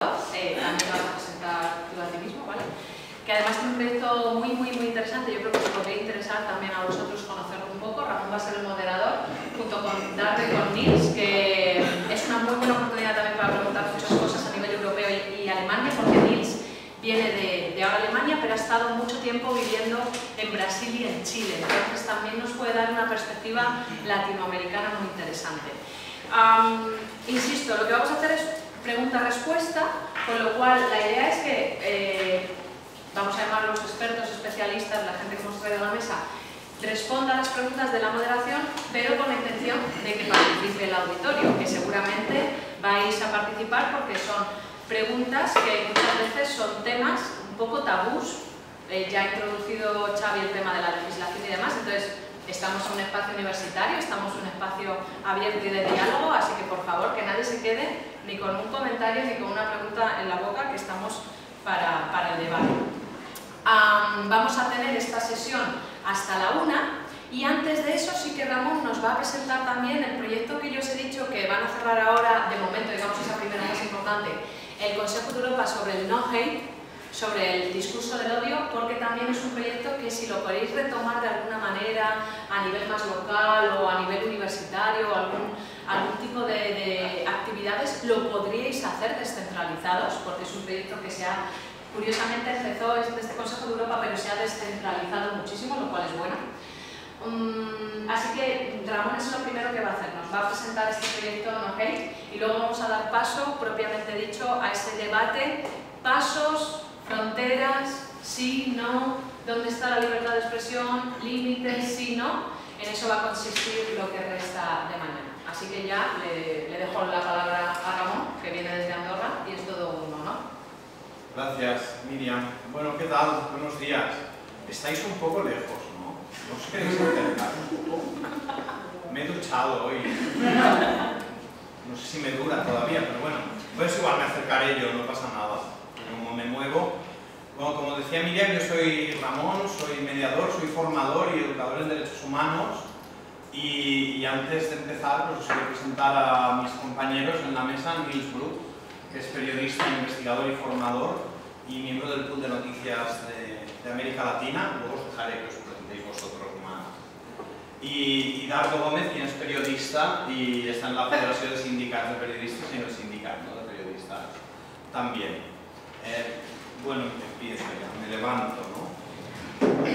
también vas a presentar tú a ti mismo, ¿vale? Que además tiene un proyecto muy interesante. Yo creo que os podría interesar también a vosotros conocerlo un poco. Ramón va a ser el moderador, junto con Darre y con Nils, que es una muy buena oportunidad también para preguntar muchas cosas a nivel europeo y Alemania, porque Nils viene de ahora Alemania, pero ha estado mucho tiempo viviendo en Brasil y en Chile. Entonces también nos puede dar una perspectiva latinoamericana muy interesante. Insisto, lo que vamos a hacer es pregunta-respuesta, con lo cual la idea es que vamos a llamar a los expertos, especialistas, la gente que hemos traído a la mesa, responda a las preguntas de la moderación, pero con la intención de que participe el auditorio, que seguramente vais a participar porque son preguntas que muchas veces son temas un poco tabús. Ya ha introducido Xavi el tema de la legislación y demás, entonces estamos en un espacio universitario, estamos en un espacio abierto y de diálogo, así que por favor que nadie se quede ni con un comentario ni con una pregunta en la boca, que estamos para el debate. Vamos a tener esta sesión hasta la 1 y antes de eso sí que Ramón nos va a presentar también el proyecto que yo os he dicho que van a cerrar ahora, de momento, digamos esa primera más importante, el Consejo de Europa sobre el no hate, sobre el discurso del odio, porque también es un proyecto que si lo queréis retomar de alguna manera a nivel más local o a nivel universitario o algún tipo de actividades, lo podríais hacer descentralizados, porque es un proyecto que se ha, curiosamente empezó desde este Consejo de Europa, pero se ha descentralizado muchísimo, lo cual es bueno. Así que Ramón es lo primero que va a hacer, nos va a presentar este proyecto No Hate y luego vamos a dar paso, propiamente dicho, a ese debate, pasos, fronteras, sí, no, dónde está la libertad de expresión, límites, sí, no, en eso va a consistir lo que resta de mañana. Así que ya le dejo la palabra a Ramón, que viene desde Andorra y es todo un honor. Gracias, Miriam. Bueno, ¿qué tal? Buenos días. Estáis un poco lejos, ¿no? ¿No os queréis acercar un poco? Me he duchado hoy. No sé si me dura todavía, pero bueno. Pues igual me acercaré yo, no pasa nada. Como me muevo. Bueno, como decía Miriam, yo soy Ramón, soy mediador, soy formador y educador en derechos humanos. Y antes de empezar, pues os voy a presentar a mis compañeros en la mesa, Nils Bruch, que es periodista, investigador y formador y miembro del pool de noticias de América Latina. Luego os dejaré que os presentéis vosotros más. Y Dardo Gómez, quien es periodista y está en la Federación de Sindicatos de Periodistas y en el Sindicato de Periodistas también. Bueno, empiezo ya, me levanto, ¿no?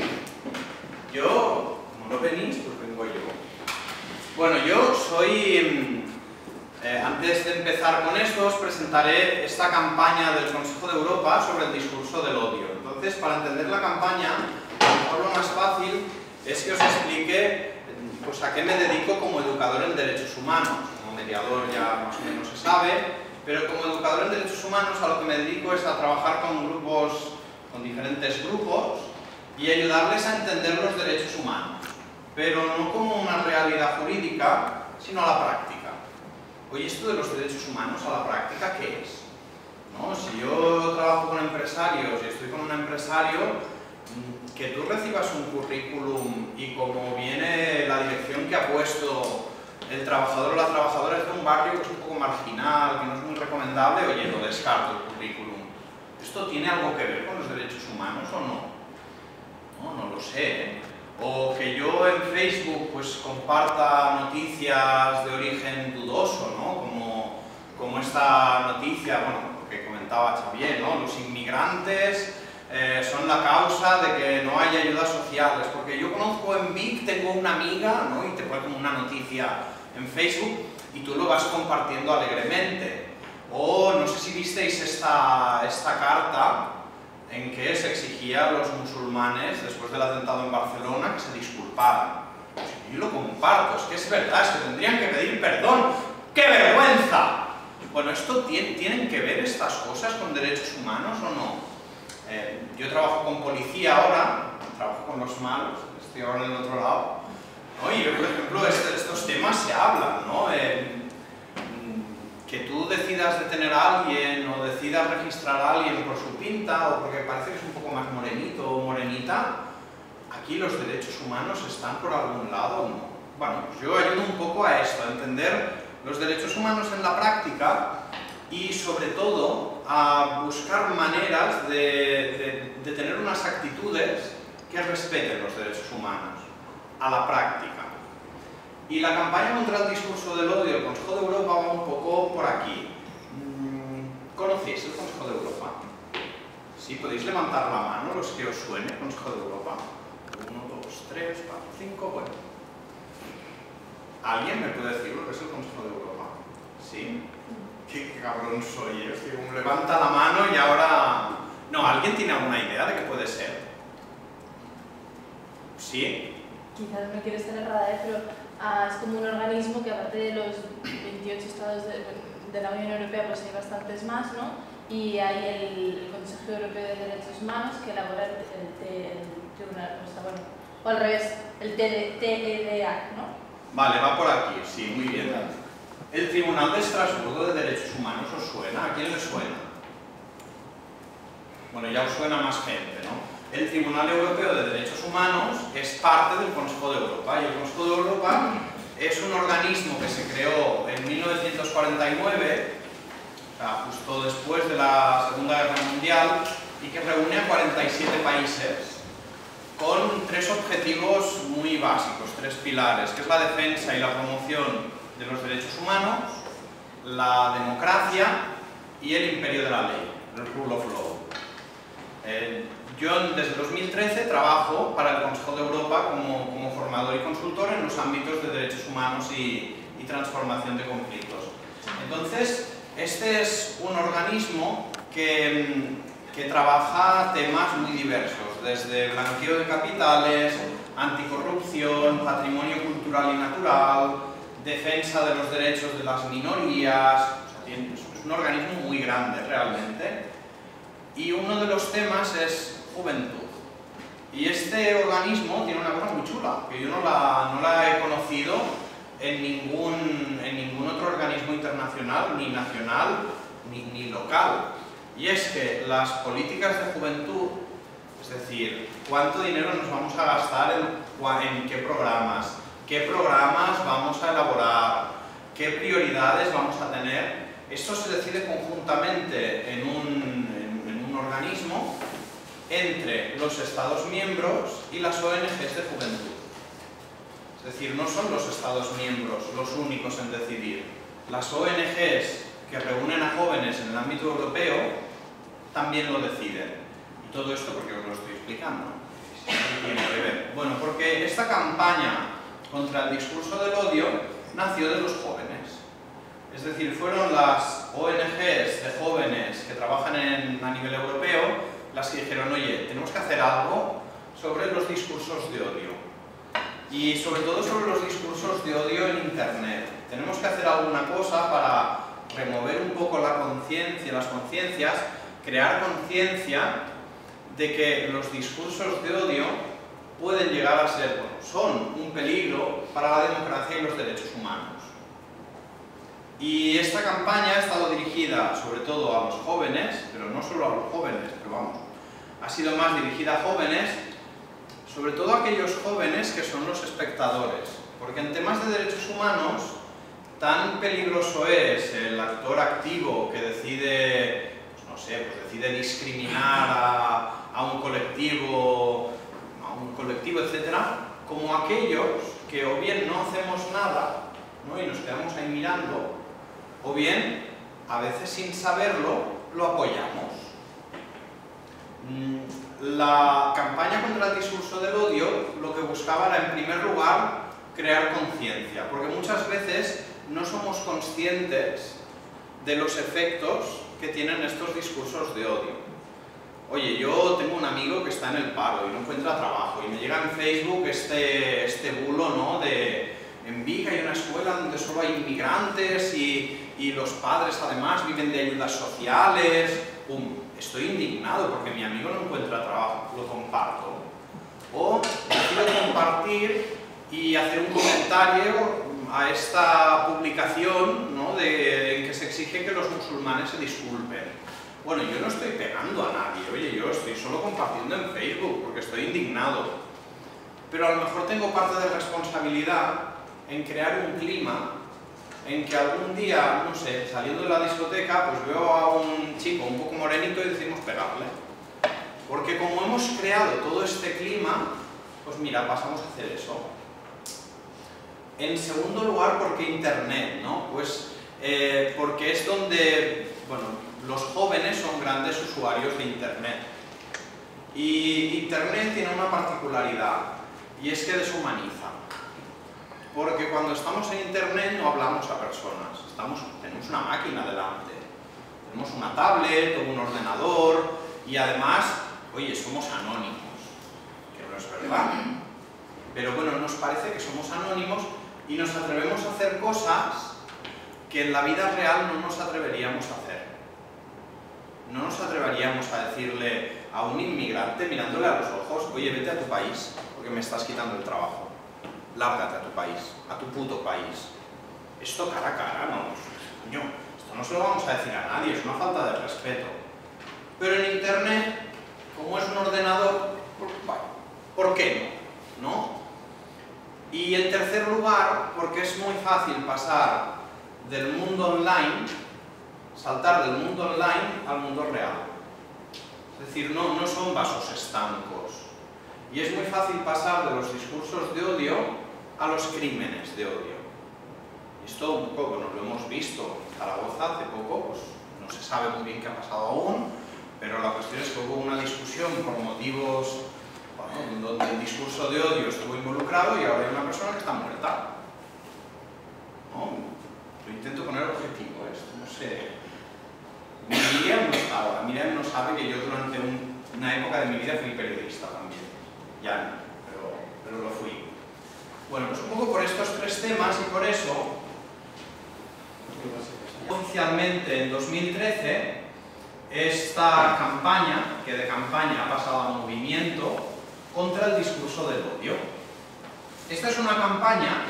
Yo, como no venís, pues vengo yo. Bueno, yo soy... antes de empezar con esto, os presentaré esta campaña del Consejo de Europa sobre el discurso del odio. Entonces, para entender la campaña, a lo mejor lo más fácil es que os explique pues, a qué me dedico como educador en derechos humanos. Como mediador ya más o menos se sabe, pero como educador en derechos humanos a lo que me dedico es a trabajar con grupos, con diferentes grupos y ayudarles a entender los derechos humanos, pero no como una realidad jurídica, sino a la práctica. Oye, esto de los derechos humanos a la práctica, ¿qué es? ¿No? Si yo trabajo con empresarios y estoy con un empresario, que tú recibas un currículum y como viene la dirección que ha puesto el trabajador o la trabajadora es de un barrio que es un poco marginal, que no es muy recomendable, oye, lo descarto el currículum. ¿Esto tiene algo que ver con los derechos humanos o no? No lo sé, ¿eh? O que yo en Facebook pues comparta noticias de origen dudoso, ¿no? Como esta noticia, bueno, que comentaba Xavier, ¿no? Los inmigrantes son la causa de que no haya ayudas sociales, porque yo conozco en Vic, tengo una amiga, ¿no? Y te pone como una noticia en Facebook y tú lo vas compartiendo alegremente. O no sé si visteis esta carta en que se exigía a los musulmanes, después del atentado en Barcelona, que se disculparan. Yo lo comparto, es que es verdad, es que tendrían que pedir perdón. ¡Qué vergüenza! Bueno, ¿esto tienen que ver estas cosas con derechos humanos o no? Yo trabajo con policía ahora, trabajo con los malos, estoy ahora en el otro lado. ¿No? Y yo, por ejemplo, estos temas se hablan, ¿no? Que tú decidas detener a alguien o decidas registrar a alguien por su pinta o porque parece que es un poco más morenito o morenita, aquí los derechos humanos están por algún lado o no. Bueno, pues yo ayudo un poco a esto, a entender los derechos humanos en la práctica y sobre todo a buscar maneras de tener unas actitudes que respeten los derechos humanos a la práctica. Y la campaña contra el discurso del odio del Consejo de Europa va un poco por aquí. ¿Conocéis el Consejo de Europa? ¿Sí? ¿Podéis levantar la mano los que os suene el Consejo de Europa? 1, 2, 3, 4, 5, bueno. ¿Alguien me puede decir lo que es el Consejo de Europa? ¿Sí? Qué cabrón soy, ¿eh? Hostia, como levanta la mano y ahora... No, ¿alguien tiene alguna idea de qué puede ser? ¿Sí? Quizás me quiero estar errada, pero es como un organismo que aparte de los 28 estados de la Unión Europea, pues hay bastantes más, ¿no? Y hay el Consejo Europeo de Derechos Humanos que elabora el Tribunal, o al revés, el TEDA, ¿no? Vale, va por aquí, sí, muy bien. El Tribunal de Estrasburgo de Derechos Humanos, ¿os suena? ¿A quién le suena? Bueno, ya os suena más gente, ¿no? El Tribunal Europeo de Derechos Humanos es parte del Consejo de Europa y el Consejo de Europa es un organismo que se creó en 1949, o sea, justo después de la Segunda Guerra Mundial, y que reúne a 47 países con 3 objetivos muy básicos, 3 pilares, que es la defensa y la promoción de los derechos humanos, la democracia y el imperio de la ley, el rule of law. Yo desde 2013 trabajo para el Consejo de Europa como formador y consultor en los ámbitos de derechos humanos y transformación de conflictos. Entonces, este es un organismo que trabaja temas muy diversos, desde blanqueo de capitales, anticorrupción, patrimonio cultural y natural, defensa de los derechos de las minorías. O sea, es un organismo muy grande realmente. Y uno de los temas es juventud. Y este organismo tiene una cosa muy chula, que yo no la he conocido en ningún otro organismo internacional, ni nacional, ni local. Y es que las políticas de juventud, es decir, cuánto dinero nos vamos a gastar en qué programas vamos a elaborar, qué prioridades vamos a tener, esto se decide conjuntamente en un organismo entre los Estados miembros y las ONGs de juventud. Es decir, no son los Estados miembros los únicos en decidir. Las ONGs que reúnen a jóvenes en el ámbito europeo también lo deciden. Y todo esto porque os lo estoy explicando. Tiene que ver. Bueno, porque esta campaña contra el discurso del odio nació de los jóvenes. Es decir, fueron las ONGs de jóvenes que trabajan a nivel europeo las que dijeron, oye, tenemos que hacer algo sobre los discursos de odio. Y sobre todo sobre los discursos de odio en Internet. Tenemos que hacer alguna cosa para remover un poco la conciencia, las conciencias, crear conciencia de que los discursos de odio pueden llegar a ser, bueno, son un peligro para la democracia y los derechos humanos. Y esta campaña ha estado dirigida sobre todo a los jóvenes, pero no solo a los jóvenes, pero vamos, ha sido más dirigida a jóvenes, sobre todo a aquellos jóvenes que son los espectadores, porque en temas de derechos humanos tan peligroso es el actor activo que decide, pues no sé, pues decide discriminar a un colectivo, etcétera, como aquellos que o bien no hacemos nada, ¿no? Y nos quedamos ahí mirando, o bien, a veces sin saberlo, lo apoyamos. La campaña contra el discurso del odio lo que buscaba era, en primer lugar, crear conciencia, porque muchas veces no somos conscientes de los efectos que tienen estos discursos de odio. Oye, yo tengo un amigo que está en el paro y no encuentra trabajo y me llega en Facebook este bulo, ¿no? En Vic hay una escuela donde solo hay inmigrantes y los padres además viven de ayudas sociales. Estoy indignado porque mi amigo no encuentra trabajo, lo comparto. O quiero compartir y hacer un comentario a esta publicación, ¿no? En que se exige que los musulmanes se disculpen. Bueno, yo no estoy pegando a nadie, oye, yo estoy solo compartiendo en Facebook porque estoy indignado. Pero a lo mejor tengo parte de responsabilidad en crear un clima en que algún día, no sé, saliendo de la discoteca, pues veo a un chico un poco morenito y decidimos pegarle. Porque como hemos creado todo este clima, pues mira, pasamos a hacer eso. En segundo lugar, ¿por qué Internet, no? Pues porque es donde, bueno, los jóvenes son grandes usuarios de Internet. Y Internet tiene una particularidad, y es que deshumaniza. Porque cuando estamos en Internet no hablamos a personas, tenemos una máquina delante, tenemos una tablet o un ordenador, y además, oye, somos anónimos, que no es verdad. Pero bueno, nos parece que somos anónimos y nos atrevemos a hacer cosas que en la vida real no nos atreveríamos a hacer. No nos atreveríamos a decirle a un inmigrante, mirándole a los ojos, oye, vete a tu país, porque me estás quitando el trabajo. Lárgate a tu país, a tu puto país. Esto cara a cara, no, coño, esto no se lo vamos a decir a nadie, es una falta de respeto. Pero en Internet, como es un ordenador, ¿por qué no? ¿No? Y en tercer lugar, porque es muy fácil pasar del mundo online, saltar del mundo online al mundo real. Es decir, no son vasos estancos. Y es muy fácil pasar de los discursos de odio a los crímenes de odio. Esto un poco, bueno, lo hemos visto en Zaragoza hace poco, pues no se sabe muy bien qué ha pasado aún, pero la cuestión es que hubo una discusión por motivos, bueno, donde el discurso de odio estuvo involucrado y ahora hay una persona que está muerta. ¿No? Yo intento poner objetivo esto, no sé. Miriam no sabe que yo durante una época de mi vida fui periodista también. Ya no, pero lo fui. Bueno, pues un poco por estos tres temas y por eso, oficialmente en 2013, esta campaña, que de campaña ha pasado a movimiento contra el discurso del odio. Esta es una campaña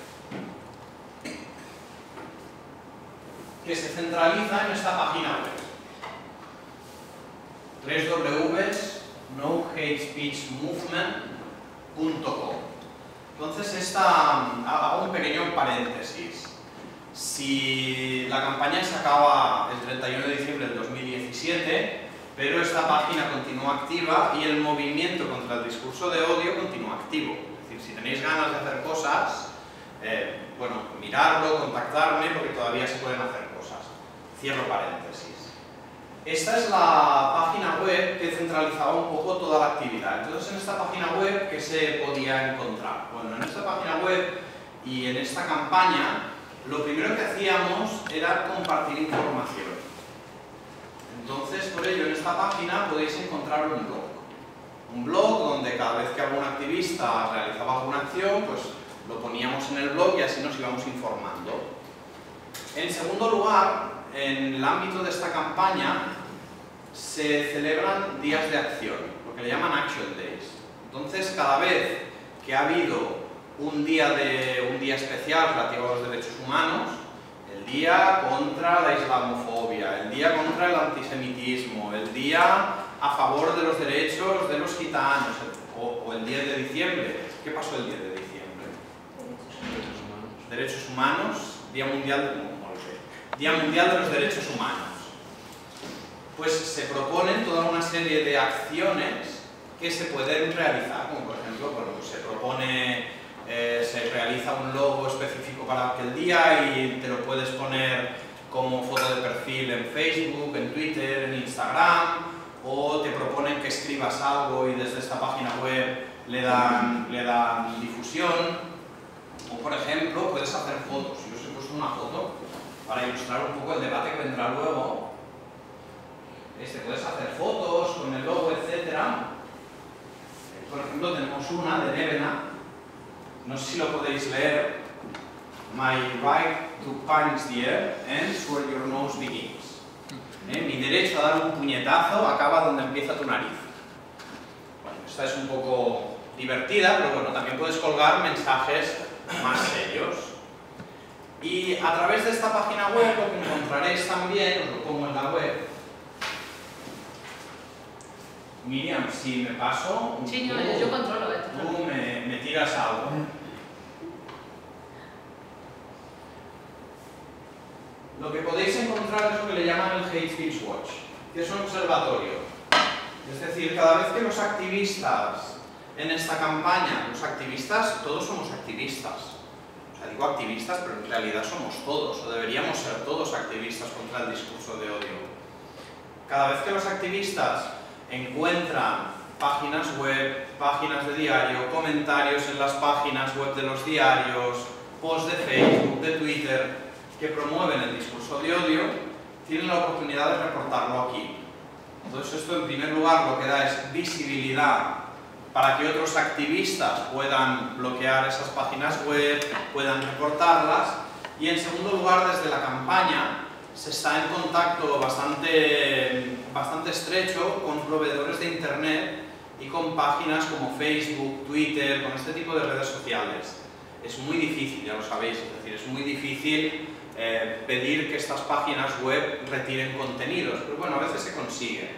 que se centraliza en esta página web, www.nohatespeechmovement.com. Entonces, hago un pequeño paréntesis. Si la campaña se acaba el 31 de diciembre del 2017, pero esta página continúa activa y el movimiento contra el discurso de odio continúa activo. Es decir, si tenéis ganas de hacer cosas, bueno, mirarlo, contactarme, porque todavía se pueden hacer cosas. Cierro paréntesis. Esta es la página web que centralizaba un poco toda la actividad. Entonces, en esta página web, ¿qué se podía encontrar? Bueno, en esta página web y en esta campaña, lo primero que hacíamos era compartir información. Entonces, por ello, en esta página podéis encontrar un blog. Un blog donde cada vez que algún activista realizaba alguna acción, pues lo poníamos en el blog y así nos íbamos informando. En segundo lugar, en el ámbito de esta campaña se celebran días de acción, lo que le llaman Action Days. Entonces, cada vez que ha habido un día especial relativo a los derechos humanos, el día contra la islamofobia, el día contra el antisemitismo, el día a favor de los derechos de los gitanos, o el 10 de diciembre. ¿Qué pasó el 10 de diciembre? Derechos humanos, Día Mundial de los Derechos Humanos. Pues se proponen toda una serie de acciones que se pueden realizar, como por ejemplo, bueno, se realiza un logo específico para aquel día y te lo puedes poner como foto de perfil en Facebook, en Twitter, en Instagram, o te proponen que escribas algo y desde esta página web le dan difusión, o por ejemplo puedes hacer fotos. Yo os he puesto una foto para ilustrar un poco el debate que vendrá luego. Puedes hacer fotos con el logo, etc. Por ejemplo, tenemos una de Nevena, no sé si lo podéis leer. My right to punch the air ends where your nose begins. Mi derecho a dar un puñetazo acaba donde empieza tu nariz. Bueno, esta es un poco divertida, pero bueno, también puedes colgar mensajes más serios. Y a través de esta página web lo que encontraréis también, os lo pongo en la web. Miriam, si me paso, sí, yo controlo esto. Tú me tiras algo. Hate Speech Watch, que es un observatorio. Es decir, cada vez que los activistas en esta campaña, los activistas, todos somos activistas. O sea, digo activistas, pero en realidad somos todos, o deberíamos ser todos activistas contra el discurso de odio. Cada vez que los activistas encuentran páginas web, páginas de diario, comentarios en las páginas web de los diarios, posts de Facebook, de Twitter, que promueven el discurso de odio, tienen la oportunidad de reportarlo aquí. Entonces esto en primer lugar lo que da es visibilidad para que otros activistas puedan bloquear esas páginas web, puedan reportarlas, y en segundo lugar desde la campaña se está en contacto bastante estrecho con proveedores de internet y con páginas como Facebook, Twitter, con este tipo de redes sociales. Es muy difícil, ya lo sabéis, es decir, es muy difícil pedir que estas páginas web retiren contenidos, pero bueno, a veces se consigue.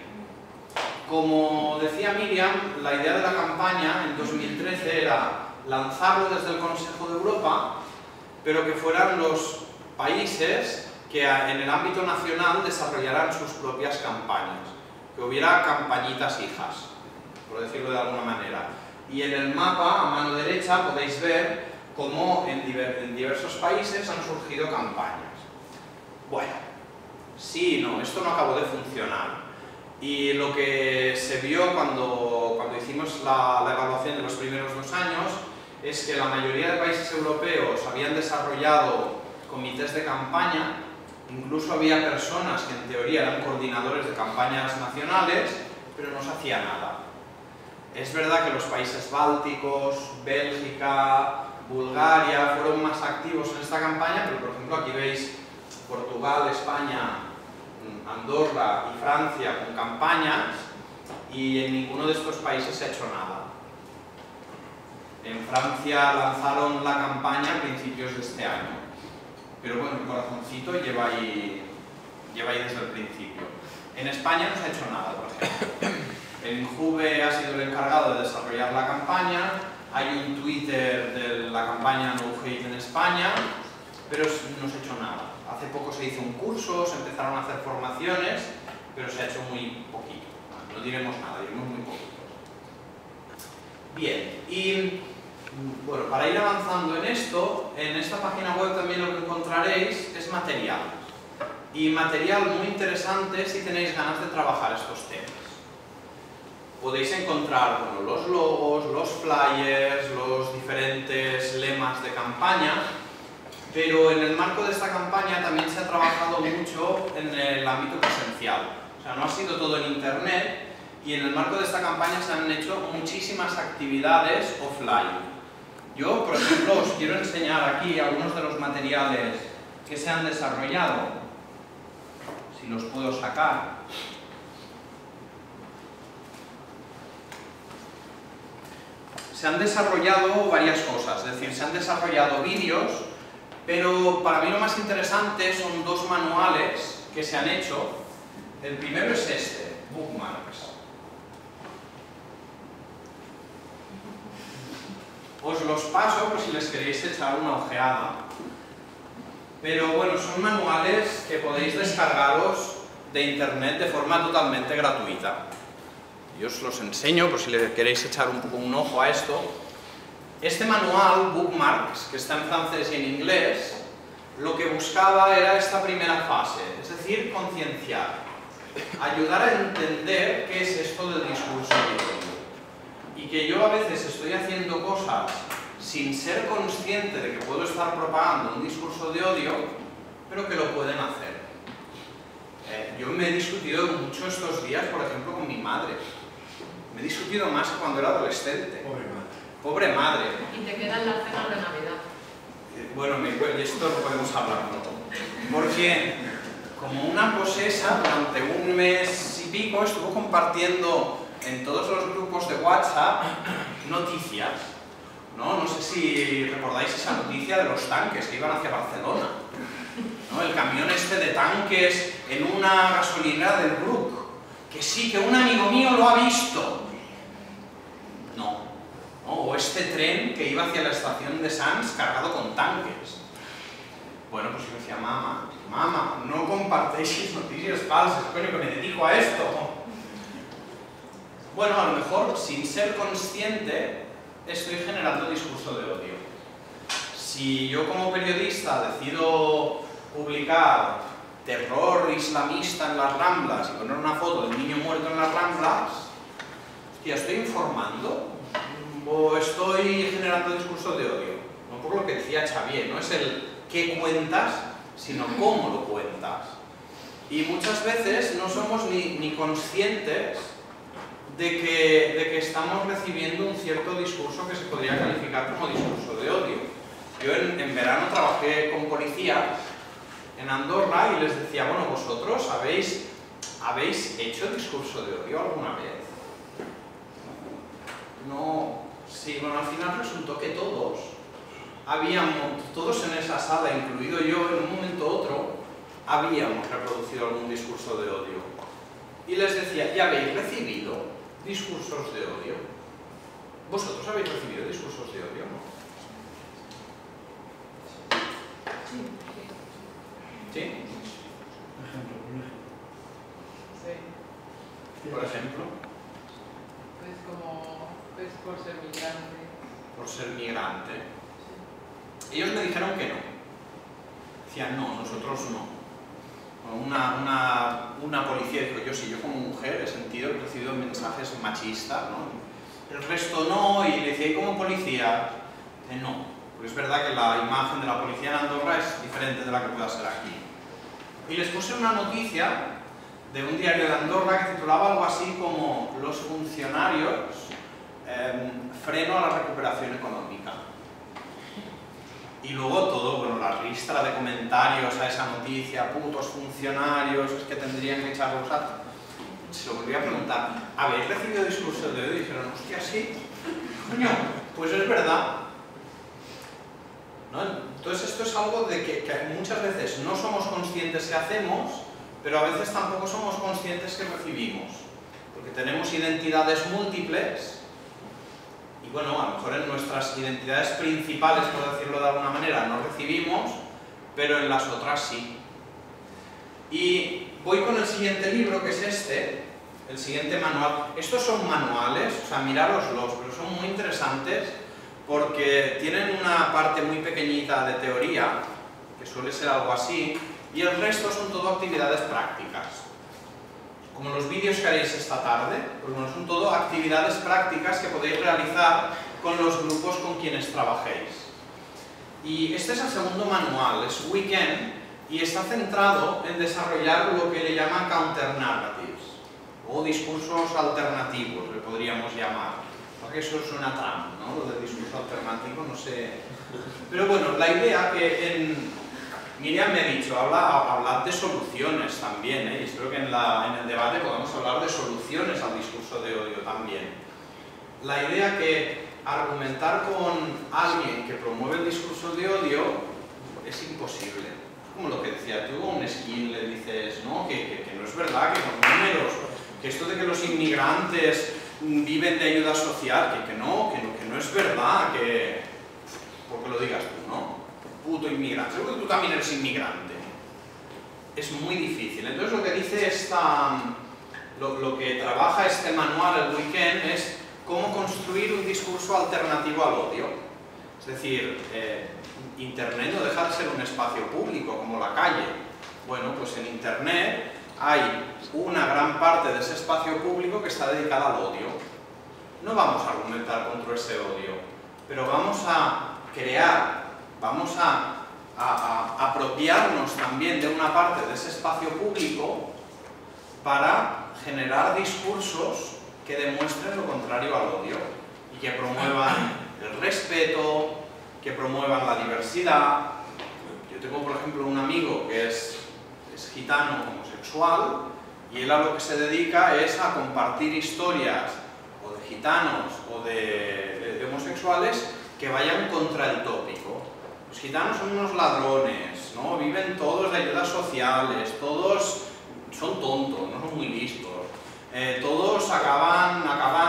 Como decía Miriam, la idea de la campaña en 2013 era lanzarlo desde el Consejo de Europa, pero que fueran los países que en el ámbito nacional desarrollaran sus propias campañas, que hubiera campañitas hijas, por decirlo de alguna manera. Y en el mapa, a mano derecha, podéis ver cómo en diversos países han surgido campañas. Bueno, sí y no, esto no acabó de funcionar. Y lo que se vio cuando hicimos la evaluación de los primeros 2 años es que la mayoría de países europeos habían desarrollado comités de campaña, incluso había personas que en teoría eran coordinadores de campañas nacionales, pero no se hacía nada. Es verdad que los países bálticos, Bélgica, Bulgaria fueron más activos en esta campaña, pero por ejemplo aquí veis Portugal, España, Andorra y Francia con campañas, y en ninguno de estos países se ha hecho nada. En Francia lanzaron la campaña a principios de este año, pero bueno, el corazoncito lleva ahí desde el principio. En España no se ha hecho nada, por ejemplo. El INJUVE ha sido el encargado de desarrollar la campaña, hay un Twitter de la campaña No Hate en España, pero no se ha hecho nada. Hace poco se hizo un curso, se empezaron a hacer formaciones, pero se ha hecho muy poquito. No diremos nada, diremos muy poquito. Bien, y bueno, para ir avanzando en esto, en esta página web también lo que encontraréis es material. Y material muy interesante si tenéis ganas de trabajar estos temas. Podéis encontrar los logos, los flyers, los diferentes lemas de campaña, pero en el marco de esta campaña también se ha trabajado mucho en el ámbito presencial. O sea, no ha sido todo en internet, y en el marco de esta campaña se han hecho muchísimas actividades offline. Yo, por ejemplo, os quiero enseñar aquí algunos de los materiales que se han desarrollado, si los puedo sacar. Se han desarrollado varias cosas, es decir, se han desarrollado vídeos, pero para mí lo más interesante son 2 manuales que se han hecho. El primero es este, Bookmarks. Os los paso por si les queréis echar una ojeada. Pero bueno, son manuales que podéis descargaros de internet de forma totalmente gratuita. Yo os los enseño por si le queréis echar un ojo a esto. Este manual, Bookmarks, que está en francés y en inglés, lo que buscaba era esta primera fase, es decir, concienciar, ayudar a entender qué es esto del discurso de odio. Y que yo a veces estoy haciendo cosas sin ser consciente de que puedo estar propagando un discurso de odio, pero que lo pueden hacer. Yo me he discutido mucho estos días, por ejemplo, con mi madre. Me he discutido más que cuando era adolescente. Pobre madre. Pobre madre. Y te quedan las cenas de Navidad. Bueno, esto lo podemos hablar luego. Porque como una posesa, durante un mes y pico estuvo compartiendo en todos los grupos de WhatsApp noticias. No sé si recordáis esa noticia de los tanques que iban hacia Barcelona. ¿No? El camión este de tanques en una gasolinera del Bruc. Que sí, que un amigo mío lo ha visto. No. O este tren que iba hacia la estación de Sants cargado con tanques. Bueno, pues yo decía, mamá, Mamá, no compartéis noticias falsas, coño, que me dedico a esto. Bueno, a lo mejor, sin ser consciente, estoy generando discurso de odio. Si yo como periodista decido publicar terror islamista en las Ramblas y poner una foto del niño muerto en las Ramblas, hostia, ¿estoy informando o estoy generando discurso de odio? No por lo que decía Xavier, no es el qué cuentas, sino cómo lo cuentas. Y muchas veces no somos ni conscientes de que estamos recibiendo un cierto discurso que se podría calificar como discurso de odio. Yo en verano trabajé con policías en Andorra y les decía, bueno, ¿vosotros habéis hecho discurso de odio alguna vez? No, sí, bueno, al final resultó que todos en esa sala, incluido yo, en un momento u otro, habíamos reproducido algún discurso de odio. Y les decía, ¿ya habéis recibido discursos de odio? ¿Vosotros habéis recibido discursos de odio, no? ¿Sí? Por ejemplo. Pues como por ser migrante. Por ser migrante. Ellos me dijeron que no. Decían, no, nosotros no. Una policía dijo, yo como mujer he recibido mensajes machistas, ¿no? El resto no, y le decía, ¿y como policía? No. Porque es verdad que la imagen de la policía en Andorra es diferente de la que pueda ser aquí. Y les puse una noticia de un diario de Andorra que titulaba algo así como los funcionarios freno a la recuperación económica. Y luego todo, bueno, la ristra de comentarios a esa noticia, putos funcionarios, es que tendrían que echarlos a... Se lo volví a preguntar, ¿habéis recibido discursos de odio? Y dijeron, hostia, sí. Coño, pues es verdad. ¿No? Entonces esto es algo de que muchas veces no somos conscientes que hacemos, pero a veces tampoco somos conscientes que recibimos. Porque tenemos identidades múltiples. Y bueno, a lo mejor en nuestras identidades principales, por decirlo de alguna manera, no recibimos, pero en las otras sí. Y voy con el siguiente libro, que es este, el siguiente manual. Estos son manuales, o sea, mirároslos, pero son muy interesantes porque tienen una parte muy pequeñita de teoría, que suele ser algo así, y el resto son todo actividades prácticas. Como los vídeos que haréis esta tarde, pues bueno, son todo actividades prácticas que podéis realizar con los grupos con quienes trabajéis. Y este es el segundo manual, es Weekend, y está centrado en desarrollar lo que le llaman counter-narratives, o discursos alternativos, le podríamos llamar. Porque eso suena Trump, ¿no? Lo de discurso alternativo, no sé. Pero bueno, la idea que Miriam me ha dicho, hablad de soluciones también, ¿eh? Y espero que en el debate podamos hablar de soluciones al discurso de odio también. La idea que argumentar con alguien que promueve el discurso de odio es imposible. Como lo que decía tú, a un skin le dices, no, que no es verdad, que los números, que esto de que los inmigrantes viven de ayuda social, que no es verdad, que... porque lo digas tú, ¿no? Puto inmigrante, seguro que tú también eres inmigrante. Es muy difícil. Entonces lo que dice lo que trabaja este manual, el Weekend, es cómo construir un discurso alternativo al odio. Es decir, Internet no deja de ser un espacio público como la calle. Bueno, pues en Internet hay una gran parte de ese espacio público que está dedicada al odio. No vamos a argumentar contra ese odio, pero vamos a crear, vamos a apropiarnos también de una parte de ese espacio público para generar discursos que demuestren lo contrario al odio y que promuevan el respeto, que promuevan la diversidad. Yo tengo, por ejemplo, un amigo que es gitano homosexual y él a lo que se dedica es a compartir historias o de gitanos o de homosexuales que vayan contra el tópico. Los gitanos son unos ladrones, ¿no? Viven todos de ayudas sociales, todos son tontos, no son muy listos, todos acaban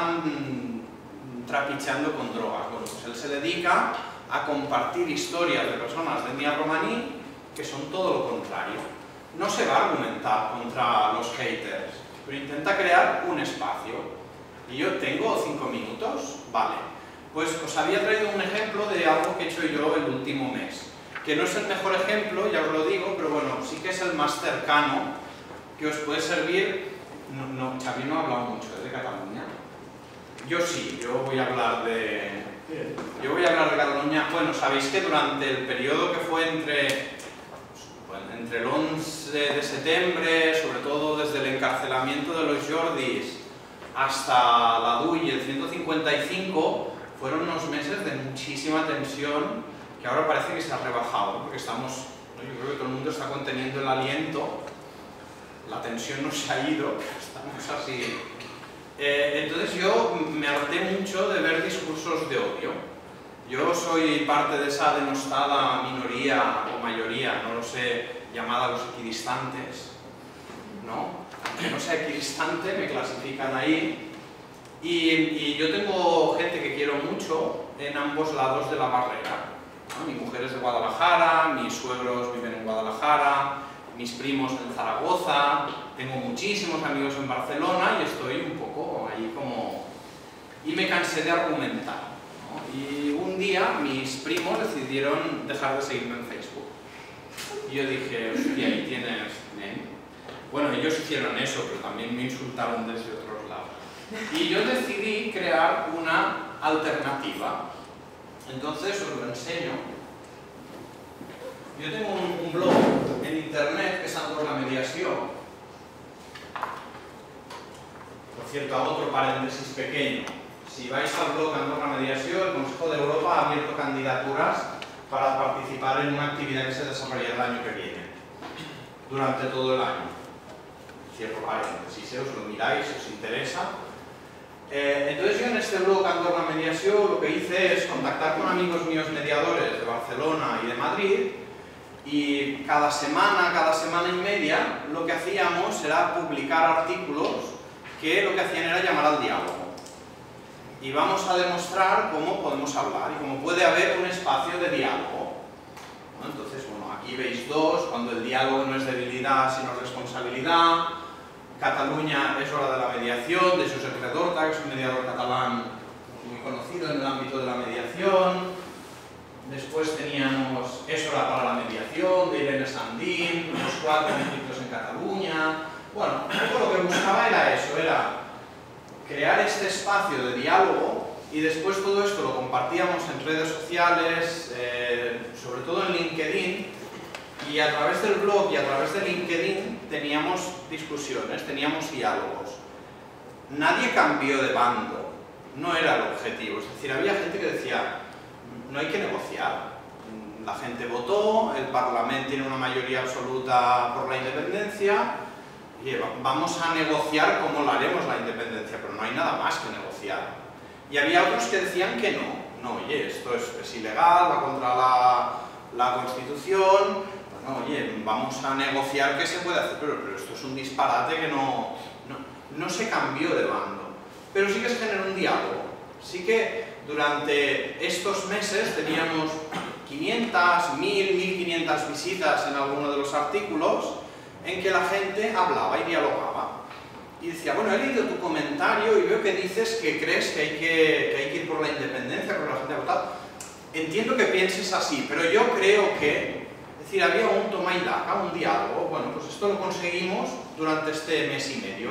trapicheando con drogas. Bueno, pues él se dedica a compartir historias de personas de etnia romaní que son todo lo contrario. No se va a argumentar contra los haters, pero intenta crear un espacio. Y yo tengo 5 minutos, vale. Pues os había traído un ejemplo de algo que he hecho yo el último mes, que no es el mejor ejemplo, ya os lo digo, pero bueno, sí que es el más cercano, que os puede servir. Xavi no ha hablado mucho de Cataluña. Yo sí, yo voy a hablar de Cataluña. Bueno, sabéis que durante el periodo que fue entre el 11 de septiembre, sobre todo desde el encarcelamiento de los Jordis hasta la DUI y el 155, fueron unos meses de muchísima tensión, que ahora parece que se ha rebajado, porque estamos, yo creo que todo el mundo está conteniendo el aliento, la tensión no se ha ido, estamos así. Entonces yo me harté mucho de ver discursos de odio. Yo soy parte de esa denostada minoría o mayoría, no lo sé, llamada los equidistantes, ¿no? Aunque no sea equidistante, me clasifican ahí. Y yo tengo gente que quiero mucho en ambos lados de la barrera, ¿no? Mi mujer es de Guadalajara, mis suegros viven en Guadalajara, mis primos en Zaragoza, tengo muchísimos amigos en Barcelona y estoy un poco ahí como... Y me cansé de argumentar, ¿no? Y un día mis primos decidieron dejar de seguirme en Facebook. Y yo dije, hostia, ahí tienes... Bueno, ellos hicieron eso, pero también me insultaron desde otros lados. Y yo decidí crear una alternativa. Entonces os lo enseño. Yo tengo un blog en internet que es Andorra Mediació. Por cierto, hago otro paréntesis pequeño. Si vais al blog Andorra Mediació, el Consejo de Europa ha abierto candidaturas para participar en una actividad que se desarrollará el año que viene, durante todo el año. Cierro paréntesis, os lo miráis, si os interesa. Entonces yo en este blog Andorra Mediació lo que hice es contactar con amigos míos mediadores de Barcelona y de Madrid, y cada semana y media lo que hacíamos era publicar artículos que lo que hacían era llamar al diálogo. Y vamos a demostrar cómo podemos hablar y cómo puede haber un espacio de diálogo, ¿no? Entonces, bueno, aquí veis dos, cuando el diálogo no es debilidad sino responsabilidad. Cataluña es hora de la mediación, de Josep Redorta, que es un mediador catalán muy conocido en el ámbito de la mediación. Después teníamos Es hora para la mediación, de Irene Sandín, los 4 conflictos en Cataluña. Bueno, un poco lo que buscaba era eso, era crear este espacio de diálogo, y después todo esto lo compartíamos en redes sociales, sobre todo en LinkedIn, y a través del blog y a través de LinkedIn teníamos discusiones, teníamos diálogos. Nadie cambió de bando, no era el objetivo, es decir, había gente que decía, no hay que negociar. La gente votó, el Parlamento tiene una mayoría absoluta por la independencia, y vamos a negociar cómo la haremos la independencia, pero no hay nada más que negociar. Y había otros que decían que no, oye, esto es ilegal, va contra la Constitución, bueno, oye, vamos a negociar qué se puede hacer, pero esto es un disparate que no se cambió de bando. Pero sí que se generó un diálogo, sí que durante estos meses teníamos 500, 1000, 1500 visitas en alguno de los artículos en que la gente hablaba y dialogaba. Y decía, bueno, he leído tu comentario y veo que dices que crees que hay que ir por la independencia, porque la gente ha votado. Entiendo que pienses así, pero yo creo que... Es decir, había un toma y daca, un diálogo. Bueno, pues esto lo conseguimos durante este mes y medio.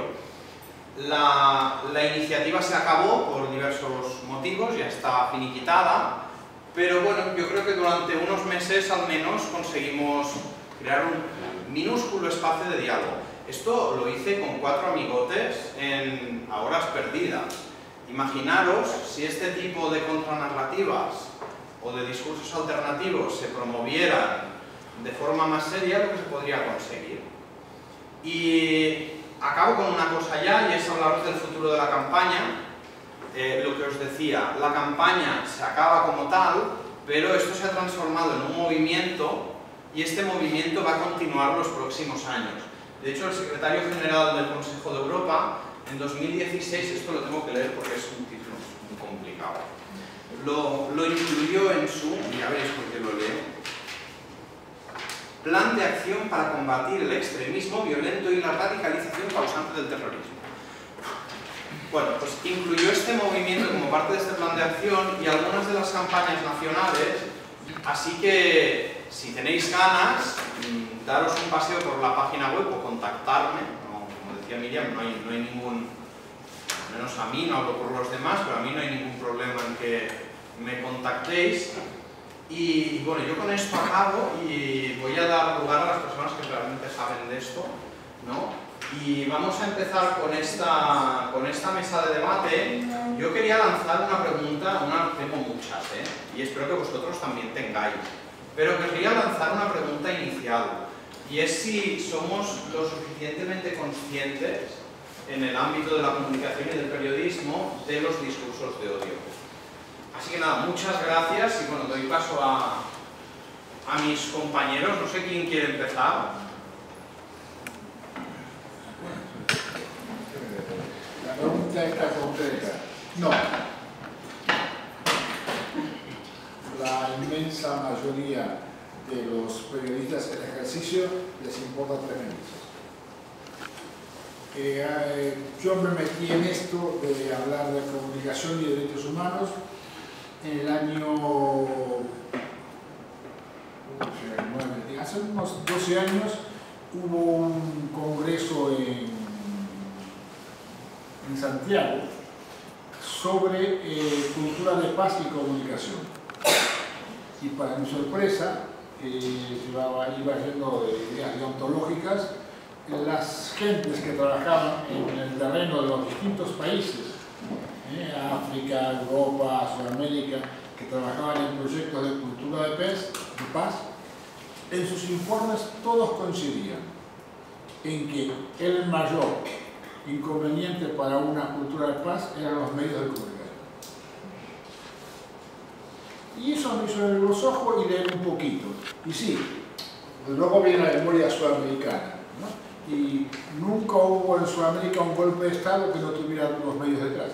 La iniciativa se acabó por diversos motivos, ya está finiquitada, pero bueno, yo creo que durante unos meses al menos conseguimos crear un minúsculo espacio de diálogo. Esto lo hice con 4 amigotes a horas perdidas. Imaginaros si este tipo de contranarrativas o de discursos alternativos se promovieran de forma más seria, lo que se podría conseguir. Y acabo con una cosa ya, y es hablaros del futuro de la campaña. Lo que os decía, la campaña se acaba como tal, pero esto se ha transformado en un movimiento, y este movimiento va a continuar los próximos años. De hecho, el secretario general del Consejo de Europa, en 2016, esto lo tengo que leer porque es un título muy complicado, lo incluyó en su... ya veréis por qué lo leo. Plan de acción para combatir el extremismo violento y la radicalización causante del terrorismo. Bueno, pues incluyó este movimiento como parte de este plan de acción y algunas de las campañas nacionales, así que si tenéis ganas, daros un paseo por la página web o contactarme, como decía Miriam, no hay ningún, al menos a mí, no hablo por los demás, pero a mí no hay ningún problema en que me contactéis. Y bueno, yo con esto acabo y voy a dar lugar a las personas que realmente saben de esto, ¿no? Y vamos a empezar con esta mesa de debate. Yo quería lanzar una pregunta, tengo muchas, y espero que vosotros también tengáis, pero querría lanzar una pregunta inicial, y es si somos lo suficientemente conscientes en el ámbito de la comunicación y del periodismo de los discursos de odio. Así que nada, muchas gracias y bueno, doy paso a mis compañeros. No sé quién quiere empezar. La pregunta está concreta. No. La inmensa mayoría de los periodistas en ejercicio les importa tremendo. Yo me metí en esto de hablar de comunicación y derechos humanos en el año hace unos 12 años. Hubo un congreso en Santiago sobre cultura de paz y comunicación, y para mi sorpresa iba yendo de ideas deontológicas. Las gentes que trabajaban en el terreno de los distintos países, África, Europa, Sudamérica, que trabajaban en proyectos de cultura de paz, en sus informes todos coincidían en que el mayor inconveniente para una cultura de paz eran los medios de comunicación. Y eso me hizo abrir los ojos y leer un poquito. Y sí, luego viene la memoria sudamericana, ¿no? Y nunca hubo en Sudamérica un golpe de Estado que no tuviera los medios detrás.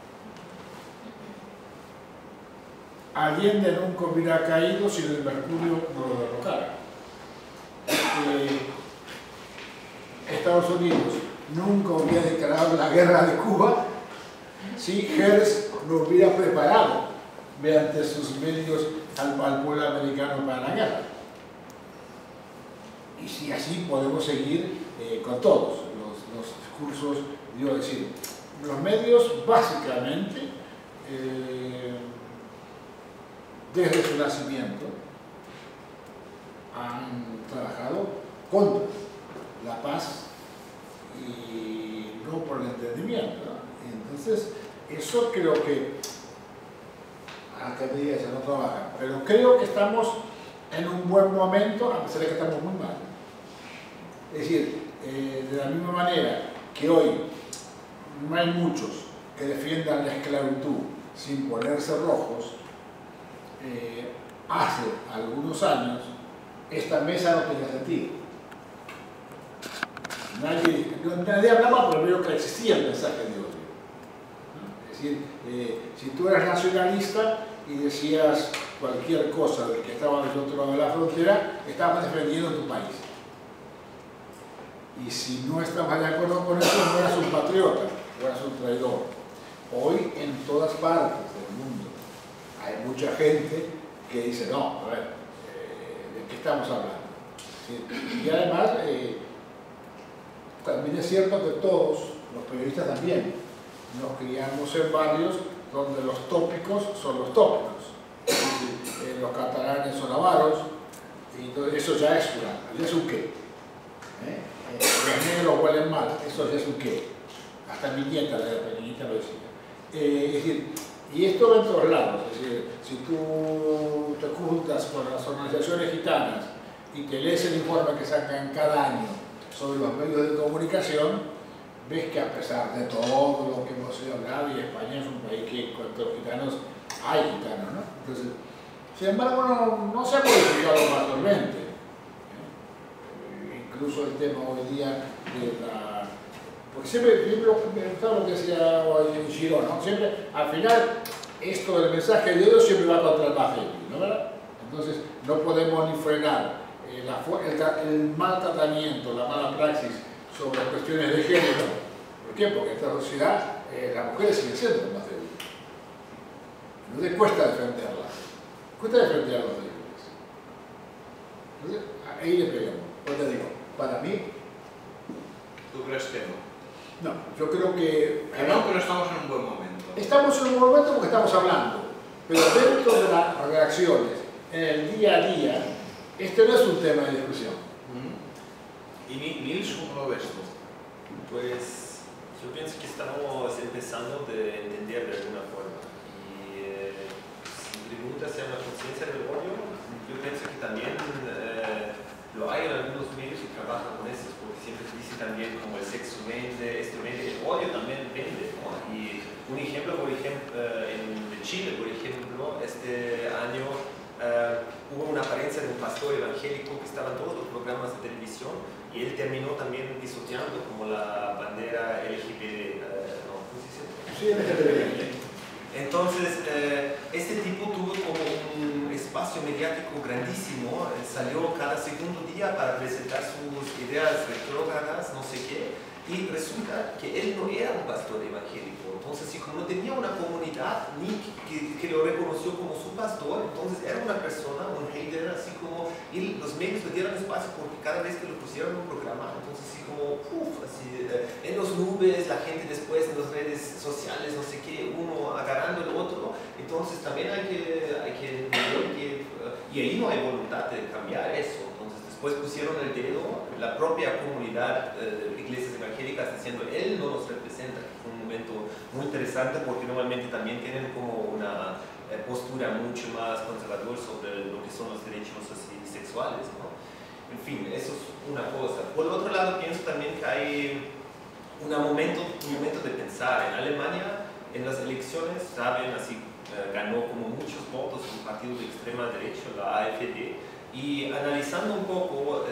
Allende nunca hubiera caído si el mercurio no lo derrocara. Estados Unidos nunca hubiera declarado la guerra de Cuba si Hearst no hubiera preparado mediante sus medios al pueblo americano para la guerra. Y si así podemos seguir con todos los discursos, digo decir, los medios básicamente desde su nacimiento han trabajado contra la paz y no por el entendimiento, ¿no? Entonces, eso creo que hasta que diga ya no trabaja, pero creo que estamos en un buen momento, a pesar de que estamos muy mal. Es decir, de la misma manera que hoy no hay muchos que defiendan la esclavitud sin ponerse rojos, hace algunos años esta mesa no tenía sentido. Nadie hablaba, pero veo que existía el mensaje de odio, ¿no? Es decir, si tú eras nacionalista y decías cualquier cosa del que estaba del otro lado de la frontera, estabas defendiendo tu país. Y si no estabas de acuerdo con eso, no eras un patriota, o eras un traidor. Hoy en todas partes del mundo hay mucha gente que dice, no, a ver, ¿de qué estamos hablando? ¿Sí? Y además, también es cierto que todos, los periodistas también, nos criamos en barrios donde los tópicos son los tópicos. Los catalanes son avaros, y entonces eso ya es un qué. Los negros huelen mal, eso ya es un qué. Hasta mi nieta, la pequeñita, lo decía. Es decir, y esto va en todos lados. Es decir, si tú te juntas con las organizaciones gitanas y te lees el informe que sacan cada año sobre los medios de comunicación, ves que a pesar de todo lo que hemos oído hablar, y España es un país que con los gitanos hay gitanos, ¿no? Entonces, sin embargo, no se ha modificado mayormente. Incluso el tema hoy día de la... Porque siempre lo que decía en Girón, ¿no? Siempre, al final, esto del mensaje de odio siempre va contra el más débil, ¿no? ¿Verdad? Entonces, no podemos ni frenar el mal tratamiento, la mala praxis sobre cuestiones de género. ¿Por qué? Porque en esta sociedad las mujeres siguen siendo más débiles. Entonces cuesta defenderlas. Cuesta defender a los débiles. Entonces, ahí le pegamos. Pues te digo, para mí... ¿Tú crees que no? No, yo creo que... No, pero estamos en un buen momento. Estamos en un buen momento porque estamos hablando, pero dentro de las reacciones, en el día a día, este no es un tema de discusión. ¿Y Nils, cómo lo ves tú? Pues yo pienso que estamos empezando a entender de alguna forma. Y si preguntas si hay una conciencia del odio, yo pienso que también lo hay en algunos medios que trabajan con eso, porque siempre se dice también como el sexo vende, esto vende, el odio también vende, ¿no? Y un ejemplo, por ejemplo, en Chile, por ejemplo, este año hubo una apariencia de un pastor evangélico que estaba en todos los programas de televisión y él terminó también pisoteando como la bandera LGBT, ¿no? ¿Cómo se dice? Sí, LGBT. Entonces, este tipo tuvo como un espacio mediático grandísimo, salió cada segundo día para presentar sus ideas retrógradas, no sé qué, y resulta que él no era un pastor evangélico. Entonces, si como no tenía una comunidad ni que lo reconoció como su pastor, entonces era una persona, un hater, así como, y los medios le dieron espacio porque cada vez que lo pusieron en un programa, entonces así como, así, en los nubes, la gente después en las redes sociales, no sé qué, uno agarrando el otro, entonces también hay que entender que, y ahí no hay voluntad de cambiar eso. Después pusieron el dedo, la propia comunidad de iglesias evangélicas diciendo él no nos representa, que fue un momento muy interesante porque normalmente también tienen como una postura mucho más conservadora sobre lo que son los derechos así, sexuales, ¿no? En fin, eso es una cosa. Por el otro lado pienso también que hay un momento de pensar. En Alemania, en las elecciones, saben, así ganó como muchos votos un partido de extrema derecha, la AfD. Y analizando un poco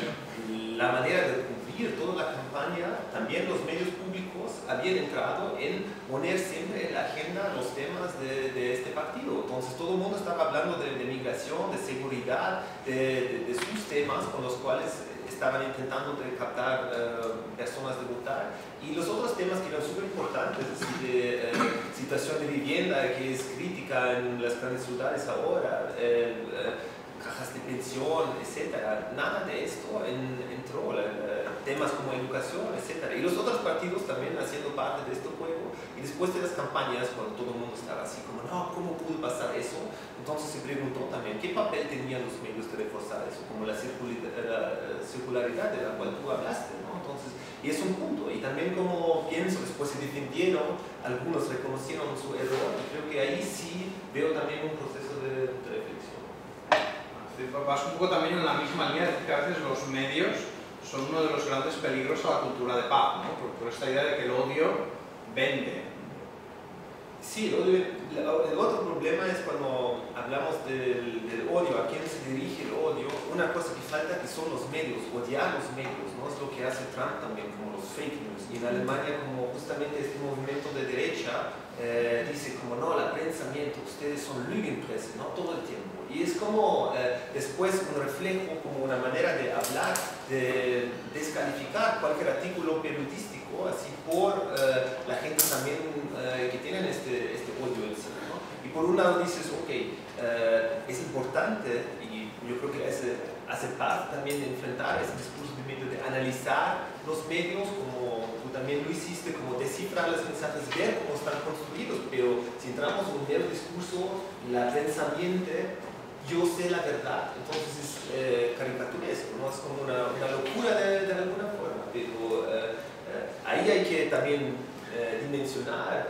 la manera de cubrir toda la campaña, también los medios públicos habían entrado en poner siempre en la agenda los temas de este partido. Entonces todo el mundo estaba hablando de migración, de seguridad, de sus temas con los cuales estaban intentando captar personas de votar. Y los otros temas que eran súper importantes, de situación de vivienda, que es crítica en las grandes ciudades ahora, cajas de pensión, etcétera. Nada de esto entró, temas como educación, etcétera. Y los otros partidos también haciendo parte de este juego. Y después de las campañas, cuando todo el mundo estaba así como, no, ¿cómo pudo pasar eso? Entonces se preguntó también, ¿qué papel tenían los medios de reforzar eso? Como la circularidad de la cual tú hablaste, ¿no? Entonces, y es un punto. Y también como pienso, después se defendieron, algunos reconocieron su error. Y creo que ahí sí veo también un proceso de reflexión. Vas un poco también en la misma línea de que a veces los medios son uno de los grandes peligros a la cultura de paz, ¿no? Por esta idea de que el odio vende. Sí, el otro problema es cuando hablamos del odio, a quién se dirige el odio. Una cosa que falta que son los medios, odiar los medios, ¿no? Es lo que hace Trump también, como los fake news. Y en Alemania, como justamente este movimiento de derecha dice como, no, la prensa miente, ustedes son Lügenpresse, ¿no? Todo el tiempo. Y es como después un reflejo, como una manera de hablar, de descalificar cualquier artículo periodístico, así por la gente también que tienen este odio en sí, ¿no? Y por un lado dices, ok, es importante, y yo creo que hace parte también de enfrentar ese discurso de medio, de analizar los medios, como tú también lo hiciste, como descifrar los mensajes, ver cómo están construidos, pero si entramos en un mero discurso, la prensa miente, yo sé la verdad, entonces es caricaturesco, ¿no? Es como una locura de alguna forma, pero ahí hay que también dimensionar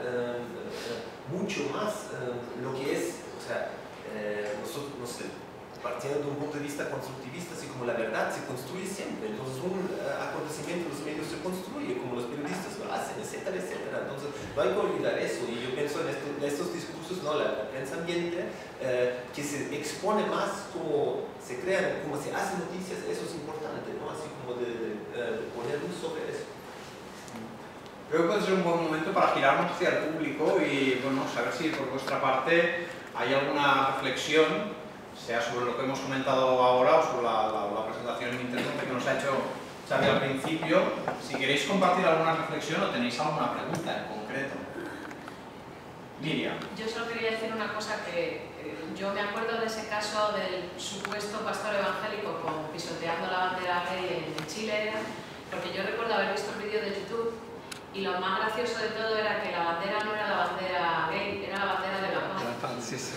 mucho más lo que es, o sea, nosotros, no sé, partiendo de un punto de vista constructivista, así como la verdad se construye siempre, entonces un acontecimiento de los medios se construye, como los periodistas lo hacen, etcétera, etcétera. Entonces no hay que olvidar eso, y yo pienso en estos discursos, no, la prensa ambiente, que se expone más, como se crean, como se hacen noticias, eso es importante, ¿no? Así como de poner luz sobre eso. Creo que puede ser un buen momento para girarnos hacia el público y bueno, saber si por vuestra parte hay alguna reflexión sea sobre lo que hemos comentado ahora o sobre la presentación interesante que nos ha hecho Xavi al principio. Si queréis compartir alguna reflexión o tenéis alguna pregunta en concreto. Miriam. Yo solo quería decir una cosa, que yo me acuerdo de ese caso del supuesto pastor evangélico pisoteando la bandera gay en Chile, porque yo recuerdo haber visto un vídeo de YouTube y lo más gracioso de todo era que la bandera no era la bandera gay, era la bandera de la paz. Sí, sí.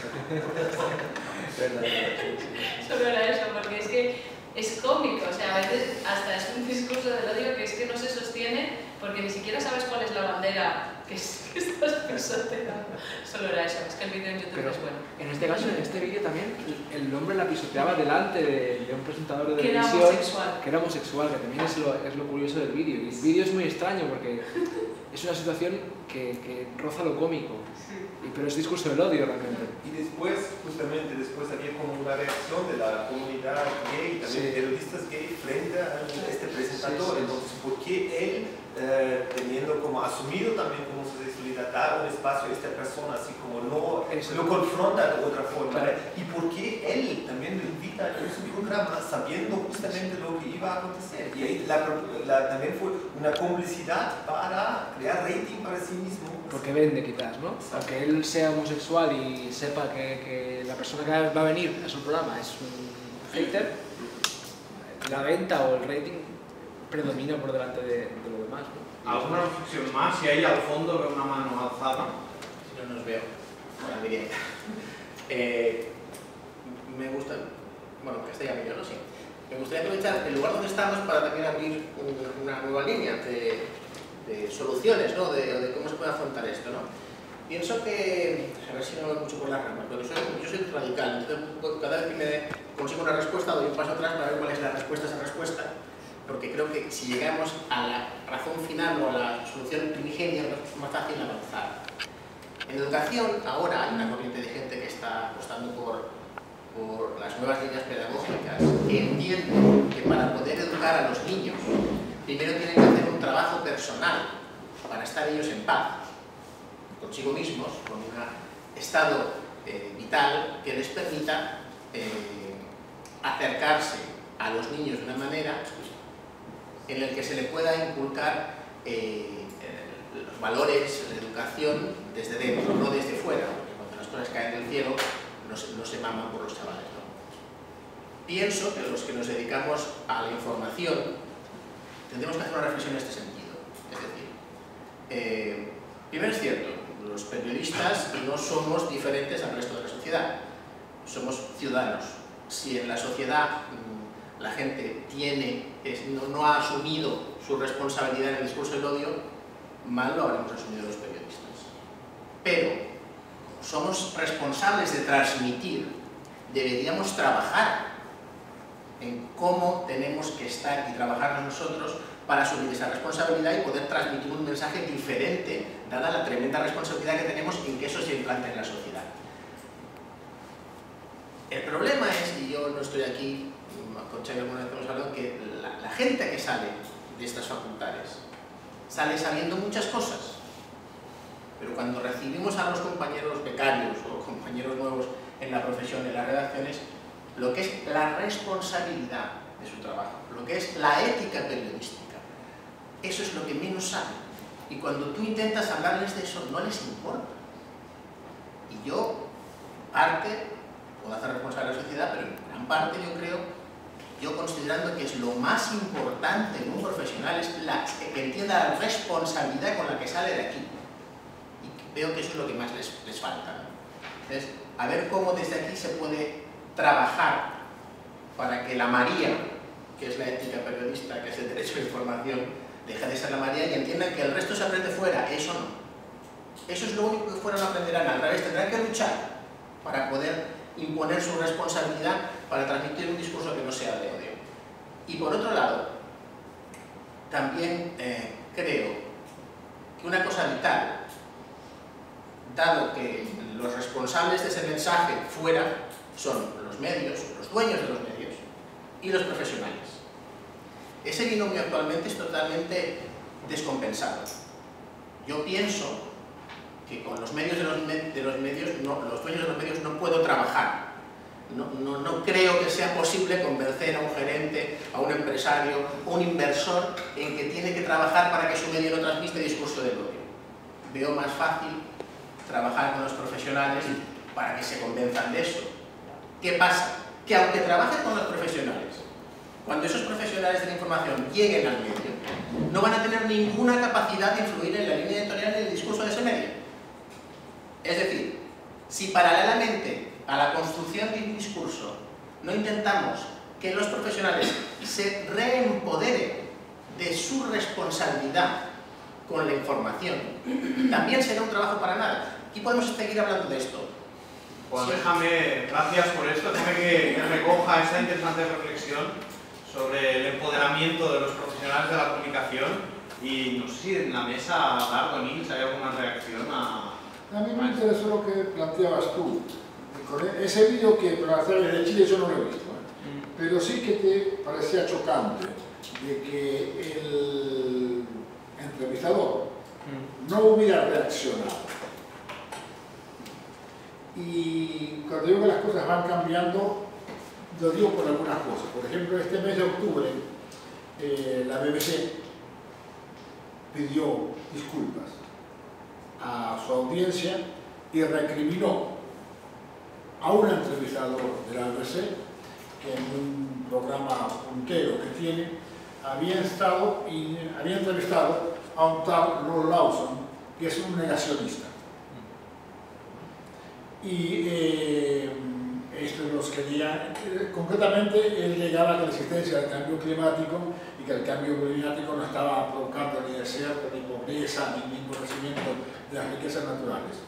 Solo era eso, porque es que es cómico, o sea, a veces hasta es un discurso del odio que es que no se sostiene porque ni siquiera sabes cuál es la bandera que estás pisoteando. Solo era eso, es que el vídeo en YouTube Pero es bueno. en este caso, en este vídeo también, el hombre la pisoteaba delante de un presentador de Que era televisión homosexual. que era homosexual, que también es lo curioso del vídeo. Y el vídeo es muy extraño porque es una situación que roza lo cómico, pero es discurso del odio realmente. Y después, justamente después había como una reacción de la comunidad gay, también periodistas gay, frente a este presentador. Entonces, ¿por qué él, teniendo como asumido también como su sexualidad, dar un espacio a esta persona, así como no lo confronta de otra forma? Claro. ¿Y por qué él también lo invita en su programa sabiendo justamente lo que iba a acontecer? Y ahí también fue una complicidad para crear rating para sí mismo. Porque vende quizás, ¿no? Aunque él sea homosexual y sepa que la persona que va a venir a su programa es un hater, la venta o el rating predomina por delante de lo demás, ¿no? ¿Alguna reflexión más? Si hay al fondo veo una mano alzada. Si no nos veo. Hola, Miriam. Me gusta, bueno, castellano yo no sé. Me gustaría aprovechar el lugar donde estamos para también abrir una nueva línea de soluciones, ¿no? De cómo se puede afrontar esto, ¿no? Pienso que, a ver si no voy mucho por las ramas, porque yo soy radical, entonces cada vez que me consigo una respuesta doy un paso atrás para ver cuál es la respuesta a esa respuesta, porque creo que si llegamos a la razón final o a la solución primigenia es más fácil avanzar. En educación ahora hay una corriente de gente que está apostando por las nuevas líneas pedagógicas, que entienden que para poder educar a los niños primero tienen que hacer un trabajo personal para estar ellos en paz consigo mismos, con un estado vital que les permita acercarse a los niños de una manera en la que se le pueda inculcar los valores, la educación desde dentro, no desde fuera, porque cuando las cosas caen del cielo no se maman por los chavales, ¿no? Pienso que los que nos dedicamos a la información tendremos que hacer una reflexión en este sentido. Es decir, primero es cierto, los periodistas no somos diferentes al resto de la sociedad, somos ciudadanos. Si en la sociedad la gente no ha asumido su responsabilidad en el discurso del odio, mal lo habremos asumido los periodistas. Pero, como somos responsables de transmitir, deberíamos trabajar en cómo tenemos que estar y trabajar nosotros para asumir esa responsabilidad y poder transmitir un mensaje diferente, dada la tremenda responsabilidad que tenemos en que eso se implante en la sociedad. El problema es, y yo no estoy aquí, con Xavi alguna vez hemos hablado, que la gente que sale de estas facultades sale sabiendo muchas cosas, pero cuando recibimos a los compañeros becarios o compañeros nuevos en la profesión, en las redacciones, lo que es la responsabilidad de su trabajo, lo que es la ética periodística, eso es lo que menos saben. Y cuando tú intentas hablarles de eso, no les importa. Y yo, en parte, puedo hacer responsable a la sociedad, pero en gran parte yo considerando que es lo más importante en un profesional, es que entienda la responsabilidad con la que sale de aquí. Y veo que eso es lo que más les falta, ¿no? Entonces, a ver cómo desde aquí se puede trabajar para que la María, que es la ética periodista, que es el derecho a la información, deje de ser la María y entiendan que el resto se aprende fuera. Eso no. Eso es lo único que fuera no aprenderán. Al revés, tendrán que luchar para poder imponer su responsabilidad para transmitir un discurso que no sea de odio. Y por otro lado, también creo que una cosa vital, dado que los responsables de ese mensaje fuera son los medios, los dueños de los medios y los profesionales. Ese binomio actualmente es totalmente descompensado. Yo pienso que con los medios los dueños de los medios no puedo trabajar. no creo que sea posible convencer a un gerente, a un empresario, a un inversor en que tiene que trabajar para que su medio no transmite discurso del odio. Veo más fácil trabajar con los profesionales para que se convenzan de eso. ¿Qué pasa? Que aunque trabajen con los profesionales, cuando esos profesionales de la información lleguen al medio, no van a tener ninguna capacidad de influir en la línea editorial y el discurso de ese medio. Es decir, si paralelamente a la construcción de un discurso no intentamos que los profesionales se reempoderen de su responsabilidad con la información, también será un trabajo para nada. Y podemos seguir hablando de esto. Pues déjame, gracias por esto, déjame que recoja esta interesante reflexión sobre el empoderamiento de los profesionales de la comunicación y no sé si en la mesa, Dardo, Nils, hay alguna reacción a... A mí me interesó lo que planteabas tú. Con ese vídeo que planteabas de Chile yo no lo he visto, pero sí que te parecía chocante de que el entrevistador no hubiera reaccionado. Y cuando digo que las cosas van cambiando, lo digo por algunas cosas. Por ejemplo, este mes de octubre, la BBC pidió disculpas a su audiencia y recriminó a un entrevistador de la BBC que en un programa puntero que tiene había entrevistado a un tal Lord Lawson, que es un negacionista. Y estos los querían, concretamente él negaba que la existencia del cambio climático y que el cambio climático no estaba provocando ni desierto, ni pobreza, ni empobrecimiento de las riquezas naturales.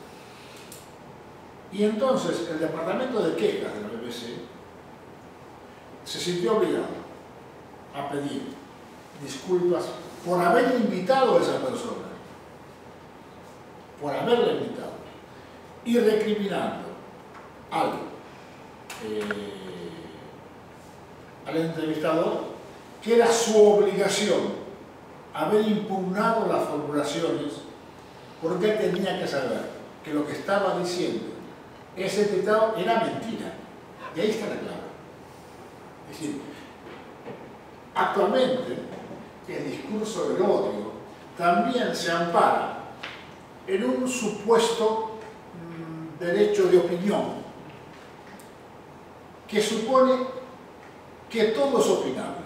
Y entonces el departamento de quejas de la BBC se sintió obligado a pedir disculpas por haber invitado a esa persona, por haberla invitado, y recriminando al entrevistador que era su obligación haber impugnado las formulaciones, porque él tenía que saber que lo que estaba diciendo ese entrevistado era mentira. Y ahí está la clave. Es decir, actualmente el discurso del odio también se ampara en un supuesto derecho de opinión que supone que todo es opinable.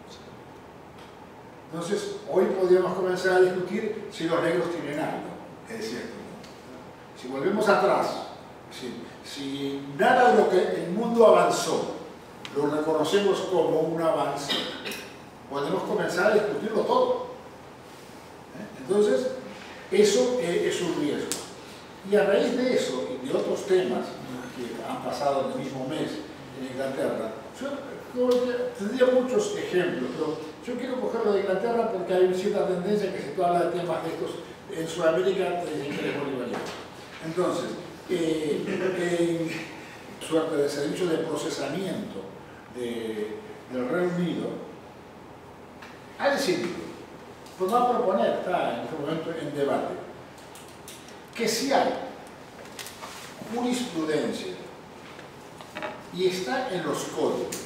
Entonces, hoy podríamos comenzar a discutir si los negros tienen algo, es cierto. Si volvemos atrás, si nada de lo que el mundo avanzó lo reconocemos como un avance, podemos comenzar a discutirlo todo. Entonces, eso es un riesgo. Y a raíz de eso y de otros temas que han pasado en el mismo mes en Inglaterra, yo tendría muchos ejemplos, pero yo quiero cogerlo de Inglaterra porque hay una cierta tendencia que si tú hablas de temas de estos en Sudamérica te dicen que eres bolivariano. Entonces, suerte de servicio de procesamiento del Reino Unido ha decidido, pues va a proponer, está en este momento en debate, que si hay jurisprudencia y está en los códigos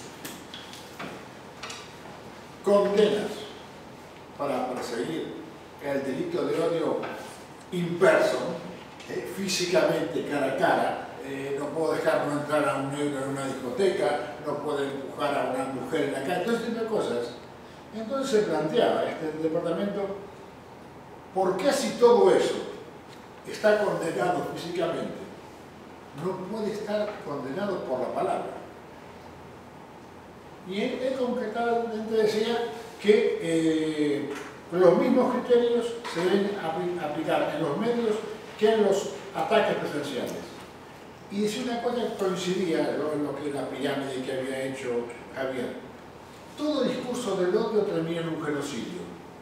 condenas para perseguir el delito de odio in person, físicamente cara a cara, no puedo dejar no entrar a un negro en una discoteca, no puedo empujar a una mujer en la calle, todo este tipo de cosas. Entonces se planteaba este departamento, ¿por qué si todo eso está condenado físicamente, no puede estar condenado por la palabra? Y él concretamente decía que los mismos criterios se deben aplicar en los medios que en los ataques presenciales. Y decía una cosa que coincidía en lo que la pirámide que había hecho Javier. Todo discurso del odio termina en un genocidio,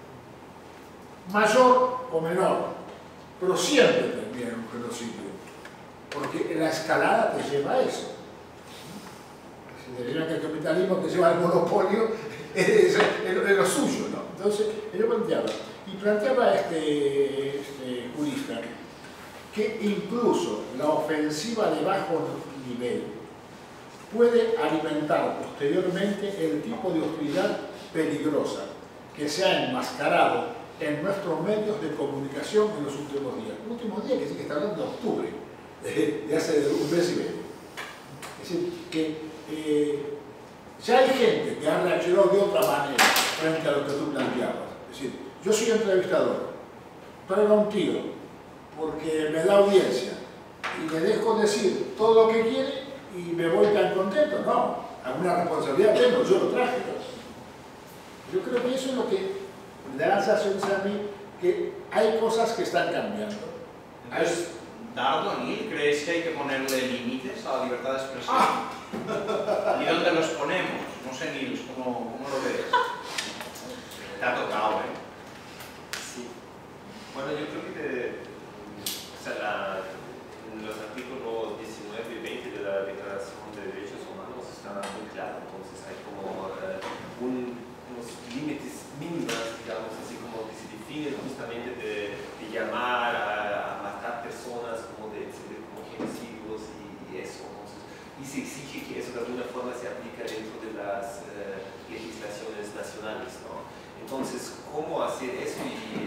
mayor o menor, pero siempre termina en un genocidio, porque la escalada te lleva a eso. Si te lleva que el capitalismo te lleva al monopolio, es lo suyo, ¿no? Entonces, él planteaba este jurista que incluso la ofensiva de bajo nivel puede alimentar posteriormente el tipo de hostilidad peligrosa que se ha enmascarado en nuestros medios de comunicación en los últimos días. El último día, que sí que está hablando de octubre, de hace un mes y medio. Es decir, que ya hay gente que ha reaccionado de otra manera frente a lo que tú planteabas. Es decir, yo soy entrevistador, traigo a un tío porque me da audiencia y le dejo decir todo lo que quiere y me voy tan contento. No, alguna responsabilidad tengo, yo lo traje. Yo creo que eso es lo que me da la sensación a mí, que hay cosas que están cambiando. Entonces, Dardo, Neil, ¿crees que hay que ponerle límites a la libertad de expresión? ¿Y dónde los ponemos? No sé, Neil, ¿cómo lo ves? Te ha tocado, ¿eh? Sí. Bueno, yo creo que los artículos 19 y 20 de la Declaración de Derechos Humanos están muy claros. Entonces hay como unos límites mínimos, digamos, así como que se definen justamente de llamar a matar personas como como genocidios y eso. Entonces, y se exige que eso de alguna forma se aplique dentro de las legislaciones nacionales, ¿no? Entonces, ¿cómo hacer eso?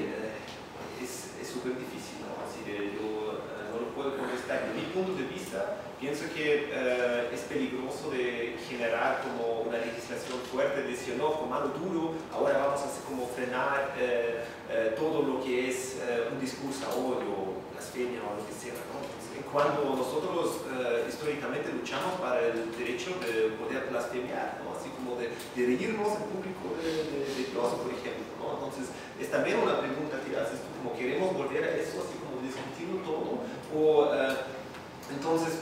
Es súper difícil, ¿no? Así que yo no lo puedo contestar. De mi punto de vista, pienso que es peligroso de generar como una legislación fuerte, de decir, no, con mano duro, ahora vamos a hacer como frenar todo lo que es un discurso a odio, blasfemia o lo que sea, ¿no? Cuando nosotros históricamente luchamos para el derecho de poder blasfemiar, ¿no? Así como de reírnos en público de Dios, por ejemplo, ¿no? Entonces, es también una pregunta que haces tú, como queremos volver a eso, así como discutirlo todo, o entonces,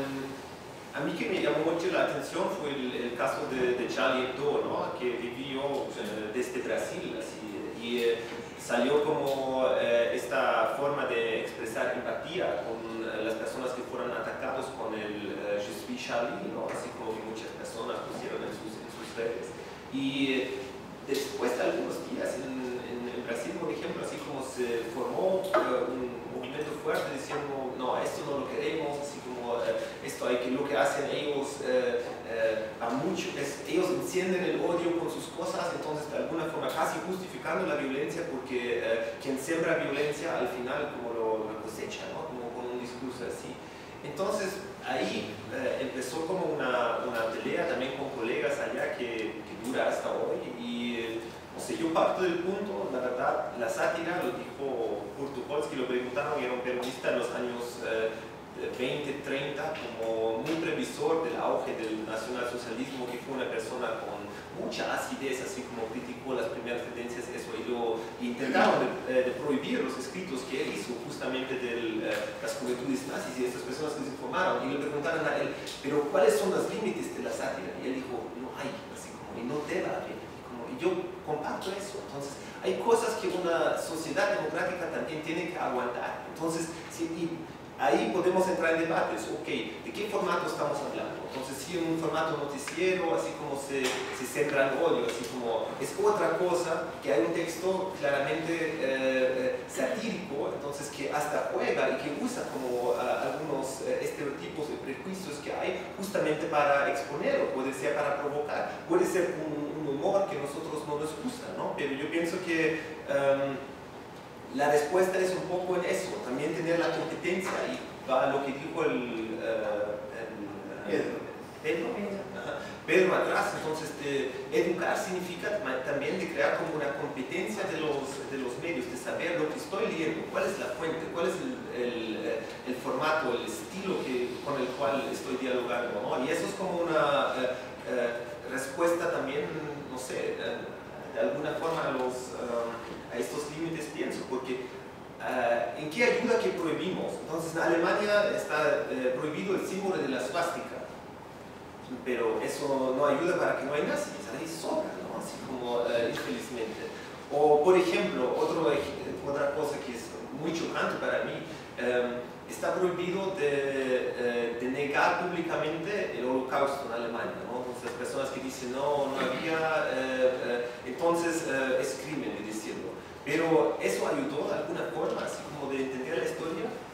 a mí que me llamó mucho la atención fue el caso de Charlie Hebdo, ¿no? Que vivió desde Brasil, así, y salió como esta forma de expresar empatía con las personas que fueron atacados con el Je suis Charlie, ¿no? Así como que muchas personas pusieron en sus redes. Y después de algunos días en Brasil, por ejemplo, así como se formó un movimiento fuerte diciendo, no, esto no lo queremos, así como esto hay que, lo que hacen ellos a mucho, ellos encienden el odio con sus cosas, entonces de alguna forma casi justificando la violencia, porque quien siembra violencia al final como lo cosecha, ¿no? Como con un discurso así. Entonces ahí empezó como una pelea también con colegas allá que dura hasta hoy, y o sea, yo parto del punto, la verdad, la sátira, lo dijo Kurt Tucholsky, lo preguntaron, y era un periodista en los años 20, 30, como muy previsor del auge del nacionalsocialismo, que fue una persona con mucha acidez, así como criticó las primeras tendencias, eso, y intentaron de prohibir los escritos que él hizo justamente de las juventudes nazis y de estas personas que se informaron, y le preguntaron a él, pero ¿cuáles son los límites de la sátira? Y él dijo, no hay, así como, y no debe haber. Y yo comparto eso. Entonces, hay cosas que una sociedad democrática también tiene que aguantar. Entonces, ahí podemos entrar en debates, ok, ¿de qué formato estamos hablando? Entonces, si en un formato noticiero, así como se centra el odio, así como es otra cosa, que hay un texto claramente satírico, entonces que hasta juega y que usa como algunos estereotipos y prejuicios que hay justamente para exponer, o puede ser para provocar, puede ser un humor que a nosotros no nos gusta, ¿no? Pero yo pienso que la respuesta es un poco en eso, también tener la competencia, y va lo que dijo Pedro atrás. Entonces, educar significa también de crear como una competencia de los medios, de saber lo que estoy leyendo, cuál es la fuente, cuál es el formato, el estilo con el cual estoy dialogando, ¿no? Y eso es como una respuesta también, no sé, de alguna forma a estos límites, pienso, porque ¿en qué ayuda que prohibimos? Entonces, en Alemania está prohibido el símbolo de la swástica, pero eso no ayuda para que no hay nazis, ahí sobra, ¿no? Así como infelizmente. O, por ejemplo, otra cosa que es muy chocante para mí, está prohibido de negar públicamente el holocausto en Alemania, ¿no? Entonces, las personas que dicen no había, entonces es crimen de decirlo. Pero eso ayudó de alguna forma, así como de entender la historia.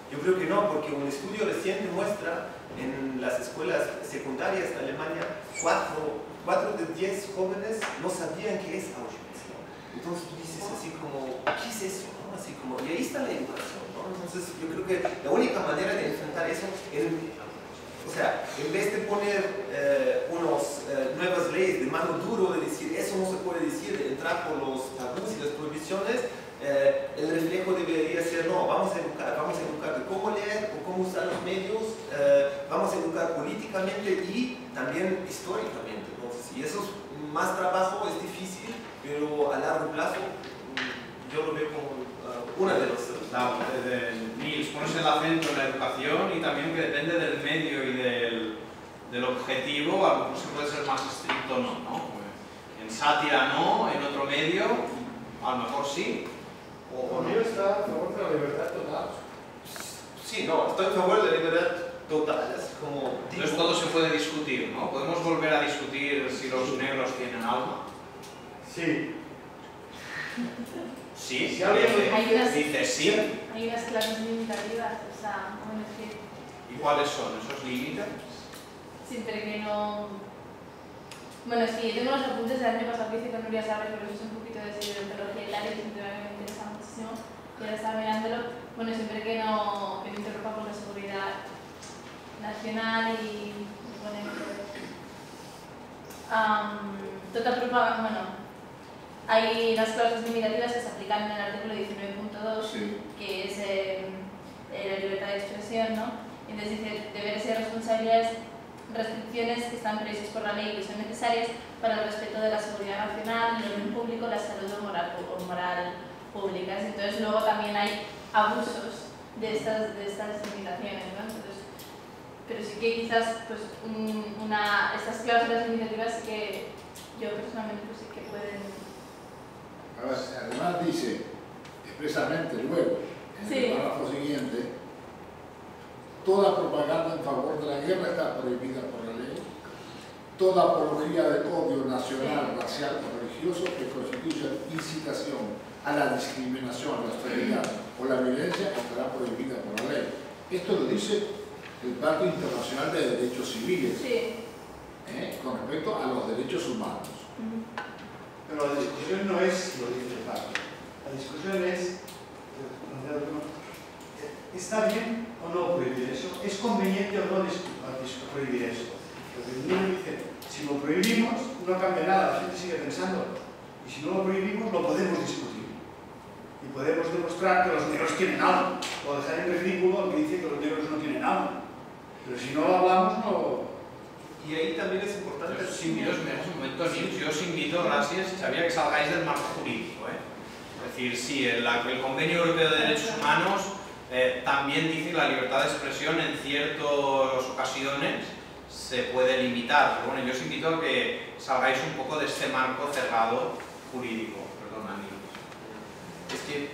Yo creo que no, porque un estudio reciente muestra en las escuelas secundarias de Alemania 4 de 10 jóvenes no sabían qué es Auschwitz, ¿no? Entonces tú dices así como, ¿qué es eso? ¿no? Así como, y ahí está la educación, ¿no? Entonces yo creo que la única manera de enfrentar eso o sea, en vez de poner nuevas leyes de mano duro, de decir eso no se puede decir, de entrar por los tabús y las prohibiciones, el reflejo debería ser, no, vamos a educar de cómo leer o cómo usar los medios, vamos a educar políticamente y también históricamente. Entonces, y eso es más trabajo, es difícil, pero a largo plazo yo lo veo como una de las... Nils, pones el acento en la educación y también que depende del medio y del objetivo, a lo mejor se puede ser más estricto o no. En sátira no, en otro medio a lo mejor sí. O no. Está a favor de la libertad total. Sí, no, estoy a favor de la libertad total. Es como... Entonces todo se puede discutir, ¿no? ¿Podemos volver a discutir si los negros tienen alma? Sí. Sí, Si alguien dice sí. Hay unas clases limitativas, o sea, bueno, es que ¿Y cuáles son esos límites? siempre que no... Bueno, sí, tengo los apuntes del año pasado que hice con Nuria Sabres, pero eso es un poquito de ontología del área y siempre me interesa muchísimo. Y ahora estaba mirándolo, bueno, siempre que no interrumpa con la seguridad nacional y toda propaganda, bueno, hay las cláusulas limitativas que se aplican en el artículo 19.2, Sí. que es la libertad de expresión, ¿no? Entonces dice, deberes y responsabilidades, restricciones que están previstas por la ley y que son necesarias para el respeto de la seguridad nacional, el orden público, la salud o moral públicas. Entonces luego también hay abusos de estas limitaciones, ¿no? Entonces, pero sí que quizás pues, estas cláusulas limitativas sí que yo personalmente pues, sí que pueden... A ver, además dice expresamente luego, en Sí. el párrafo siguiente, toda propaganda en favor de la guerra está prohibida por la ley. Toda apología de odio nacional, racial o religioso que constituya incitación a la discriminación, la hostilidad o la violencia estará prohibida por la ley. Esto lo dice el Pacto Internacional de Derechos Civiles, Sí. con respecto a los derechos humanos. Pero la discusión no es lo que dice el pacto. La discusión es, ¿está bien o no prohibir eso? ¿Es conveniente o no prohibir eso? Porque el niño dice, si lo prohibimos, no cambia nada, la gente sigue pensando. Y si no lo prohibimos, lo podemos discutir. Y podemos demostrar que los negros tienen alma. O dejar en ridículo el que dice que los negros no tienen alma. Pero si no lo hablamos, no... Y ahí también es importante... Un momento, Nils, yo os invito, gracias, Xavier, que salgáis del marco jurídico. Es decir, sí, el Convenio Europeo de Derechos Humanos también dice que la libertad de expresión en ciertas ocasiones se puede limitar. Pero bueno, yo os invito a que salgáis un poco de este marco cerrado jurídico. Perdona, Nils. Es que...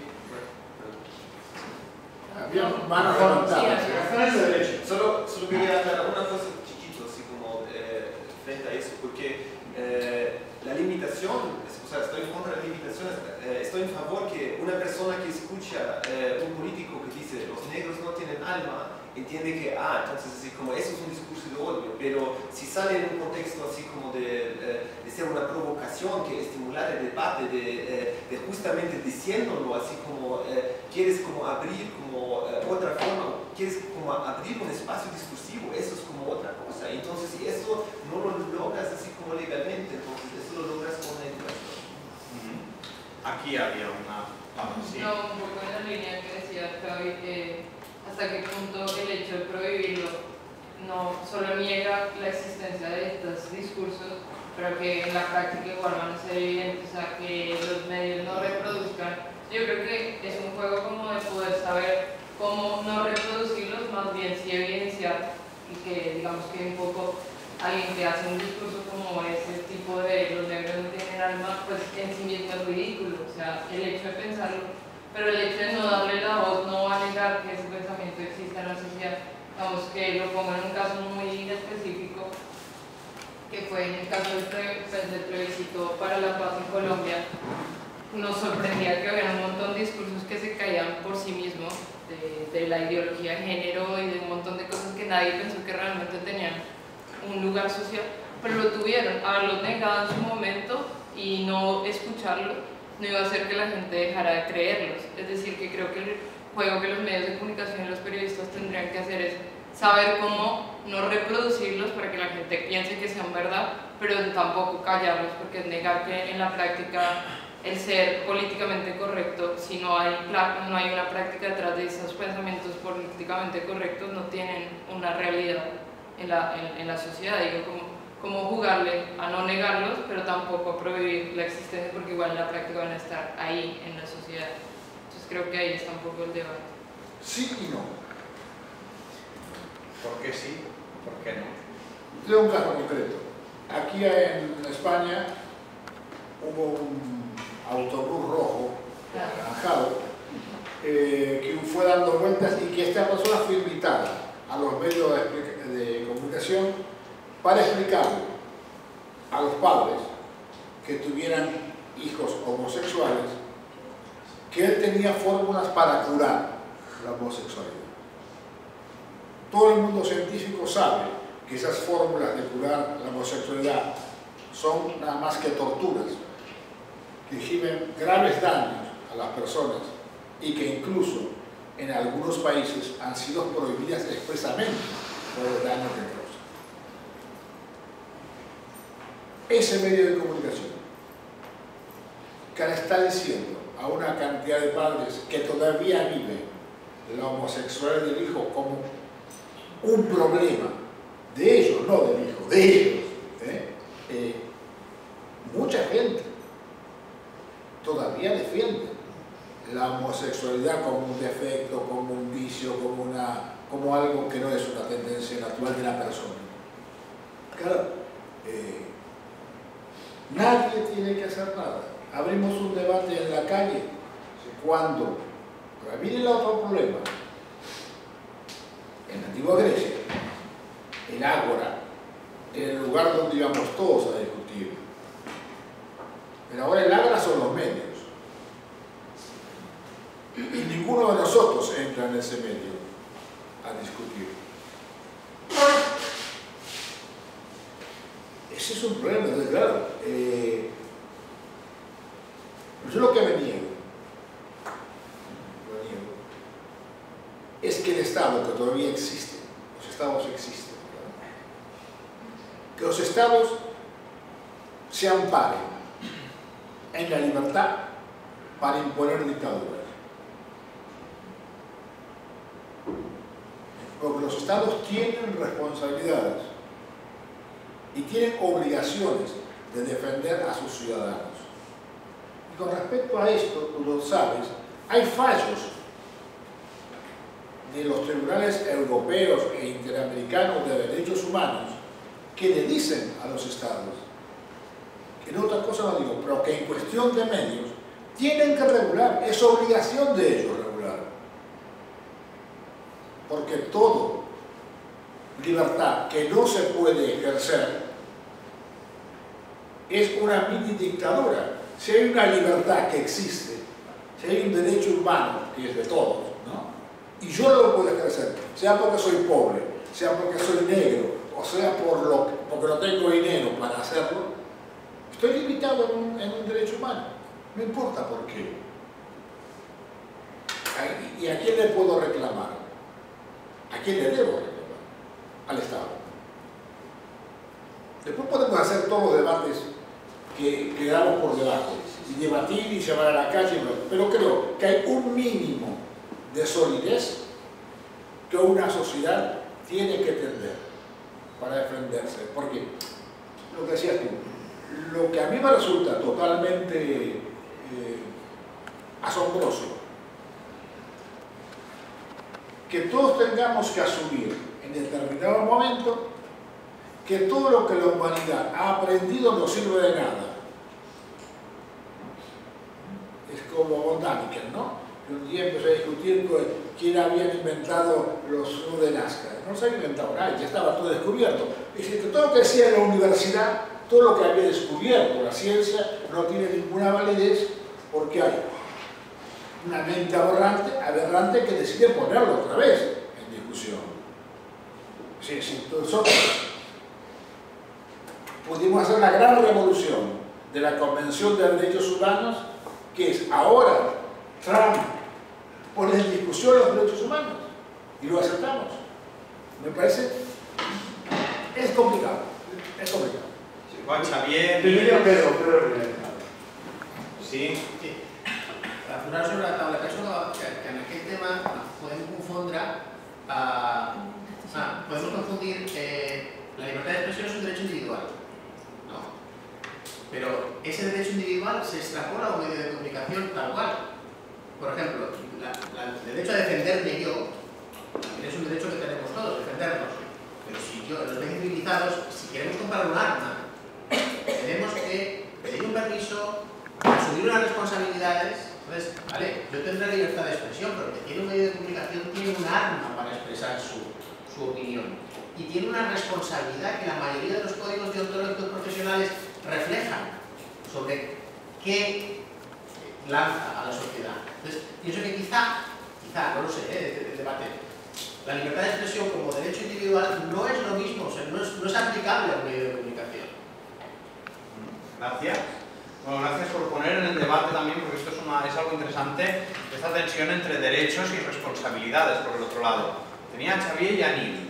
Había manos levantadas. Razones de derecho. Solo quería aclarar una cosa chiquito, así como frente a eso, porque la limitación, o sea, estoy en contra de las limitaciones, estoy en favor que una persona que escucha un político que dice los negros no tienen alma, entiende que, entonces así como eso es un discurso de odio, pero si sale en un contexto así como de ser una provocación que estimular el debate, de justamente diciéndolo así como quieres como abrir como otra forma, quieres como abrir un espacio discursivo, eso es como otra cosa. Entonces, si eso no lo logras así como legalmente, entonces eso lo logras con la educación. Aquí había una... sí. No, un poco en la línea que decía Javi, hasta qué punto el hecho de prohibirlo no solo niega la existencia de estos discursos, pero que en la práctica igual van a ser evidentes, o sea, que los medios no reproduzcan. Yo creo que es un juego como de poder saber cómo no reproducirlos, más bien sí evidenciar, y que digamos que un poco alguien que hace un discurso como ese tipo de los negros no tienen alma, pues en sí mismo es ridículo, o sea, el hecho de pensarlo, pero el hecho de no darle la voz no va a negar que ese pensamiento exista en la sociedad. Digamos que lo pongo en un caso muy específico, que fue en el caso del plebiscito para la paz en Colombia, nos sorprendía que había un montón de discursos que se caían por sí mismos, de la ideología de género y de un montón de cosas que nadie pensó que realmente tenían un lugar social, pero lo tuvieron. Haberlo negado en su momento y no escucharlo no iba a hacer que la gente dejara de creerlos. Es decir, que creo que el juego que los medios de comunicación y los periodistas tendrían que hacer es saber cómo no reproducirlos para que la gente piense que sean verdad, pero tampoco callarlos, porque es negar que en la práctica el ser políticamente correcto, si no hay una práctica detrás de esos pensamientos políticamente correctos, no tienen una realidad en la sociedad. Digo, como jugarle a no negarlos, pero tampoco a prohibir la existencia, porque igual en la práctica van a estar ahí en la sociedad. Entonces creo que ahí está un poco el debate. Sí y no. ¿Por qué sí? ¿Por qué no? Tengo un caso concreto. Aquí en España hubo un autobús rojo, anaranjado, que fue dando vueltas y que esta persona fue invitada a los medios de comunicación para explicarle a los padres que tuvieran hijos homosexuales que él tenía fórmulas para curar la homosexualidad. Todo el mundo científico sabe que esas fórmulas de curar la homosexualidad son nada más que torturas, que infligen graves daños a las personas y que incluso en algunos países han sido prohibidas expresamente por el daño que causan. Ese medio de comunicación que le está diciendo a una cantidad de padres que todavía viven la homosexualidad del hijo como un problema de ellos, no del hijo, de ellos. Mucha gente todavía defiende la homosexualidad como un defecto, como un vicio, como algo que no es una tendencia natural de la persona. Claro, nadie tiene que hacer nada. Abrimos un debate en la calle cuando, ahora viene el otro problema. En la antigua Grecia, el ágora era el lugar donde íbamos todos a discutir. Pero ahora el ágora son los medios. Y ninguno de nosotros entra en ese medio a discutir. Ese es un problema, entonces, claro. Yo lo que me niego es que el Estado, que todavía existe, los Estados existen, ¿verdad? Que los Estados se amparen en la libertad para imponer dictaduras. Porque los Estados tienen responsabilidades y tienen obligaciones de defender a sus ciudadanos. Y con respecto a esto, tú lo sabes, hay fallos de los tribunales europeos e interamericanos de derechos humanos que le dicen a los estados, que no otra cosa no digo, pero que en cuestión de medios tienen que regular, es obligación de ellos regular. Porque todo libertad que no se puede ejercer es una mini dictadura. Si hay una libertad que existe, si hay un derecho humano que es de todos, ¿no? Y yo no lo puedo ejercer, sea porque soy pobre, sea porque soy negro, o sea porque no tengo dinero para hacerlo, estoy limitado en un derecho humano. No importa por qué. ¿Y a quién le puedo reclamar? ¿A quién le debo reclamar? Al Estado. Después podemos hacer todos los debates que damos por debajo, y debatir y llevar a la calle, pero creo que hay un mínimo de solidez que una sociedad tiene que tener para defenderse. Porque, lo que decías tú, lo que a mí me resulta totalmente asombroso, que todos tengamos que asumir en determinado momento que todo lo que la humanidad ha aprendido no sirve de nada. Es como von Däniken, ¿no? Que un día empezó a discutir con quién habían inventado los sudos de Nazca. No se había inventado nada, ya estaba todo descubierto. Dice que todo lo que decía en la universidad, todo lo que había descubierto la ciencia, no tiene ninguna validez Porque hay una mente aberrante que decide ponerlo otra vez en discusión. Si nosotros pudimos hacer una gran revolución de la Convención de Derechos Humanos, que es ahora Trump pone en discusión los derechos humanos y lo aceptamos. Me parece, es complicado, es complicado. Juan Xavier, Pedro. Sí. Per posar sobre la taula, penso que en aquest tema podem confundir la libertad de expresión es un derecho individual, ¿no? Pero ese derecho individual se extrapola a un medio de comunicación tal cual. Por ejemplo, el derecho a defenderme yo es un derecho que tenemos todos, defendernos. Pero si yo, los países civilizados, si queremos comprar un arma, tenemos que pedir un permiso, asumir unas responsabilidades. Entonces, vale, yo tendré libertad de expresión, pero el que tiene un medio de comunicación tiene un arma para expresar su opinión. Y tiene una responsabilidad que la mayoría de los códigos deontológicos profesionales reflejan sobre qué lanza a la sociedad. Entonces, pienso que quizá, no lo sé, el debate, la libertad de expresión como derecho individual no es lo mismo, o sea, no es aplicable a un medio de comunicación. Gracias. Bueno, gracias por poner en el debate también, porque esto es algo interesante, esta tensión entre derechos y responsabilidades por el otro lado. Tenía a Xavier y a Nil.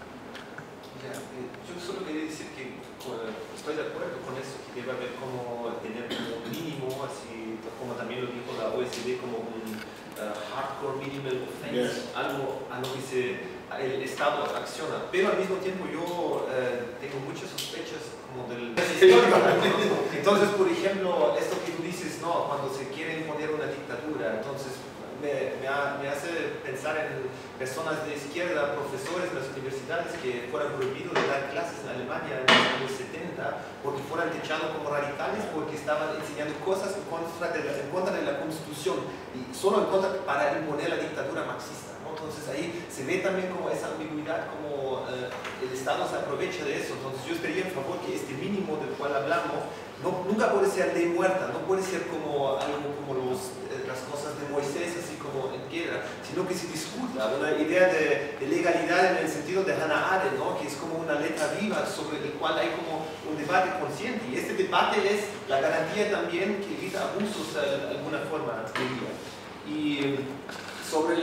Yo solo quería decir que estoy de acuerdo con eso, que debe haber como tener como un mínimo, así como también lo dijo la OECD, como un hardcore minimal offense, algo a lo que el Estado acciona. Pero al mismo tiempo yo tengo muchas sospechas como del sistema. Entonces, por ejemplo, esto que tú dices, no, cuando se quiere imponer una dictadura, entonces me hace pensar en personas de izquierda, profesores de las universidades que fueran prohibidos de dar clases en Alemania en los años 70 porque fueran tachados como radicales porque estaban enseñando cosas en contra de la Constitución y solo en contra para imponer la dictadura marxista, ¿no? Entonces ahí se ve también como esa ambigüedad, como el Estado se aprovecha de eso. Entonces yo estaría en favor que este mínimo del cual hablamos nunca puede ser ley muerta, no puede ser como algo como las cosas de Moisés, así como en piedra, sino que se discuta una idea de legalidad en el sentido de Hannah Arendt, ¿no? Que es como una letra viva sobre el cual hay como un debate consciente, y este debate es la garantía también que evita abusos de alguna forma, diría. Y sobre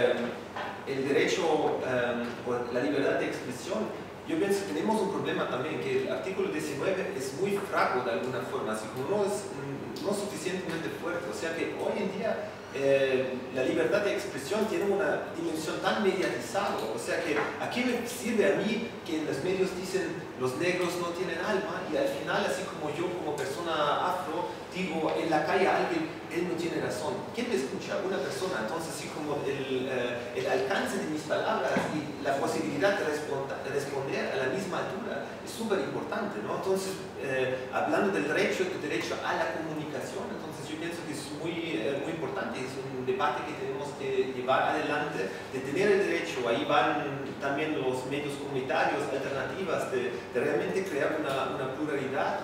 el derecho o la libertad de expresión, yo pienso que tenemos un problema también, que el artículo 19 es muy fraco de alguna forma, así como no es suficientemente fuerte. O sea que hoy en día la libertad de expresión tiene una dimensión tan mediatizada. O sea que ¿a qué me sirve a mí que en los medios dicen los negros no tienen alma y al final, así como yo como persona afro digo en la calle a alguien, él no tiene razón? ¿Quién me escucha? Una persona. Entonces así como el alcance de mis palabras y la posibilidad de responder a la misma altura es súper importante, ¿no? Entonces hablando del derecho a la comunicación, entonces yo pienso que es muy importante, es un debate que tenemos que llevar adelante, de tener el derecho. Ahí van también los medios comunitarios, alternativas, de realmente crear una pluralidad,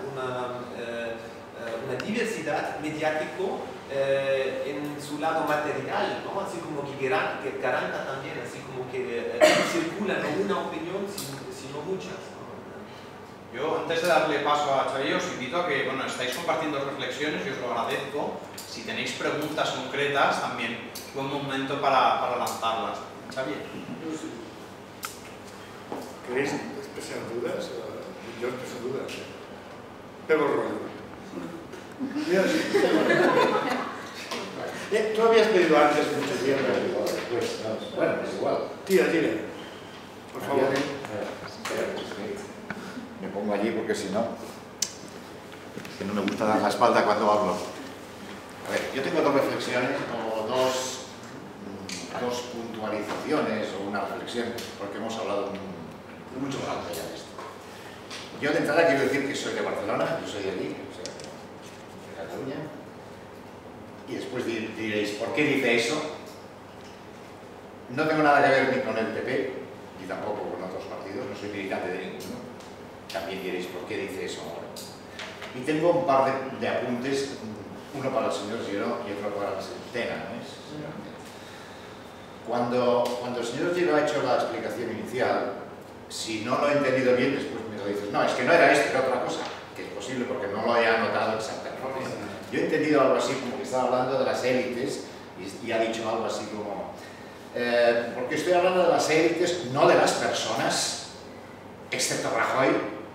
una diversidad mediático en su lado material, ¿no? Así como que garanta también, así como que circula no una opinión, sino muchas, ¿no? Yo, antes de darle paso a Xavier, os invito a que, bueno, estáis compartiendo reflexiones y os lo agradezco. Si tenéis preguntas concretas, también buen momento para lanzarlas. Xavier. ¿Queréis expresar dudas? Yo expreso dudas. Pego el rollo. Mira, sí. Tú habías pedido antes mucho tiempo. Pues, bueno, es igual. Tira. Por favor. Me pongo allí porque si no, es que no me gusta dar la espalda cuando hablo. A ver, yo tengo dos reflexiones o dos puntualizaciones o una reflexión, porque hemos hablado mucho rato ya de esto. Yo de entrada quiero decir que soy de Barcelona, yo soy de allí, o sea, de Cataluña, y después diréis, ¿por qué dice eso? No tengo nada que ver ni con el PP, ni tampoco con otros partidos, no soy militante de ninguno. También diréis, ¿por qué dice eso ahora? Y tengo un par de apuntes uno para el señor Giró y otro para la señora Tena, ¿no es? Cuando el señor Giró ha hecho la explicación inicial, si no lo he entendido bien, después me lo dices, no, es que no era esto, era otra cosa, que es posible porque no lo he anotado exactamente. Yo he entendido algo así como que estaba hablando de las élites y ha dicho algo así como, porque estoy hablando de las élites, no de las personas, excepto Rajoy.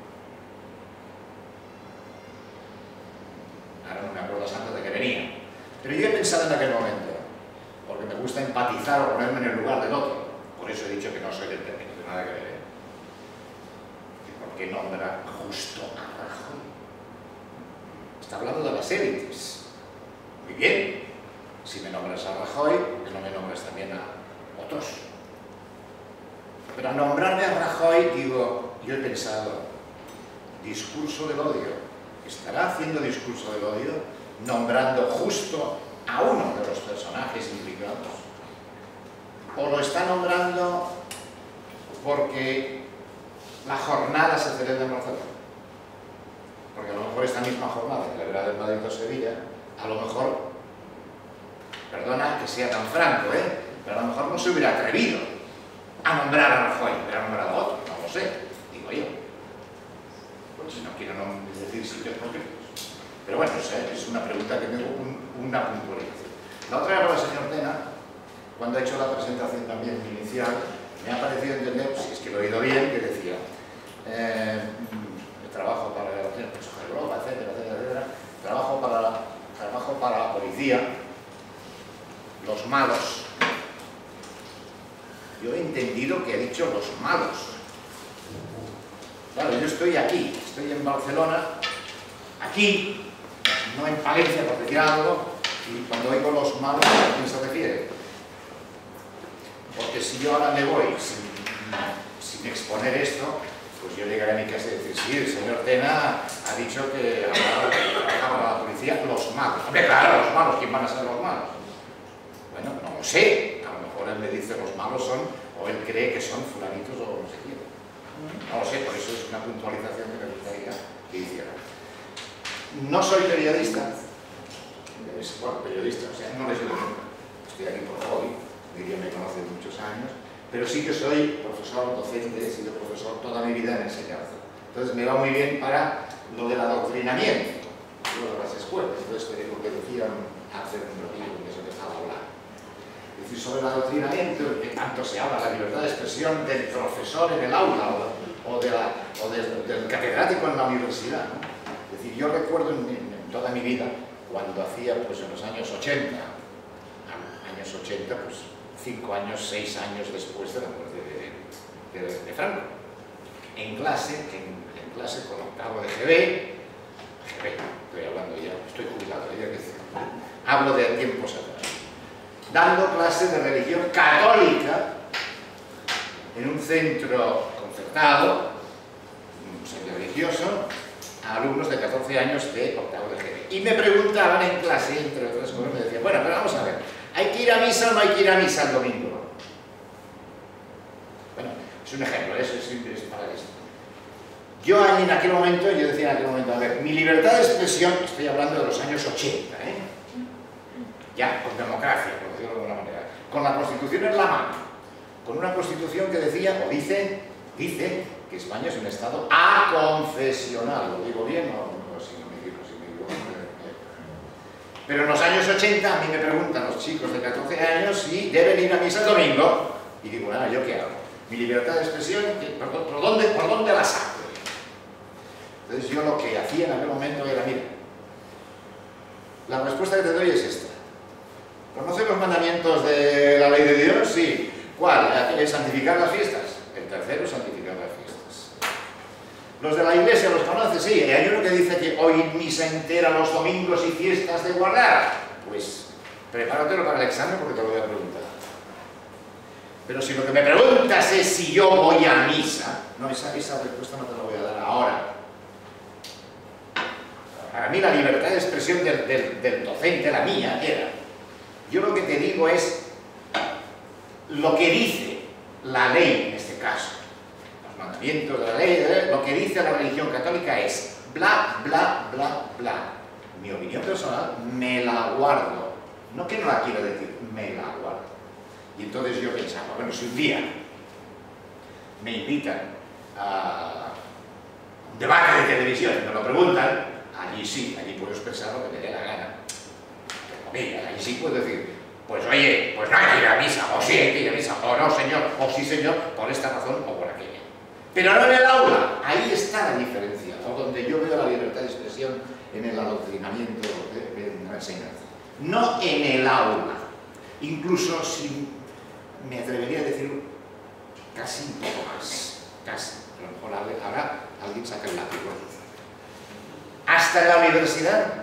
Ahora no me acuerdo santo de que venía, pero yo he pensado en aquel momento, porque me gusta empatizar o ponerme en el lugar del otro, por eso he dicho que no soy del término, de nada que ver. ¿Por qué nombra justo a Rajoy? Está hablando de las élites. Muy bien, si me nombras a Rajoy, ¿por qué no me nombras también a otros? Pero al nombrarme a Rajoy, digo, yo he pensado, discurso del odio. ¿Estará haciendo discurso del odio nombrando justo a uno de los personajes implicados? ¿O lo está nombrando porque la jornada se celebra en Barcelona? Porque a lo mejor esta misma jornada, que la verdad del Madrid-Sevilla, a lo mejor, perdona que sea tan franco, pero a lo mejor no se hubiera atrevido a nombrar a Rajoy, hubiera nombrado a otro, no lo sé, digo yo. Pues no quiero decir sitios concretos. Pero bueno, es una pregunta que tengo una puntualización. La otra era para el señor Tena, cuando ha hecho la presentación también inicial, me ha parecido entender, si es que lo he oído bien, que decía trabajo para el Consejo de Europa, etcétera, etcétera, etcétera, trabajo para la policía, los malos. Yo he entendido que ha dicho los malos. Claro, yo estoy aquí, estoy en Barcelona, aquí, no en Palencia, por decir algo, y cuando oigo los malos, ¿a quién se refiere? Porque si yo ahora me voy sin exponer esto, pues yo llegaré a mi casa y decir, sí, el señor Tena ha dicho que hablaba para la policía los malos. Hombre, claro, los malos, ¿quién van a ser los malos? Bueno, no lo sé, a lo mejor él me dice los malos son, o él cree que son fulanitos o no sé quién. No lo sé, por eso es una puntualización que me gustaría que hiciera. No soy periodista, periodista, o sea, no les digo nunca, estoy aquí por hobby, Miriam me conoce muchos años, pero sí que soy profesor, docente, he sido profesor toda mi vida en enseñanza. Entonces me va muy bien para lo del adoctrinamiento, lo de las escuelas. Entonces te digo que decían hace un ratito que se empezaba a hablar. Es decir, sobre el adoctrinamiento, que tanto se habla, la libertad de expresión del profesor en el aula o del catedrático en la universidad, ¿no? Es decir, yo recuerdo en toda mi vida, cuando hacía, pues en los años 80, pues 5 años, 6 años después de la muerte de Franco. En clase con octavo de GB, estoy hablando ya, estoy jubilado, hablo de tiempos atrás, dando clase de religión católica en un centro concertado, un centro religioso, a alumnos de 14 años de octavo de GB. Y me preguntaban en clase, entre otras cosas, me decían, bueno, pero vamos a ver, ¿hay que ir a misa o no hay que ir a misa el domingo? Bueno, es un ejemplo, eso es para esto. Yo en aquel momento, yo decía en aquel momento, a ver, mi libertad de expresión, estoy hablando de los años 80, ya con democracia, por decirlo de alguna manera, con la Constitución en la mano, con una Constitución que decía, o dice que España es un Estado aconfesional, ¿lo digo bien o si no me digo? Pero en los años 80 a mí me preguntan los chicos de 14 años si deben ir a misa el domingo. Y digo, bueno, ¿yo qué hago? Mi libertad de expresión, ¿por dónde la saco? Entonces yo lo que hacía en aquel momento era, mira, la respuesta que te doy es esta. ¿Conoces los mandamientos de la ley de Dios? Sí. ¿Cuál? ¿El santificar las fiestas? El tercero, santificar las fiestas. Los de la iglesia los conoces, sí. Hay uno que dice que hoy misa entera los domingos y fiestas de guardar. Pues prepáratelo para el examen porque te lo voy a preguntar. Pero si lo que me preguntas es si yo voy a misa, no, esa respuesta no te la voy a dar ahora. Para mí la libertad de expresión del docente, la mía, era, yo lo que te digo es lo que dice la ley en este caso, los mandamientos de la ley, lo que dice la religión católica es bla, bla, bla, bla. mi opinión personal me la guardo. No que no la quiero decir, me la guardo. Y entonces yo pensaba, bueno, si un día me invitan a un debate de televisión y me lo preguntan, allí sí, allí puedo expresar lo que me dé la gana. Allí sí puedo decir, pues oye, pues no hay que ir a misa, o sí hay que ir a misa, o no señor, o sí señor, por esta razón o por aquella. Pero no en el aula, ahí está la diferencia, o donde yo veo la libertad de expresión en el adoctrinamiento, en la enseñanza. No en el aula, incluso si me atrevería a decir casi un poco más, casi, a lo mejor ahora alguien saca el lápiz. Hasta la universidad.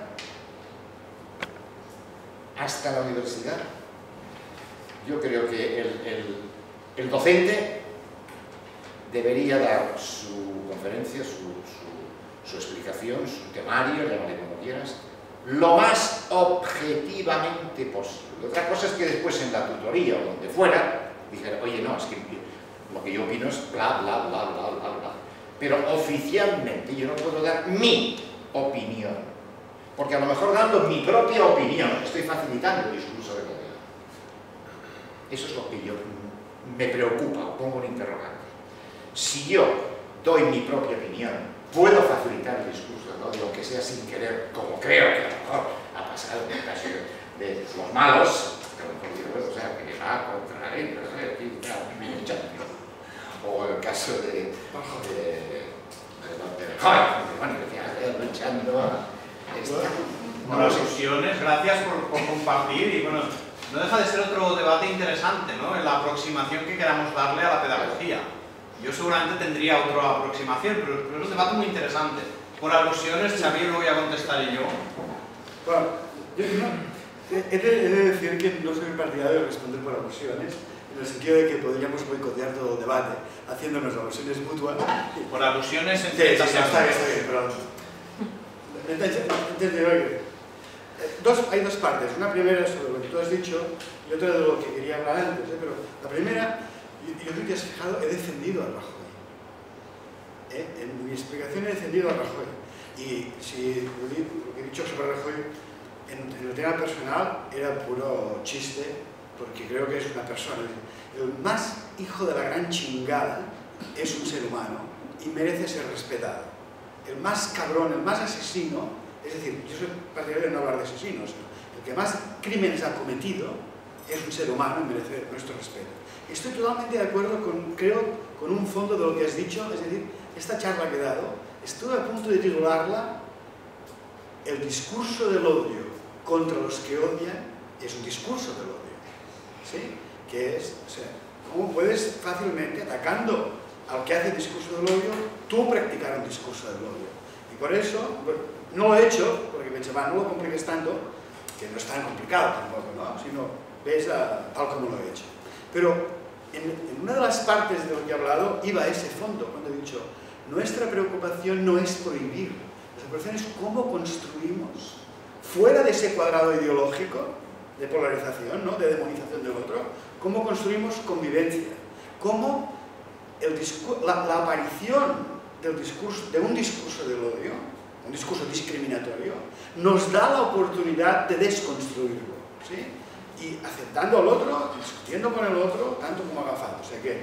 Hasta la universidad. Yo creo que el docente debería dar su conferencia, su explicación, su temario, llámale como quieras, lo más objetivamente posible. Otra cosa es que después en la tutoría o donde fuera dijera, oye, no, es que lo que yo opino es bla, bla, bla, bla, bla, bla. Pero oficialmente yo no puedo dar mi opinión. Porque a lo mejor dando mi propia opinión estoy facilitando el discurso de odio. Eso es lo que yo me preocupa, pongo un interrogante. Si yo doy mi propia opinión, puedo facilitar el discurso de odio, aunque sea sin querer, como creo que a lo mejor ha pasado en el caso de los malos, que a lo mejor digo, o sea, que va contra él, o el caso de luchando a... Bueno, alusiones, gracias por compartir y bueno, no deja de ser otro debate interesante, ¿no? En la aproximación que queramos darle a la pedagogía. Yo seguramente tendría otra aproximación, pero es un debate muy interesante. Por alusiones, Xavier, lo voy a contestar yo. Bueno, yo he de decir que no soy partidario de responder por alusiones, en el sentido de que podríamos boicotear todo el debate, haciéndonos alusiones mutuas. Por alusiones en sí, está bien, pero... hay dos partes, una primera sobre lo que tú has dicho y otra de lo que quería hablar antes, pero la primera, yo creo que has fijado, he defendido a Rajoy. En mi explicación he defendido a Rajoy. Y si lo que he dicho sobre Rajoy en el tema personal era puro chiste, porque creo que es una persona. El más hijo de la gran chingada es un ser humano y merece ser respetado. El más cabrón, el más asesino, es decir, yo soy partidario de no hablar de asesinos, el que más crímenes ha cometido es un ser humano y merece nuestro respeto. Estoy totalmente de acuerdo con un fondo de lo que has dicho, es decir, esta charla que he dado, estuve a punto de titularla El discurso del odio contra los que odian es un discurso del odio, ¿sí? Que es, o sea, cómo puedes fácilmente, atacando al que hace el discurso del odio, tú practicar un discurso del odio. Y por eso, bueno, no lo he hecho, porque pensaba, no lo compliques tanto, que no es tan complicado tampoco, ¿no? Sino ves tal como lo he hecho. Pero en una de las partes de lo que he hablado iba a ese fondo, cuando he dicho, nuestra preocupación no es prohibir, nuestra preocupación es cómo construimos, fuera de ese cuadrado ideológico de polarización, ¿no? De demonización del otro, cómo construimos convivencia, cómo la aparición de un discurso del odio, un discurso discriminatorio, nos da la oportunidad de desconstruirlo, ¿sí? Y aceptando al otro, discutiendo con el otro, tanto como haga falta. O sea que,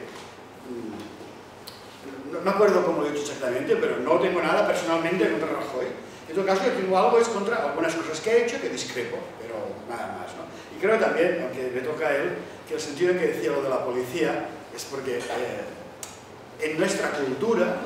no me acuerdo cómo lo he dicho exactamente, pero no tengo nada personalmente contra Rajoy. En todo caso, yo tengo algo es contra algunas cosas que ha hecho que discrepo, pero nada más, ¿no? Y creo también, aunque le toca a él, que el sentido en que decía lo de la policía es porque en nuestra cultura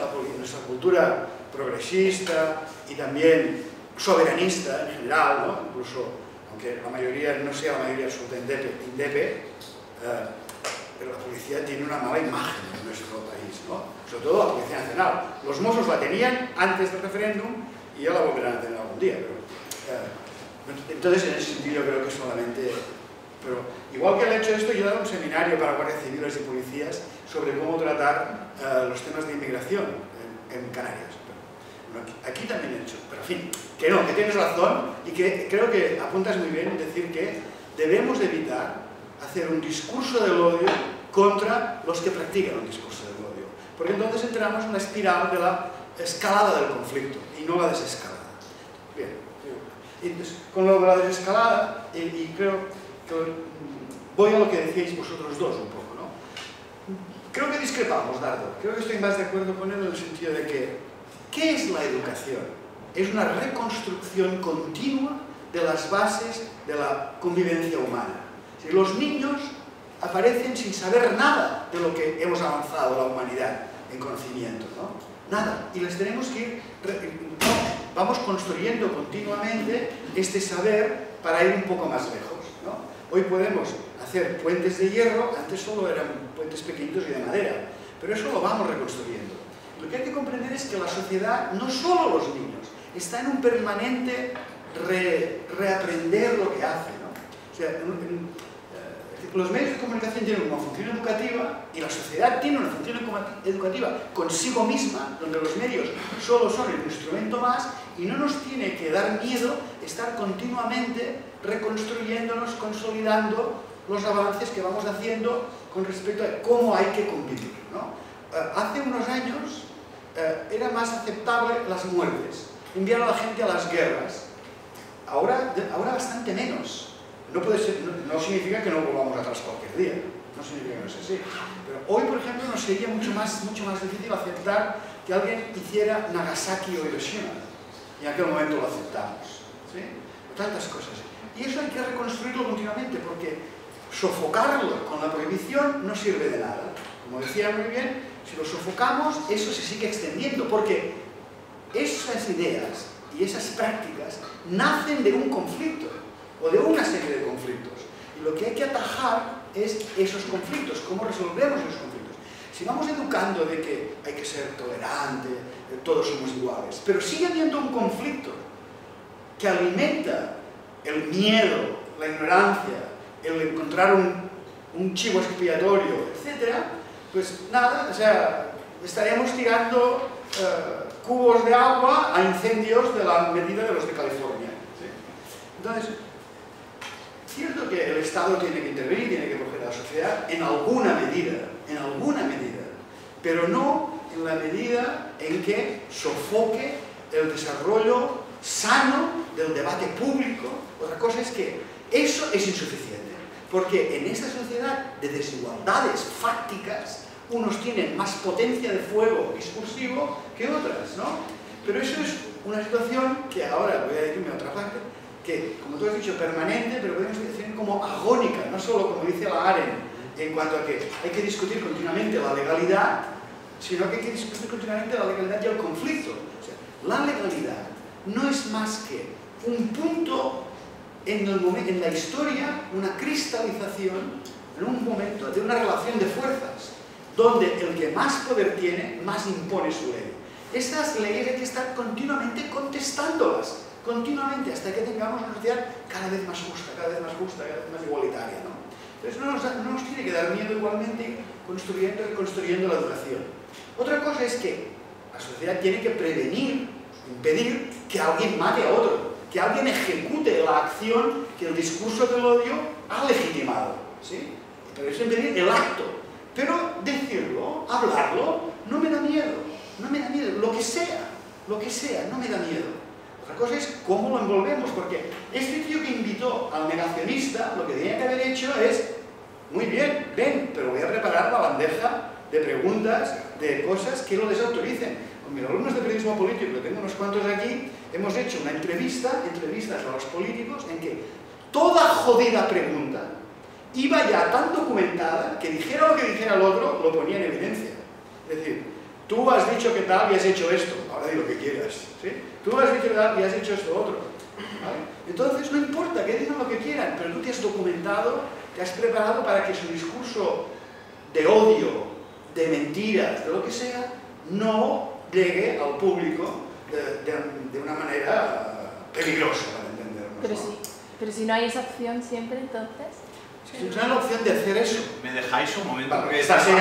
progresista y también soberanista en general, ¿no? Incluso, aunque la mayoría no sea la mayoría absoluta indepe, pero la policía tiene una mala imagen en nuestro país, ¿no? Sobre todo la Policía Nacional. Los Mossos la tenían antes del referéndum y ya la volverán a tener algún día. Pero, entonces, en ese sentido, creo que solamente... Pero igual que he hecho esto, yo he dado un seminario para guardias civiles y policías sobre cómo tratar los temas de inmigración en Canarias. Pero, aquí también he hecho, pero en fin, que tienes razón y que creo que apuntas muy bien en decir que debemos evitar hacer un discurso del odio contra los que practican un discurso del odio, porque entonces entramos en la espiral de la escalada del conflicto y no la desescalada. Bien, Entonces, con lo de la desescalada, y creo que voy a lo que decíais vosotros dos un poco, ¿no? Creo que discrepamos, Dardo. Creo que estoy más de acuerdo con él en el sentido de que, ¿qué es la educación? Es una reconstrucción continua de las bases de la convivencia humana. Si los niños aparecen sin saber nada de lo que hemos avanzado la humanidad en conocimiento, ¿no? Nada. Y les tenemos que ir... Vamos construyendo continuamente este saber para ir un poco más lejos, ¿no? Hoy podemos hacer puentes de hierro, antes solo eran puentes pequeñitos y de madera, pero eso lo vamos reconstruyendo. Lo que hay que comprender es que la sociedad, no solo los niños, está en un permanente reaprender lo que hace, ¿no? O sea, los medios de comunicación tienen una función educativa y la sociedad tiene una función educativa consigo misma, donde los medios solo son el instrumento más, y no nos tiene que dar miedo estar continuamente reconstruyéndonos, consolidando los avances que vamos haciendo con respecto a cómo hay que convivir, ¿no? Hace unos años era más aceptable las muertes, enviar a la gente a las guerras. Ahora bastante menos. No puede ser, no significa que no volvamos atrás cualquier día, no significa que no sea así. Pero hoy, por ejemplo, nos sería mucho más difícil aceptar que alguien hiciera Nagasaki o Hiroshima. Y en aquel momento lo aceptamos, ¿sí? Tantas cosas. Y eso hay que reconstruirlo continuamente, porque sofocarlo con la prohibición no sirve de nada. Como decía muy bien, si lo sofocamos, eso se sigue extendiendo, porque esas ideas y esas prácticas nacen de un conflicto, o de una serie de conflictos. Y lo que hay que atajar es esos conflictos, cómo resolvemos esos conflictos. Si vamos educando de que hay que ser tolerante, todos somos iguales, pero sigue habiendo un conflicto que alimenta el miedo, la ignorancia, el encontrar un chivo expiatorio, etc., pues nada, o sea, estaremos tirando cubos de agua a incendios de la medida de los de California, ¿sí? Entonces, cierto que el Estado tiene que intervenir, tiene que proteger a la sociedad en alguna medida, pero no en la medida en que sofoque el desarrollo sano del debate público. Otra cosa es que eso es insuficiente, porque en esta sociedad de desigualdades fácticas, unos tienen más potencia de fuego discursivo que otras, ¿no? Pero eso es una situación que ahora voy a irme a otra parte, que, como tú has dicho, permanente, pero podemos decir como agónica, no solo como dice la Arendt, en cuanto a que hay que discutir continuamente la legalidad, sino que hay que discutir continuamente la legalidad y el conflicto. O sea, la legalidad no es más que un punto en la historia, una cristalización en un momento de una relación de fuerzas, donde el que más poder tiene, más impone su ley. Esas leyes hay que estar continuamente contestándolas, continuamente, hasta que tengamos una sociedad cada vez más justa, cada vez más igualitaria, ¿no? Entonces no nos tiene que dar miedo igualmente construyendo y reconstruyendo la educación. Otra cosa es que la sociedad tiene que prevenir, impedir que alguien mate a otro, que alguien ejecute la acción que el discurso del odio ha legitimado, ¿sí? Pero es impedir el acto. Pero decirlo, hablarlo, no me da miedo, lo que sea, no me da miedo. Otra cosa es cómo lo envolvemos, porque este tío que invitó al negacionista, lo que tenía que haber hecho es, muy bien, ven, pero voy a preparar la bandeja de preguntas, de cosas que lo desautoricen. Con mis alumnos de periodismo político, que tengo unos cuantos aquí, hemos hecho una entrevistas a los políticos, en que toda jodida pregunta iba ya tan documentada que dijera lo que dijera el otro, lo ponía en evidencia. Es decir, tú has dicho que tal y has hecho esto, ahora di lo que quieras, ¿sí? Tú has dicho que tal y has hecho esto otro, ¿vale? Entonces no importa que digan lo que quieran, pero tú te has documentado, te has preparado para que su discurso de odio, de mentiras, de lo que sea, no llegue al público de una manera peligrosa, para entendernos, ¿no? Pero si no hay esa opción siempre, entonces... Si no hay la opción de hacer eso... ¿Me dejáis un momento? Vale, porque está así,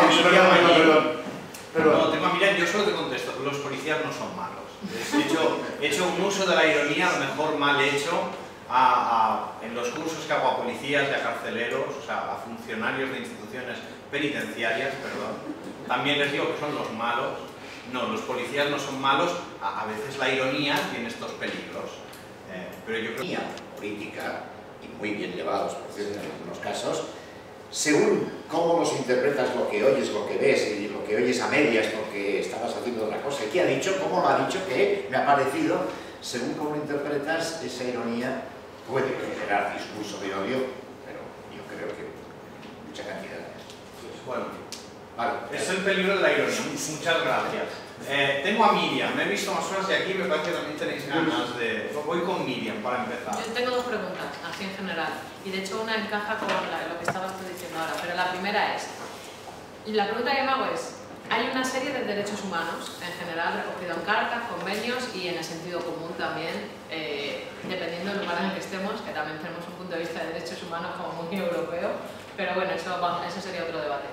no, tengo a Miriam, yo solo te contesto, los policías no son malos. He hecho un uso de la ironía, a lo mejor mal hecho, en los cursos que hago a policías y a carceleros, o sea, a funcionarios de instituciones penitenciarias, perdón. También les digo que son los malos. No, los policías no son malos, a veces la ironía tiene estos peligros. Pero yo creo política, y muy bien llevados, por cierto, en algunos casos, según cómo nos interpretas lo que oyes, lo que ves, y lo que oyes a medias porque estabas haciendo otra cosa, ¿qué ha dicho? ¿Cómo lo ha dicho? ¿Qué me ha parecido? Según cómo lo interpretas, esa ironía puede generar discurso de odio, pero yo creo que mucha cantidad. Bueno, vale. Es el peligro de la ironía. Muchas gracias. Tengo a Miriam, me he visto más horas de aquí, me parece que también tenéis ganas de... Voy con Miriam para empezar. Yo tengo dos preguntas, así en general, y de hecho una encaja con lo que estabas tú diciendo ahora, pero la primera es, la pregunta que me hago es, hay una serie de derechos humanos, en general recogido en cartas, convenios y en el sentido común también, dependiendo del lugar en el que estemos, que también tenemos un punto de vista de derechos humanos como muy europeo, pero bueno, eso sería otro debate.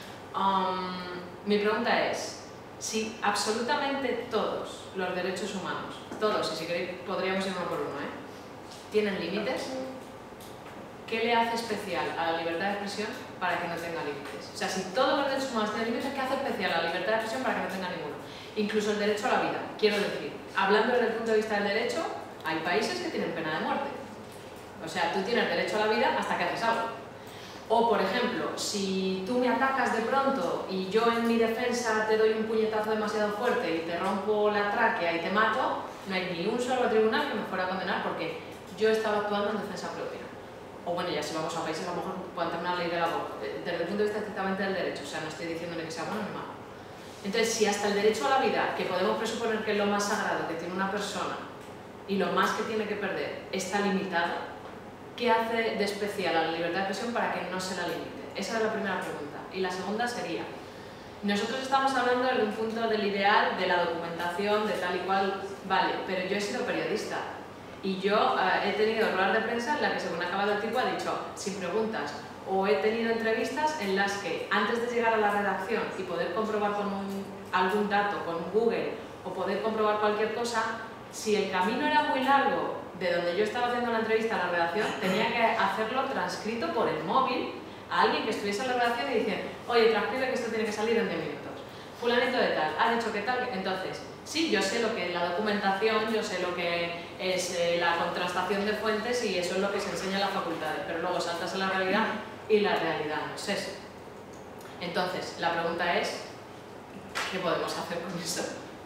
Mi pregunta es, si absolutamente todos los derechos humanos, todos, y si queréis podríamos ir uno por uno, tienen límites, ¿qué le hace especial a la libertad de expresión para que no tenga límites? O sea, si todos los derechos humanos tienen límites, ¿qué hace especial a la libertad de expresión para que no tenga ninguno? Incluso el derecho a la vida, quiero decir, hablando desde el punto de vista del derecho, hay países que tienen pena de muerte. O sea, tú tienes derecho a la vida hasta que haces algo. O, por ejemplo, si tú me atacas de pronto y yo en mi defensa te doy un puñetazo demasiado fuerte y te rompo la tráquea y te mato, no hay ni un solo tribunal que me fuera a condenar porque yo estaba actuando en defensa propia. O bueno, ya si vamos a países, a lo mejor pueden tener una ley del aborto, desde el punto de vista estrictamente del derecho, o sea, no estoy diciendo ni que sea bueno ni malo. Entonces, si hasta el derecho a la vida, que podemos presuponer que es lo más sagrado que tiene una persona y lo más que tiene que perder, está limitado, ¿qué hace de especial a la libertad de expresión para que no se la limite? Esa es la primera pregunta. Y la segunda sería, nosotros estamos hablando desde un punto del ideal, de la documentación, de tal y cual, vale, pero yo he sido periodista y yo he tenido ruedas de prensa en las que según ha acabado el tipo ha dicho, sin preguntas, o he tenido entrevistas en las que antes de llegar a la redacción y poder comprobar con algún dato, con Google, o poder comprobar cualquier cosa, si el camino era muy largo de donde yo estaba haciendo la entrevista a la redacción, tenía que hacerlo transcrito por el móvil a alguien que estuviese en la redacción y diciendo, oye, transcribe que esto tiene que salir en 10 minutos. Fulanito de tal, ha dicho que tal, entonces, sí, yo sé lo que es la documentación, yo sé lo que es la contrastación de fuentes y eso es lo que se enseña en las facultades, pero luego saltas a la realidad y la realidad no es eso. Entonces, la pregunta es, ¿qué podemos hacer con eso?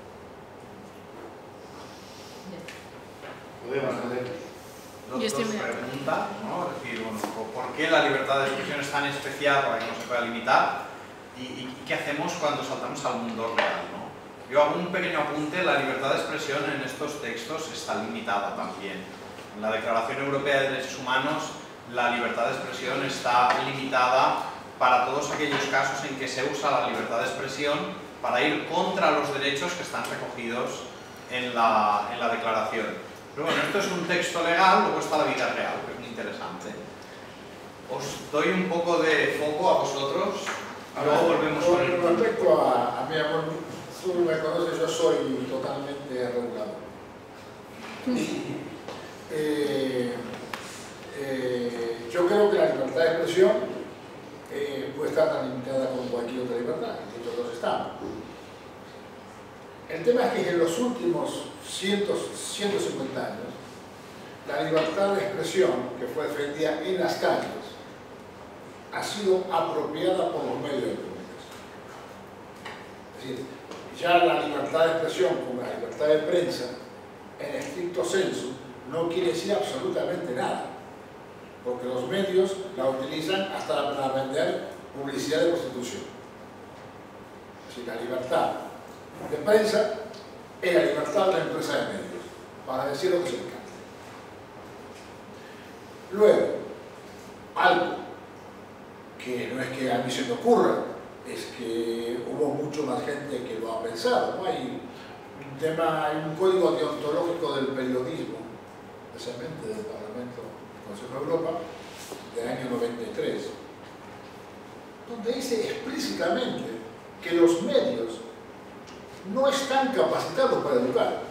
Podemos hacer dos preguntas, ¿no? Es decir, bueno, ¿por qué la libertad de expresión es tan especial para que no se pueda limitar? ¿Y qué hacemos cuando saltamos al mundo real, ¿no? Yo hago un pequeño apunte, la libertad de expresión en estos textos está limitada también. En la Declaración Europea de Derechos Humanos, la libertad de expresión está limitada para todos aquellos casos en que se usa la libertad de expresión para ir contra los derechos que están recogidos en la declaración. Pero bueno, esto es un texto legal, luego está la vida real, que es muy interesante. Os doy un poco de foco a vosotros, luego volvemos con el... Con respecto a mi amor, tú me conoces, yo soy totalmente regulador. Yo creo que la libertad de expresión puede estar tan limitada como cualquier otra libertad, y todos estamos. El tema es que en los últimos 150 años, la libertad de expresión que fue defendida en las calles ha sido apropiada por los medios de comunicación. Es decir, ya la libertad de expresión como la libertad de prensa, en estricto sensu, no quiere decir absolutamente nada, porque los medios la utilizan hasta para vender publicidad de prostitución. Es decir, la libertad de prensa es la libertad de la empresa de medios, para decir lo que se le canta. Luego, algo que no es que a mí se me ocurra, es que hubo mucho más gente que lo ha pensado, ¿no? Hay un código deontológico del periodismo, especialmente del Parlamento del Consejo de Europa, del año 93, donde dice explícitamente que los medios no están capacitados para educar,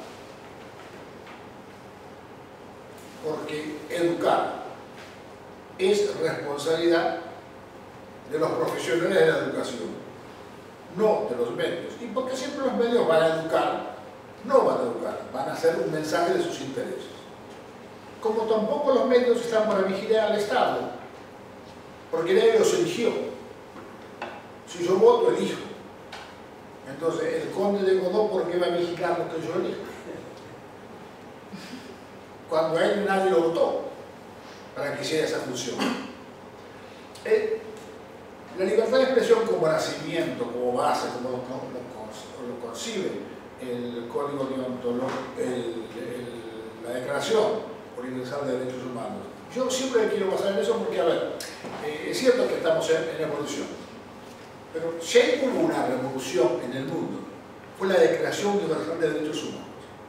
porque educar es responsabilidad de los profesionales de la educación, no de los medios. Y porque siempre los medios van a educar, no van a educar, van a hacer un mensaje de sus intereses. como tampoco los medios están para vigilar al Estado, porque nadie los eligió. Si yo voto, elijo. Entonces, el conde de Godó, ¿por qué va a vigilar lo que yo elijo? Cuando a él nadie lo votó para que hiciera esa función. La libertad de expresión como nacimiento, como base, como lo concibe el Código Deontológico, la Declaración Universal de Derechos Humanos. Yo siempre me quiero basar en eso porque, a ver, es cierto que estamos en evolución, pero si hubo una revolución en el mundo, fue la Declaración Universal de Derechos Humanos,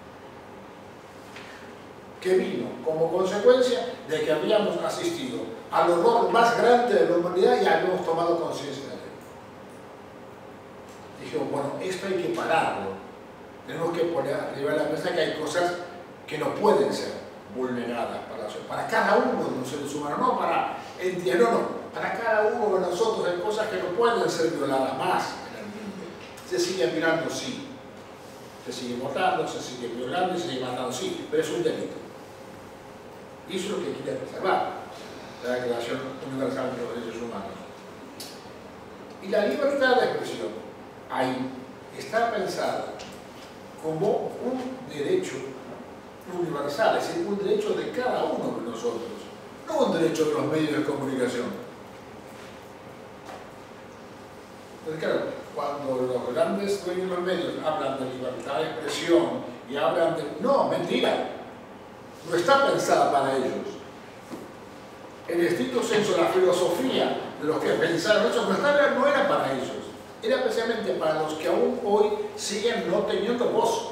que vino como consecuencia de que habíamos asistido al horror más grande de la humanidad y habíamos tomado conciencia de él. Dijimos, bueno, esto hay que pararlo. Tenemos que poner arriba de la mesa que hay cosas que no pueden ser vulneradas para cada uno de los seres humanos, no para entidades, no, para cada uno de nosotros hay cosas que no pueden ser violadas más en el mundo. Se sigue mirando, sí. Se sigue votando, se sigue violando y se sigue matando, sí, pero es un delito. Y eso es lo que quiere preservar la Declaración Universal de los Derechos Humanos. Y la libertad de expresión ahí está pensada como un derecho universal, es decir, un derecho de cada uno de nosotros, no un derecho de los medios de comunicación. Entonces, claro, cuando los grandes dueños de los medios hablan de libertad de expresión y hablan de... No, mentira. No está pensada para ellos. En estricto senso, la filosofía de los que pensaron eso no era para ellos. Era especialmente para los que aún hoy siguen no teniendo voz.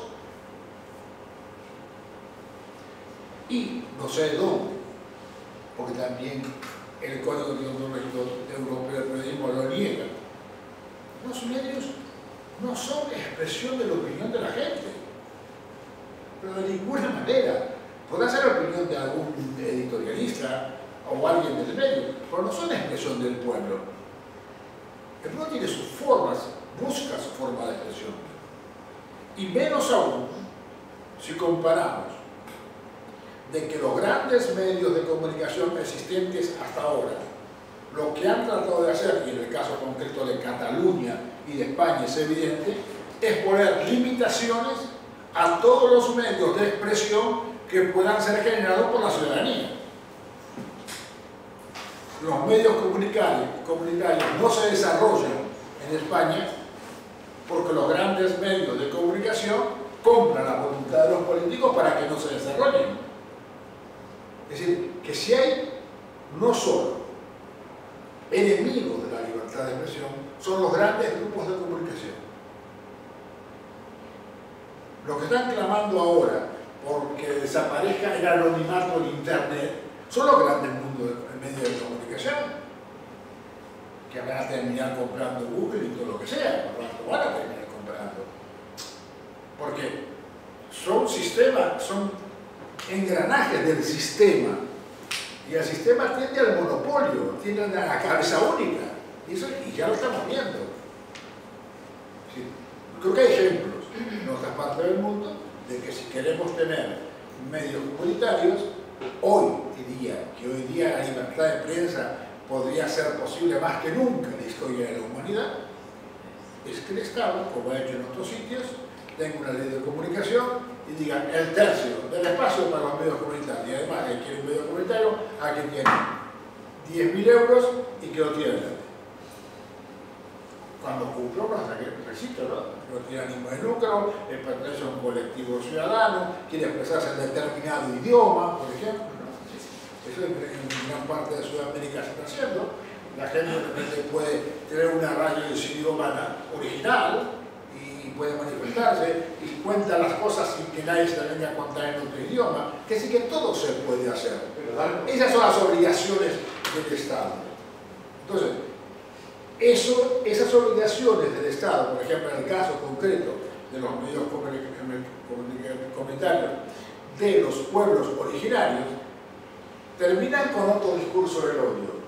Y no sé de dónde, porque también el Código Deontológico Europeo del Periodismo lo niega. Los medios no son expresión de la opinión de la gente, pero de ninguna manera. Podrá ser la opinión de algún editorialista o alguien del medio, pero no son expresión del pueblo. El pueblo tiene sus formas, busca su forma de expresión. Y menos aún si comparamos de que los grandes medios de comunicación existentes hasta ahora, lo que han tratado de hacer, y en el caso concreto de Cataluña y de España es evidente, es poner limitaciones a todos los medios de expresión que puedan ser generados por la ciudadanía. Los medios comunitarios no se desarrollan en España porque los grandes medios de comunicación compran la voluntad de los políticos para que no se desarrollen. Es decir, que si hay no solo enemigos de la libertad de expresión, son los grandes grupos de comunicación. Los que están clamando ahora porque desaparezca el anonimato en Internet son los grandes medios de comunicación, que van a terminar comprando Google y todo lo que sea, por lo tanto van a terminar comprando. Porque son sistemas, son engranajes del sistema, y el sistema tiende al monopolio, tiende a la cabeza única, y ya lo estamos viendo. Sí. Creo que hay ejemplos en otras partes del mundo de que si queremos tener medios comunitarios, hoy día la libertad de prensa podría ser posible más que nunca en la historia de la humanidad, es que el Estado, como ha hecho en otros sitios, tenga una ley de comunicación y diga el tercio del espacio para los medios comunitarios. Y además, el que quiere un medio comunitario, a quien tiene 10.000 euros y que lo tiene. Cuando cumplió con aquel requisito, no tiene ánimo de lucro, pertenece a un colectivo ciudadano, quiere expresarse en determinado idioma, por ejemplo. Eso en gran parte de Sudamérica se está haciendo. La gente de repente puede tener una radio en su idioma original y puede manifestarse y cuenta las cosas sin que nadie se la venga a contar en otro idioma. Que sí que todo se puede hacer. Esas son las obligaciones del Estado. Entonces, esas obligaciones del Estado, por ejemplo, en el caso concreto de los medios comunitarios de los pueblos originarios, terminan con otro discurso del odio.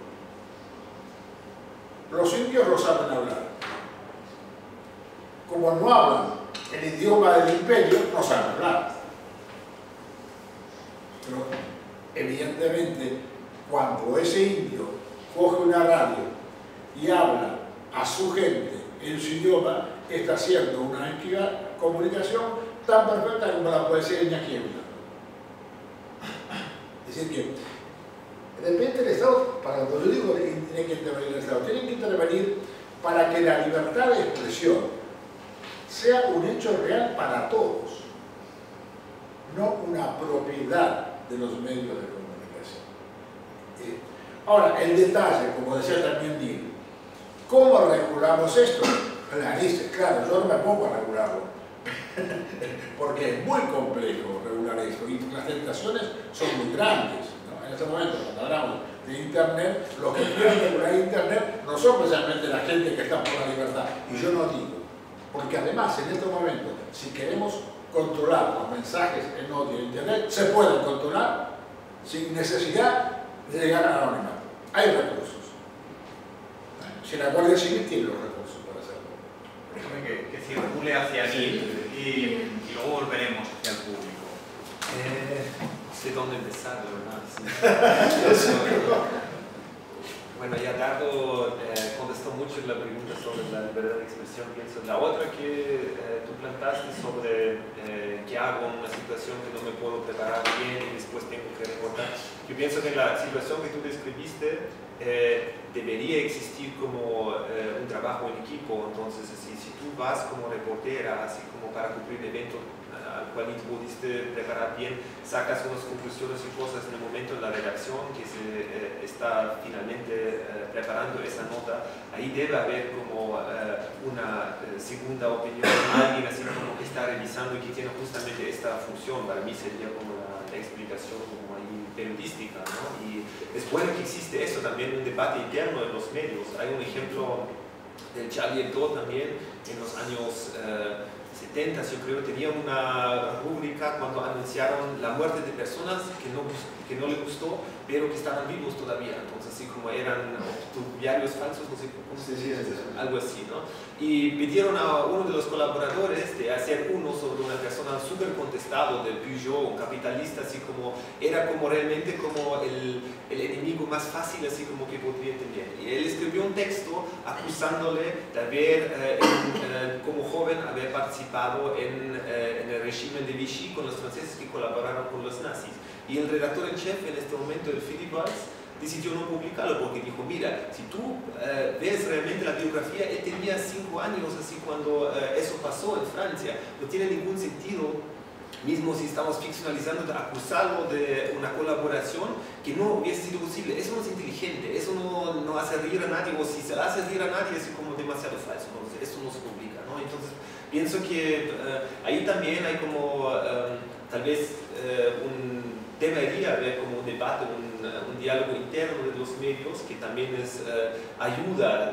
Los indios lo saben hablar. Como no hablan el idioma del imperio, no saben hablar. Pero evidentemente, cuando ese indio coge una radio y habla a su gente en su idioma, está haciendo una comunicación tan perfecta como la puede ser Iñaki Eula. Es decir que, de repente el Estado, para cuando yo digo que tiene que intervenir el Estado, tiene que intervenir para que la libertad de expresión sea un hecho real para todos, no una propiedad de los medios de comunicación. Ahora, el detalle, como decía también Neil, ¿cómo regulamos esto? Claro, yo no me pongo a regularlo, porque es muy complejo regular esto y las tentaciones son muy grandes, ¿no? En este momento, cuando hablamos de Internet, los que quieren regular Internet no son precisamente la gente que está por la libertad, y yo no digo, porque además en este momento, si queremos controlar los mensajes en odio en Internet, se pueden controlar sin necesidad de llegar al anonimato. Hay recursos. Si la Guardia Civil tiene los recursos para hacerlo. Déjame que circule hacia allí y luego volveremos hacia el público. No sé dónde empezar, la verdad. Bueno, ya Dardo contestó mucho la pregunta sobre la libertad de expresión. Pienso la otra que tú plantaste sobre qué hago en una situación que no me puedo preparar bien y después tengo que reportar. Yo pienso que en la situación que tú describiste debería existir como un trabajo en equipo. Entonces, si tú vas como reportera, así como para cubrir eventos al cual tú pudiste preparar bien, sacas unas conclusiones y cosas en el momento de la redacción que se está finalmente preparando esa nota, ahí debe haber como una segunda opinión, alguien así como que está revisando y que tiene justamente esta función. Para mí sería como la explicación como ahí periodística, ¿no? Y es bueno que existe eso también, un debate interno en los medios. Hay un ejemplo del Charlie Hebdo también en los años 70, yo creo, tenía una rúbrica cuando anunciaron la muerte de personas que no le gustó, pero que estaban vivos todavía. Entonces, así como eran diarios falsos, no sé cómo se dice, algo así, ¿no? Y pidieron a uno de los colaboradores de hacer uno sobre una persona súper contestado de Peugeot, un capitalista, así como, era como realmente como el enemigo más fácil, así como que podría tener. Y él escribió un texto acusándole de haber, como joven, haber participado en el régimen de Vichy con los franceses que colaboraron con los nazis. Y el redactor en jefe en este momento, el Philippe Valls, decidió no publicarlo porque dijo, mira, si tú ves realmente la biografía, él tenía 5 años así cuando eso pasó en Francia, no tiene ningún sentido, mismo si estamos ficcionalizando, de acusarlo de una colaboración que no hubiese sido posible. Eso no es inteligente, eso no hace reír a nadie, o si se hace reír a nadie es como demasiado falso, ¿no? Eso no se publica, ¿no? Entonces, pienso que ahí también hay como, tal vez, debería haber como un debate, un diálogo interno de los medios que también es ayuda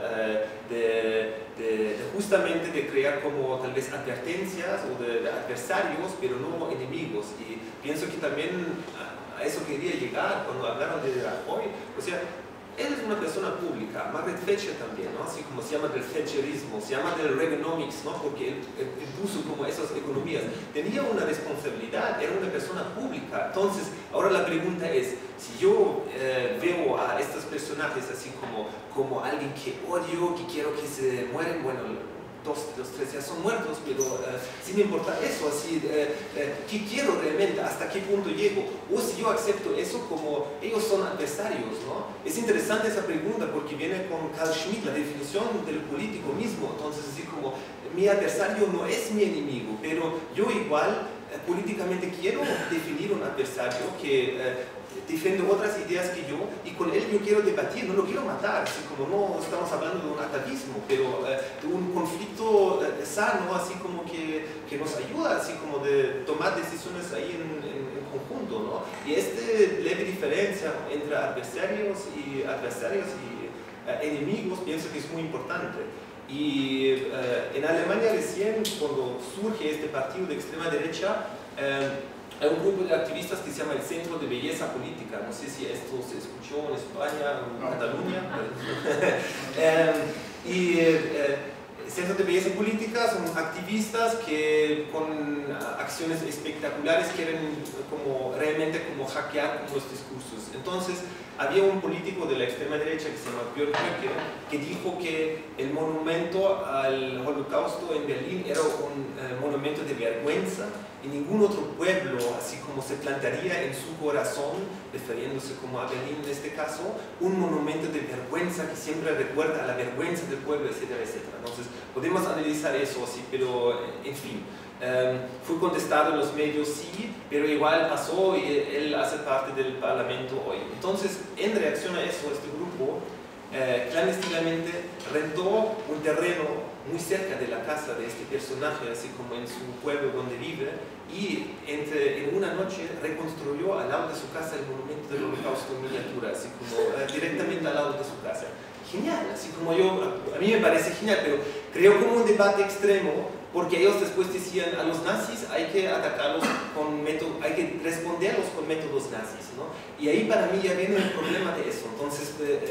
justamente de crear como tal vez advertencias o de adversarios, pero no enemigos. Y pienso que también a eso quería llegar cuando hablaron de Rajoy. O sea, él es una persona pública, Margaret Thatcher también, ¿no? Así como se llama del Thatcherismo, se llama del Reaganomics, ¿no? Porque él puso como esas economías. Tenía una responsabilidad, era una persona pública. Entonces, ahora la pregunta es, si yo veo a estos personajes así como alguien que odio, que quiero que se mueren, bueno, los 3 ya son muertos, pero sin importar eso, así, ¿qué quiero realmente? ¿Hasta qué punto llego? O si yo acepto eso como ellos son adversarios, ¿no? Es interesante esa pregunta porque viene con Carl Schmitt, la definición del político mismo. Entonces, así como mi adversario no es mi enemigo, pero yo igual políticamente quiero definir un adversario que defiende otras ideas que yo, y con él yo quiero debatir, no lo quiero matar, así como no estamos hablando de un atavismo, pero de un conflicto sano, así como que nos ayuda, así como de tomar decisiones ahí en conjunto, ¿no? Y leve diferencia entre adversarios y enemigos, pienso que es muy importante. Y en Alemania recién, cuando surge este partido de extrema derecha, hay un grupo de activistas que se llama el Centro de Belleza Política. No sé si esto se escuchó en España, en Cataluña. El Centro de Belleza Política son activistas que con acciones espectaculares quieren como realmente como como hackear los discursos. Entonces, había un político de la extrema derecha que se llama Björn Höcke, que dijo que el monumento al Holocausto en Berlín era un monumento de vergüenza y ningún otro pueblo, así como se plantearía en su corazón, refiriéndose como a Berlín en este caso, un monumento de vergüenza que siempre recuerda a la vergüenza del pueblo, etcétera, etcétera. Entonces, podemos analizar eso así, pero en fin. Fue contestado en los medios, sí, pero igual pasó y él hace parte del Parlamento hoy. Entonces, en reacción a eso, este grupo clandestinamente rentó un terreno muy cerca de la casa de este personaje, así como en su pueblo donde vive, y en una noche reconstruyó al lado de su casa el monumento del Holocausto en miniatura, así como directamente al lado de su casa. Genial, así como a mí me parece genial, pero creo como un debate extremo, porque ellos después decían a los nazis hay que atacarlos con métodos, hay que responderlos con métodos nazis, ¿no? Y ahí para mí ya viene el problema de eso. Entonces,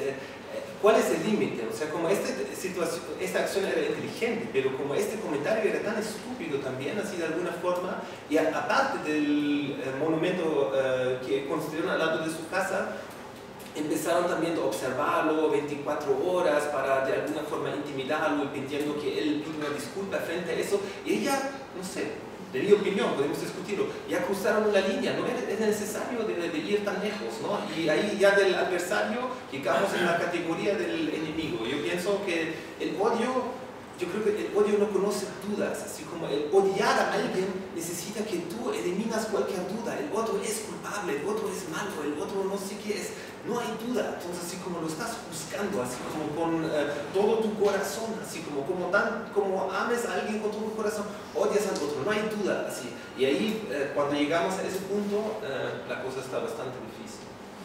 ¿cuál es el límite? O sea, como esta acción era inteligente, pero como este comentario era tan estúpido también, así de alguna forma, y aparte del monumento que construyeron al lado de su casa, empezaron también a observarlo 24 horas para de alguna forma intimidarlo y pidiendo que él pida una disculpa frente a eso. Y ella, no sé, de mi opinión, podemos discutirlo, ya cruzaron una línea, no es necesario de ir tan lejos, ¿no? Y ahí ya del adversario llegamos en la categoría del enemigo. Yo pienso que el odio, yo creo que el odio no conoce dudas, así como el odiar a alguien necesita que tú eliminas cualquier duda. El otro es culpable, el otro es malo, el otro no sé qué es. No hay duda. Entonces, así como lo estás buscando, así como con todo tu corazón, así como ames a alguien con todo tu corazón, odias al otro, no hay duda, así. Y ahí, cuando llegamos a ese punto, la cosa está bastante difícil.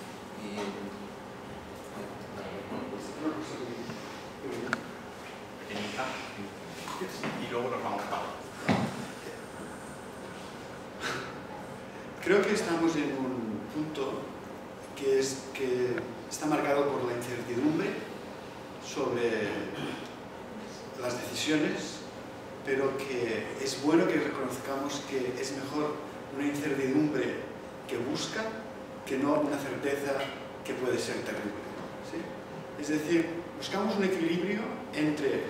Y luego nos vamos a... Creo que estamos en un punto que está marcado por la incertidumbre sobre las decisiones, pero que es bueno que reconozcamos que es mejor una incertidumbre que busca que no una certeza que puede ser terrible, ¿sí? Es decir, buscamos un equilibrio entre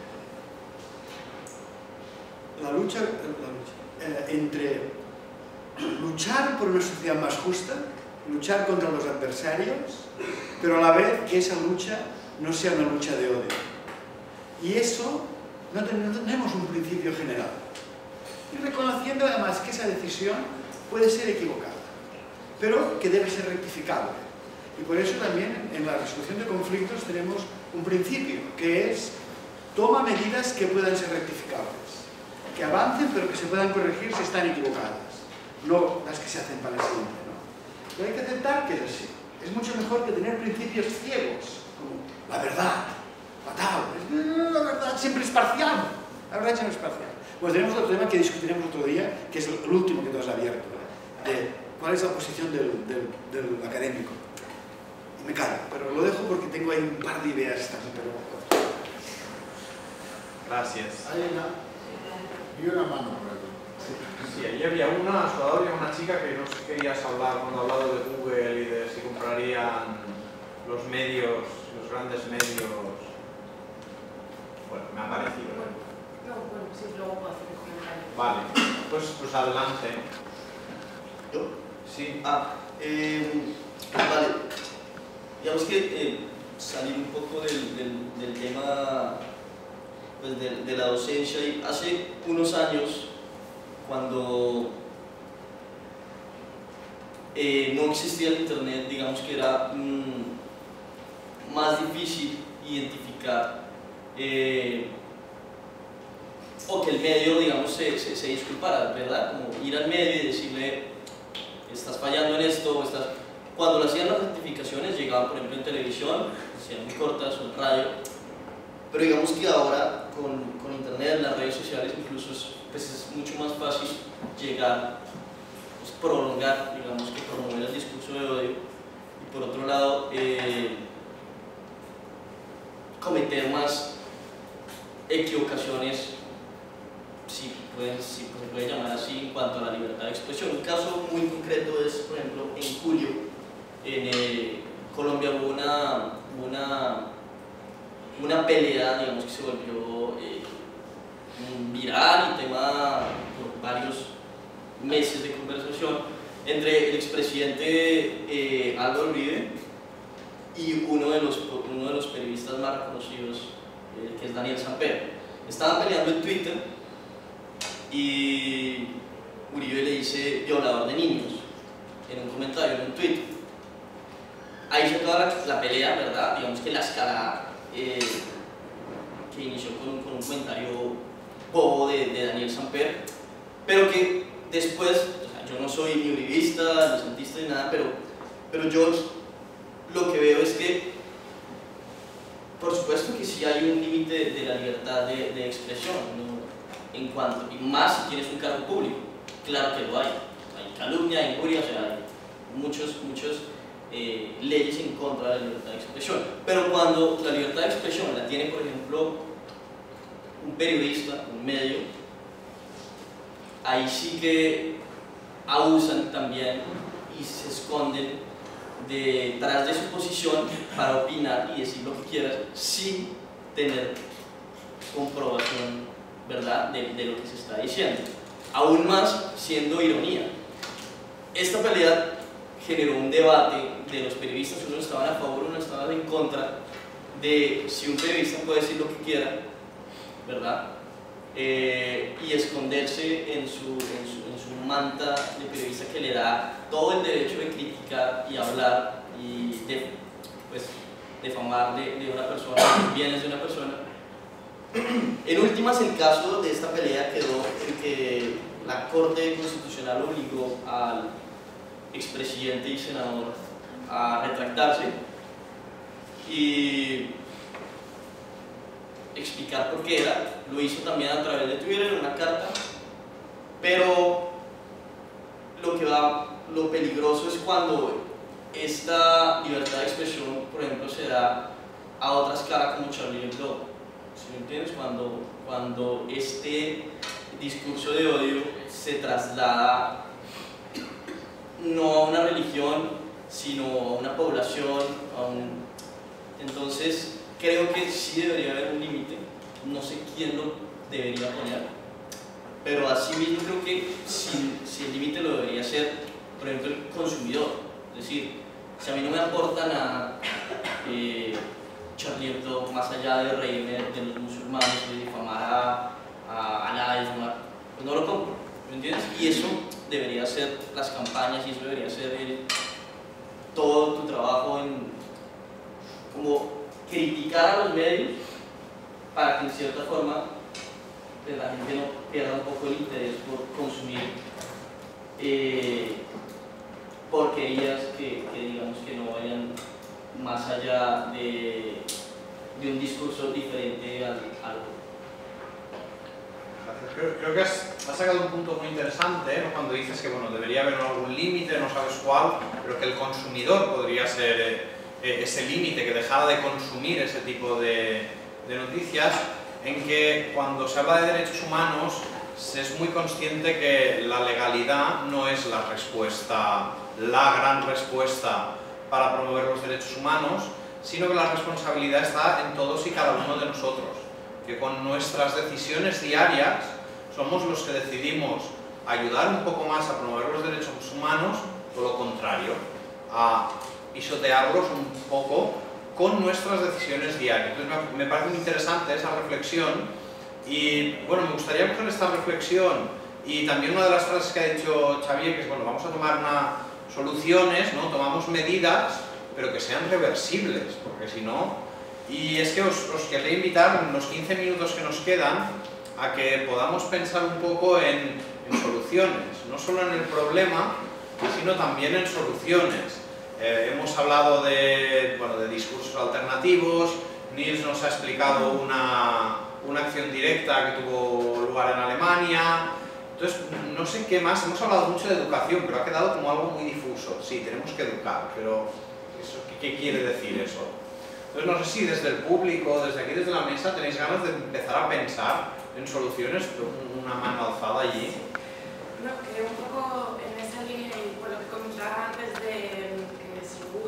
entre luchar por una sociedad más justa, luchar contra los adversarios, pero a la vez que esa lucha no sea una lucha de odio. Y eso no tenemos un principio general. Y reconociendo además que esa decisión puede ser equivocada, pero que debe ser rectificable. Y por eso también en la resolución de conflictos tenemos un principio, que es toma medidas que puedan ser rectificables, que avancen pero que se puedan corregir si están equivocadas, no las que se hacen para siempre, ¿no? Pero hay que aceptar que es así. Es mucho mejor que tener principios ciegos, como la verdad, fatal, la verdad siempre es parcial, la verdad siempre es parcial. Pues tenemos otro tema que discutiremos otro día, que es el último que tú has abierto, ¿no? De cuál es la posición del académico. Y me callo, pero lo dejo porque tengo ahí un par de ideas también, pero... Gracias. Hay una mano por aquí. Sí, ahí había una chica que no sé qué querías hablar cuando hablado de Google y de si comprarían los medios, los grandes medios. Bueno, me ha parecido. Bueno, sí, luego puedo hacer un comentario. Vale, pues adelante. ¿Yo? Sí. Vale. Digamos que salir un poco del tema pues, de la docencia. Y hace unos años, cuando no existía el internet, digamos que era más difícil identificar o que el medio, digamos, se disculpara, ¿verdad? Como ir al medio y decirle, estás fallando en esto, Cuando le hacían las rectificaciones, llegaban, por ejemplo, en televisión, hacían muy cortas, o en radio, pero digamos que ahora, con internet, las redes sociales, incluso es mucho más fácil llegar, pues, prolongar, digamos, que promover el discurso de odio, y por otro lado, cometer más equivocaciones, si se puede llamar así, en cuanto a la libertad de expresión. Un caso muy concreto es, por ejemplo, en en Colombia hubo una pelea, digamos, que se volvió viral y tema por varios meses de conversación entre el expresidente Álvaro Uribe y uno de los periodistas más reconocidos, que es Daniel Samper. Estaban peleando en Twitter y Uribe le dice violador de niños en un comentario, en un tweet. Ahí se toda la pelea, ¿verdad? Digamos que la escalada que inició con un comentario bobo de Daniel Samper, pero que después, o sea, yo no soy ni uribista, ni santista ni nada, pero yo lo que veo es que, por supuesto que sí hay un límite de la libertad de expresión, ¿no? En cuanto, y más si tienes un cargo público, claro que lo hay. Hay calumnia, hay injuria, o sea, hay muchas leyes en contra de la libertad de expresión. Pero cuando la libertad de expresión la tiene, por ejemplo, un periodista, un medio, ahí sí que abusan también y se esconden detrás de su posición para opinar y decir lo que quieras sin tener comprobación, ¿verdad?, de lo que se está diciendo. Aún más siendo ironía. Esta pelea generó un debate de los periodistas, unos estaban a favor, unos estaban en contra de si un periodista puede decir lo que quiera, ¿verdad? Y esconderse en su manta de periodista que le da todo el derecho de criticar y hablar y defamar de una persona, los bienes de una persona. En últimas, el caso de esta pelea quedó en que la Corte Constitucional obligó al expresidente y senador a retractarse y explicar por qué era. Lo hizo también a través de Twitter, en una carta, pero lo peligroso es cuando esta libertad de expresión, por ejemplo, se da a otra escala como Charlie Hebdo. ¿Sí me entiendes? Cuando este discurso de odio se traslada no a una religión, sino a una población, entonces creo que sí debería haber un límite, no sé quién lo debería poner, pero asimismo creo que si el límite lo debería ser, por ejemplo, el consumidor. Es decir, si a mí no me aporta nada Charlie Hebdo, más allá de reírme de los musulmanes, de difamar a Alá, pues no lo compro, ¿me entiendes? Y eso debería ser las campañas y eso debería ser todo tu trabajo en como criticar a los medios para que en cierta forma pues, la gente no pierda un poco el interés por consumir porquerías que digamos que no vayan más allá de un discurso diferente al Creo que has sacado un punto muy interesante, ¿no? Cuando dices que bueno, debería haber algún límite, no sabes cuál, pero que el consumidor podría ser ese límite, que dejara de consumir ese tipo de noticias, en que cuando se habla de derechos humanos se es muy consciente que la legalidad no es la respuesta, la gran respuesta para promover los derechos humanos, sino que la responsabilidad está en todos y cada uno de nosotros, que con nuestras decisiones diarias somos los que decidimos ayudar un poco más a promover los derechos humanos o lo contrario, a pisotearlos un poco con nuestras decisiones diarias. Entonces me parece muy interesante esa reflexión y bueno, me gustaría coger esta reflexión y también una de las frases que ha dicho Xavier, que es bueno, vamos a tomar soluciones, ¿no? Tomamos medidas, pero que sean reversibles, porque si no... Y es que os quería invitar en los 15 minutos que nos quedan a que podamos pensar un poco en soluciones, no solo en el problema, sino también en soluciones. Hemos hablado de discursos alternativos, Nils nos ha explicado una acción directa que tuvo lugar en Alemania. Entonces, no sé qué más, hemos hablado mucho de educación, pero ha quedado como algo muy difuso. Sí, tenemos que educar, pero ¿qué quiere decir eso? Entonces, no sé si desde el público, desde aquí, desde la mesa, tenéis ganas de empezar a pensar en soluciones, una mano alzada allí. No, que un poco en esa línea y por lo que comentaba antes de que si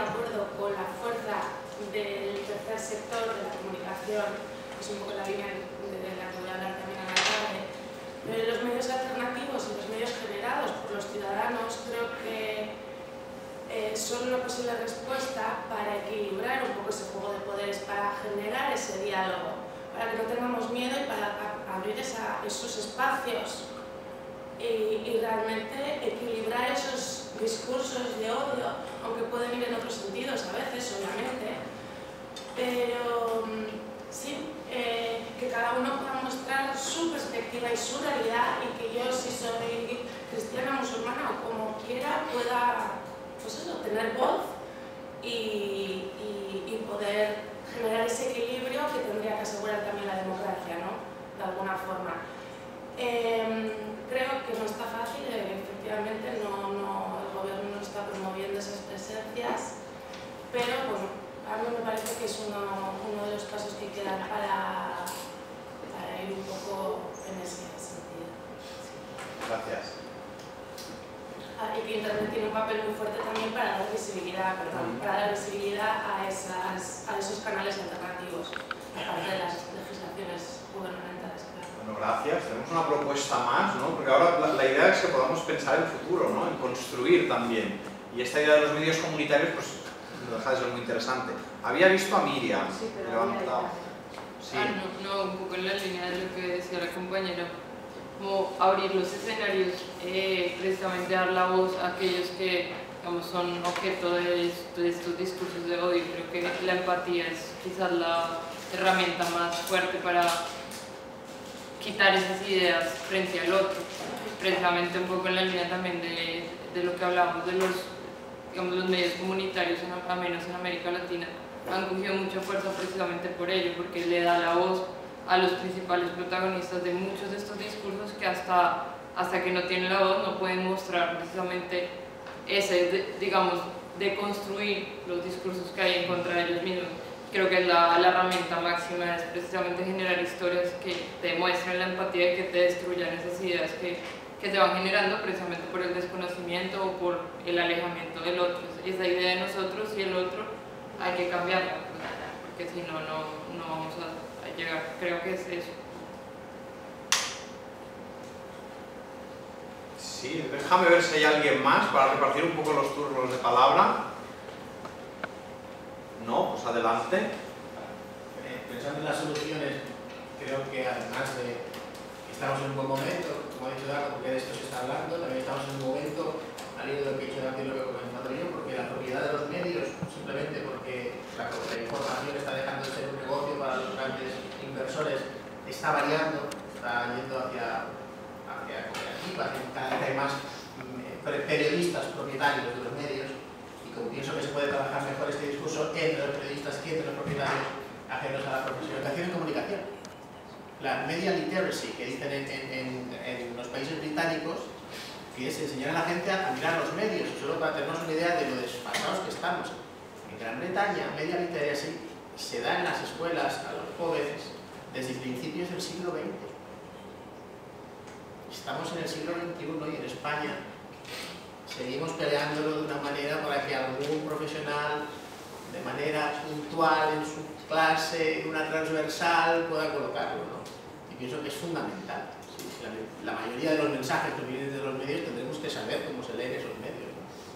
acuerdo con la fuerza del tercer sector de la comunicación, que es un poco la línea de la que voy a hablar también a la tarde, pero los medios alternativos y los medios generados por los ciudadanos creo que son una posible respuesta para equilibrar un poco ese juego de poderes, para generar ese diálogo, para que no tengamos miedo y para abrir esos espacios y realmente equilibrar esos discursos de odio, aunque pueden ir en otros sentidos a veces, obviamente, pero sí, que cada uno pueda mostrar su perspectiva y su realidad, y que yo, si soy cristiana, musulmana o como quiera, pueda, pues eso, tener voz y poder generar ese equilibrio que tendría que asegurar también la democracia, ¿no? De alguna forma. Creo que no está fácil, efectivamente el gobierno no está promoviendo esas presencias, pero bueno, a mí me parece que es uno de los pasos que hay que dar para ir un poco en ese sentido. Gracias. Y que Internet tiene un papel muy fuerte también para dar visibilidad, a esos canales alternativos, aparte de las legislaciones gubernamentales. Bueno, gracias. Tenemos una propuesta más, ¿no? Porque ahora la idea es que podamos pensar en el futuro, ¿no? En construir también. Y esta idea de los medios comunitarios, pues, no deja de ser muy interesante. Había visto a Miriam levantado. Sí. No, un poco en la línea de lo que decía la compañera, como abrir los escenarios, precisamente dar la voz a aquellos que, digamos, son objeto de estos discursos de odio. Creo que la empatía es quizás la herramienta más fuerte para quitar esas ideas frente al otro, precisamente un poco en la línea también de lo que hablábamos de los medios comunitarios, al menos en América Latina, han cogido mucha fuerza precisamente por ello, porque le da la voz a los principales protagonistas de muchos de estos discursos que hasta que no tienen la voz no pueden mostrar precisamente digamos, deconstruir los discursos que hay en contra de ellos mismos. Creo que la herramienta máxima es precisamente generar historias que te demuestren la empatía y que te destruyan esas ideas que se van generando precisamente por el desconocimiento o por el alejamiento del otro. Esa idea de nosotros y el otro hay que cambiarla, porque si no, no vamos a llegar. Creo que es eso. Sí, déjame ver si hay alguien más para repartir un poco los turnos de palabra. No, pues adelante. Pensando en las soluciones, creo que además de que estamos en un buen momento, como ha dicho Dago, porque de esto se está hablando, también estamos en un momento, al hilo de lo que he dicho antes y lo que he comentado yo, porque la propiedad de los medios, simplemente porque la información está dejando de ser un negocio para los grandes inversores, está variando, está yendo hacia cooperativas, cada vez hay más periodistas propietarios de los medios. Como pienso que se puede trabajar mejor este discurso entre los periodistas que entre los propietarios ajenos a la profesionalización en comunicación. La media literacy que dicen en los países británicos, que es enseñar a la gente a mirar los medios, solo para tenernos una idea de lo desfasados que estamos. En Gran Bretaña, media literacy se da en las escuelas a los jóvenes desde principios del siglo XX. Estamos en el siglo XXI y en España seguimos peleándolo de una manera para que algún profesional, de manera puntual en su clase, en una transversal, pueda colocarlo, ¿no? Y pienso que es fundamental. Sí, la mayoría de los mensajes que vienen de los medios tendremos que saber cómo se leen esos medios,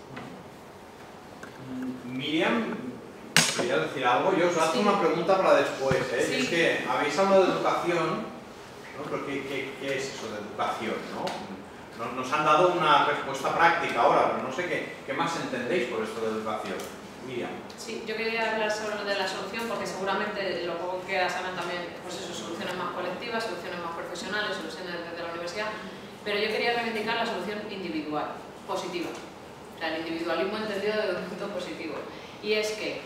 ¿no? Miriam, ¿querías decir algo? Yo os hago una pregunta para después, ¿eh? Sí. Es que habéis hablado de educación, ¿no? Pero ¿qué es eso de educación, no? Nos han dado una respuesta práctica ahora, pero no sé qué más entendéis por esto de educación. Miriam. Sí, yo quería hablar sobre lo de la solución, porque seguramente lo poco que saben también, pues eso, soluciones más colectivas, soluciones más profesionales, soluciones desde la universidad, pero yo quería reivindicar la solución individual, positiva. O sea, el individualismo entendido desde un punto positivo. Y es que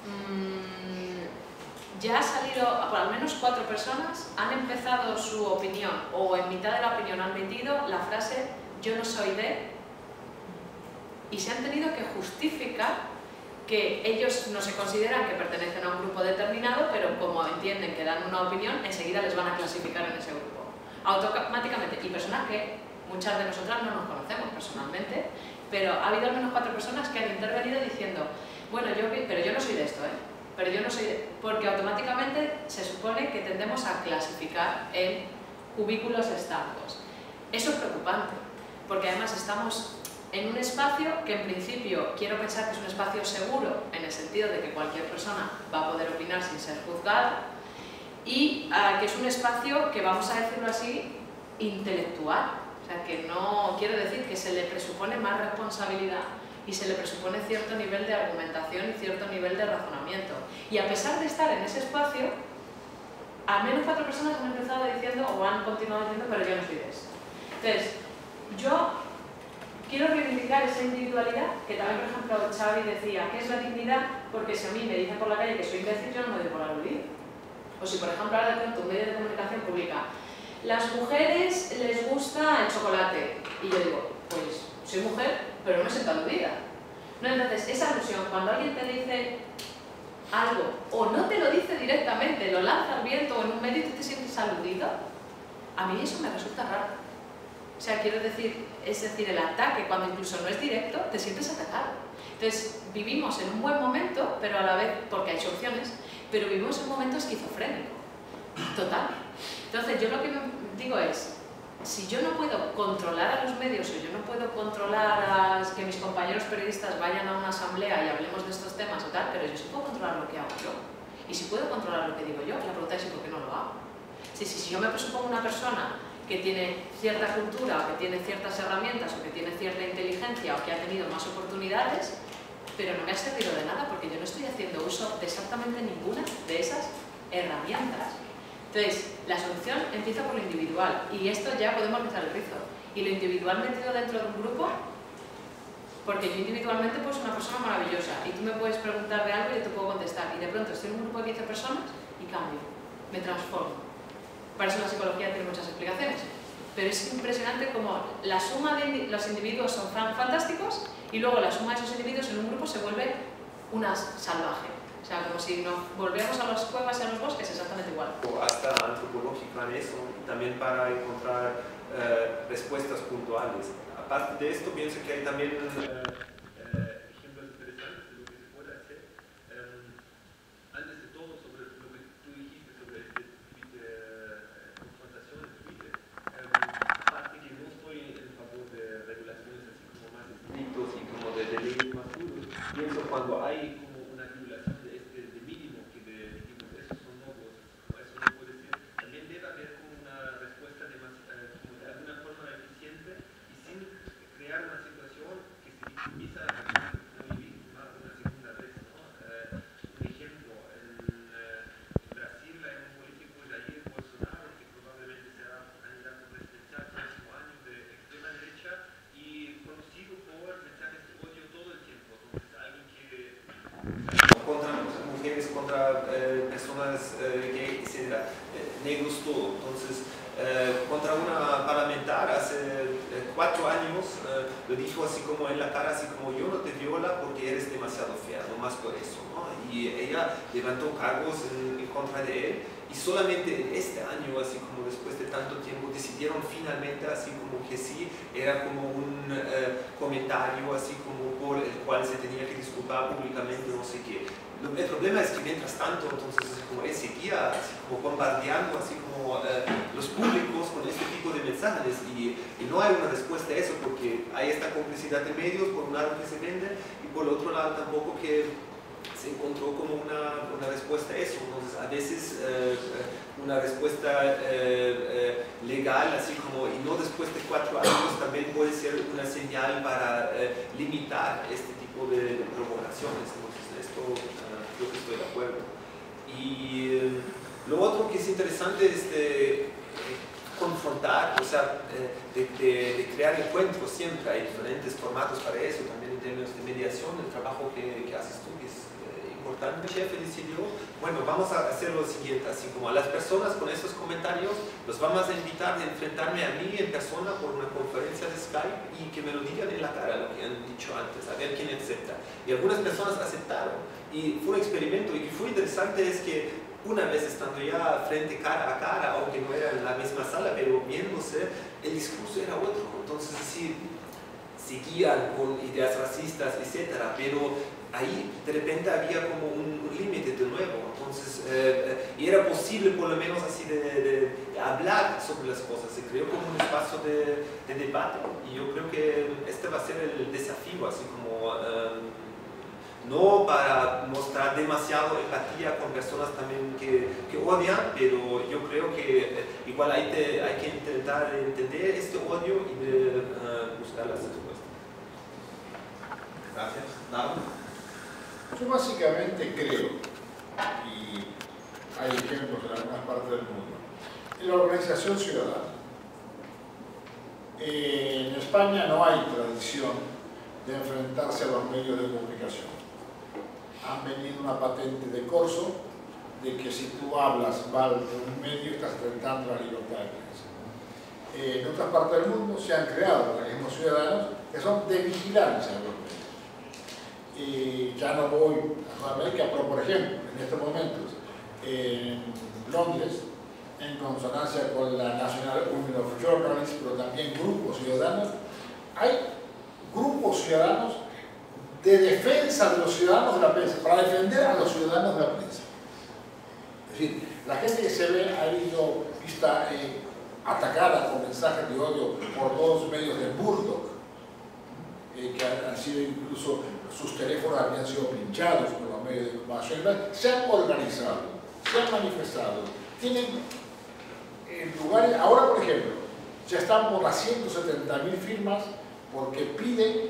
ya ha salido, por al menos 4 personas han empezado su opinión, o en mitad de la opinión han metido la frase "yo no soy de", y se han tenido que justificar que ellos no se consideran que pertenecen a un grupo determinado, pero como entienden que dan una opinión, enseguida les van a clasificar en ese grupo, automáticamente. Y personas que muchas de nosotras no nos conocemos personalmente, pero ha habido al menos 4 personas que han intervenido diciendo: Bueno, pero yo no soy de esto, ¿eh? Pero yo no soy porque automáticamente se supone que tendemos a clasificar en cubículos estancos. Eso es preocupante, porque además estamos en un espacio que en principio quiero pensar que es un espacio seguro, en el sentido de que cualquier persona va a poder opinar sin ser juzgada, y que es un espacio que, vamos a decirlo así, intelectual. O sea, que no quiero decir que se le presupone más responsabilidad y se le presupone cierto nivel de argumentación y cierto nivel de razonamiento. Y a pesar de estar en ese espacio, al menos 4 personas han empezado diciendo, o han continuado diciendo, pero yo no soy de eso. Entonces, yo quiero reivindicar esa individualidad, que también, por ejemplo, Xavi decía, ¿qué es la dignidad? Porque si a mí me dicen por la calle que soy imbécil, yo no me doy por aludido. O si, por ejemplo, ahora de pronto un medio de comunicación publica, las mujeres les gusta el chocolate, y yo digo, pues soy mujer, pero no me siento aludida. No, entonces, esa alusión, cuando alguien te dice algo, o no te lo dice directamente, lo lanza al viento o en un medio y tú te sientes aludido, a mí eso me resulta raro. O sea, quiero decir, es decir, el ataque, cuando incluso no es directo, te sientes atacado. Entonces, vivimos en un buen momento, pero a la vez, porque hay soluciones, pero vivimos en un momento esquizofrénico, total. Entonces, yo lo que digo es, si yo no puedo controlar a los medios, o yo no puedo controlar a que mis compañeros periodistas vayan a una asamblea y hablemos de estos temas o tal, pero yo sí puedo controlar lo que hago yo. Y si puedo controlar lo que digo yo, la pregunta es ¿por qué no lo hago? Si yo me presupongo una persona que tiene cierta cultura, o que tiene ciertas herramientas, o que tiene cierta inteligencia, o que ha tenido más oportunidades, pero no me ha servido de nada porque yo no estoy haciendo uso de exactamente ninguna de esas herramientas. Entonces, la solución empieza por lo individual, y esto ya podemos empezar el rizo. Y lo individual metido dentro de un grupo, porque yo individualmente pues soy una persona maravillosa, y tú me puedes preguntar de algo y yo te puedo contestar, y de pronto estoy en un grupo de 15 personas y cambio, me transformo. Para eso la psicología tiene muchas explicaciones, pero es impresionante como la suma de los individuos son fantásticos y luego la suma de esos individuos en un grupo se vuelve una salvaje. O sea, como si nos volviéramos a las cuevas y a los bosques, exactamente igual. Hasta antropológica en eso, también para encontrar respuestas puntuales. Aparte de esto, pienso que hay también ejemplos interesantes de lo que se puede hacer. Antes de todo, sobre lo que tú dijiste sobre este confrontación en Twitter, aparte que no estoy en favor de regulaciones así como más estrictos y como de leyes más duras, pienso cuando hay como una regulación de mínimo, que dijimos, esos son logros, como eso no puede ser, también debe haber como una respuesta como de alguna forma eficiente y sin crear una situación que se victimiza a la persona una segunda vez, ¿no? Un ejemplo, en Brasil hay un político de Jair Bolsonaro que probablemente será candidato presidencial el próximo año de extrema derecha y conocido por mensajes de odio todo el tiempo. Entonces alguien que contra mujeres, contra personas gay, etc. Negros todo. Entonces, contra una parlamentar hace 4 años lo dijo así como en la cara, así como yo no te viola porque eres demasiado fea, no más por eso, ¿no? Y ella levantó cargos en contra de él y solamente en este año, así como después de tanto tiempo, decidieron finalmente así como que sí, era como un comentario así como por el cual se tenía que disculpar públicamente, no sé qué. El problema es que mientras tanto, entonces, como él seguía así como bombardeando así como los públicos con este tipo de mensajes y no hay una respuesta a eso porque hay esta complicidad de medios, por un lado que se vende y por el otro lado tampoco que se encontró como una respuesta a eso. Entonces, a veces una respuesta legal, así como, y no después de 4 años, también puede ser una señal para limitar este tipo de provocaciones. Entonces, esto creo que estoy de acuerdo. Y lo otro que es interesante es de confrontar, o sea, de crear encuentros siempre. Hay diferentes formatos para eso, también en términos de mediación, el trabajo que haces tú, que es importante. El jefe decidió, bueno, vamos a hacer lo siguiente, así como a las personas con esos comentarios los vamos a invitar a enfrentarme a mí en persona por una conferencia de Skype y que me lo digan en la cara lo que han dicho antes, a ver quién acepta. Y algunas personas aceptaron y fue un experimento y que fue interesante es que una vez estando ya frente cara a cara, aunque no era en la misma sala, pero viéndose, el discurso era otro. Entonces sí, seguían con ideas racistas, etcétera, pero ahí de repente había como un límite de nuevo. Entonces, y era posible por lo menos así de hablar sobre las cosas. Se creó como un espacio de debate y yo creo que este va a ser el desafío, así como no para mostrar demasiado empatía con personas también que odian, pero yo creo que igual hay que intentar entender este odio y de, buscar las respuestas. Gracias. Dago. Yo básicamente creo, y hay ejemplos en algunas partes del mundo, en la organización ciudadana. En España no hay tradición de enfrentarse a los medios de comunicación. Han venido una patente de corso de que si tú hablas mal de un medio estás atentando la libertad de prensa. En otras partes del mundo se han creado organismos ciudadanos que son de vigilancia de los medios. Y ya no voy a América, pero por ejemplo, en estos momentos, en Londres, en consonancia con la National Union of Journalists, pero también grupos ciudadanos, hay grupos ciudadanos de defensa de los ciudadanos de la prensa, para defender a los ciudadanos de la prensa. Es decir, la gente que se ve ha sido vista atacada con mensajes de odio por dos medios de Murdoch, que han sido incluso, sus teléfonos habían sido pinchados por los medios de comunicación, se han organizado, se han manifestado, tienen lugares, ahora por ejemplo, ya están por las 170.000 firmas porque piden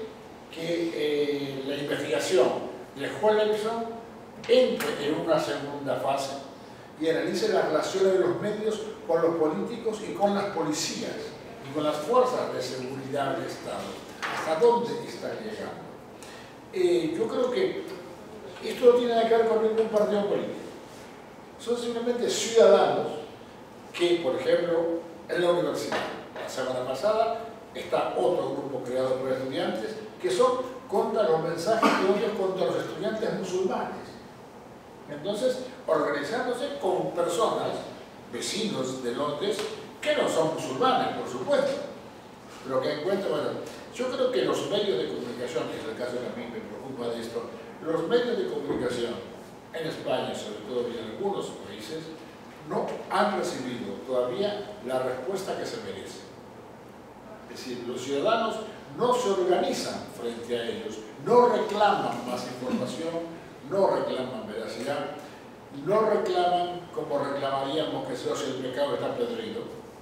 que la investigación de Juan Epson entre en una segunda fase y analice las relaciones de los medios con los políticos y con las policías y con las fuerzas de seguridad del Estado. ¿Hasta dónde está llegando? Yo creo que esto no tiene nada que ver con ningún partido político. Son simplemente ciudadanos que, por ejemplo, en la universidad, la semana pasada, está otro grupo creado por estudiantes que son contra los mensajes de odio contra los estudiantes musulmanes. Entonces, organizándose con personas, vecinos de Londres, que no son musulmanes, por supuesto, pero que encuentran, bueno, yo creo que los medios de comunicación, que es el caso que a mí me preocupa de esto, los medios de comunicación en España, sobre todo y en algunos países, no han recibido todavía la respuesta que se merece. Es decir, los ciudadanos no se organizan frente a ellos, no reclaman más información, no reclaman veracidad, no reclaman como reclamaríamos que si el pecado está podrido.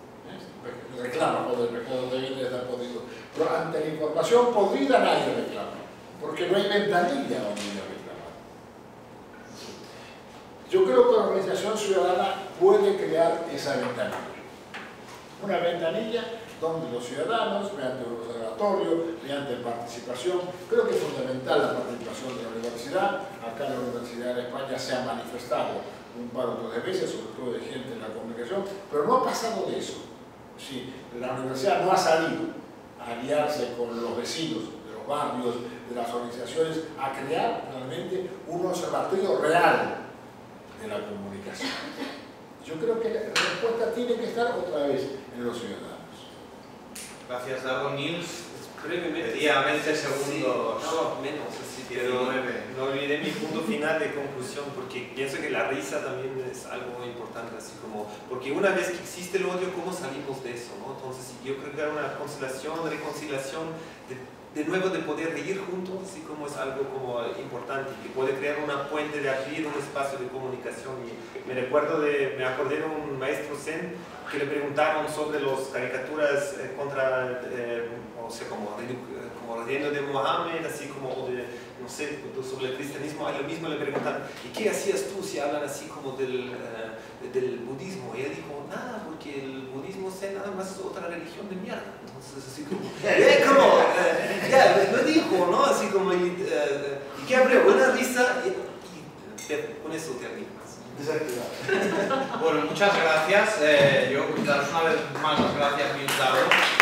Reclama cuando el pecado debe estar podrido. Pero ante la información podrida nadie reclama, porque no hay ventanilla donde ir a reclamar. Yo creo que la organización ciudadana puede crear esa ventanilla. Una ventanilla donde los ciudadanos, mediante un observatorio, mediante participación, creo que es fundamental la participación de la universidad. Acá en la Universidad de España se ha manifestado un par o tres veces, sobre todo de gente en la comunicación, pero no ha pasado de eso. Sí, la universidad no ha salido a aliarse con los vecinos de los barrios, de las organizaciones, a crear realmente un observatorio real de la comunicación. Yo creo que la respuesta tiene que estar otra vez en los ciudadanos. Gracias, Dago. Nils, brevemente. pedía 20 segundos. Sí, no, menos, así, pero no olvidé mi punto final de conclusión, porque pienso que la risa también es algo importante, así como, porque una vez que existe el odio, ¿cómo salimos de eso? ¿No? Entonces, yo creo que era una reconciliación, de nuevo de poder reír juntos, así como es algo como importante, que puede crear una puente de abrir un espacio de comunicación. Y me acordé de un maestro zen que le preguntaron sobre las caricaturas contra, o sea, como riendo de Mohammed, así como, no sé, sobre el cristianismo. A lo mismo le preguntan, ¿y qué hacías tú si hablan así como del budismo? Y él dijo, nada, porque el budismo zen nada más es otra religión de mierda. Entonces, así como, ya, lo dijo, ¿no? Así como, y que abre buena risa y con eso terminas. Bueno, muchas gracias. Yo daros una vez más las gracias, Nils Dago.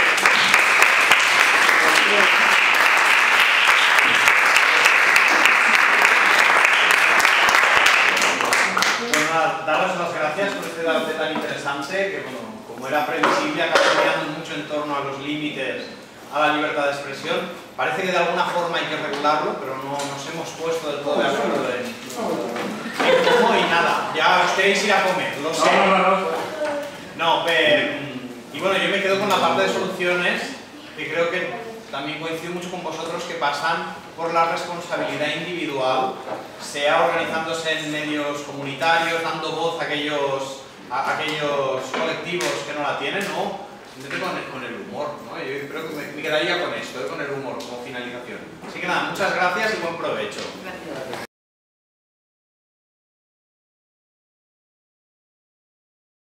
Bueno, daros las gracias por este debate tan interesante que, bueno, como era previsible, acaba cambiando mucho en torno a los límites a la libertad de expresión. parece que de alguna forma hay que regularlo, pero no nos hemos puesto del todo de acuerdo en cómo y nada. Ya os queréis ir a comer, lo sé. No, y bueno, yo me quedo con la parte de soluciones, que creo que también coincido mucho con vosotros, que pasan por la responsabilidad individual, sea organizándose en medios comunitarios, dando voz a aquellos colectivos que no la tienen, o simplemente con el humor, ¿no? Yo creo que me quedaría con esto, con el humor como finalización. Así que nada, muchas gracias y buen provecho. Gracias.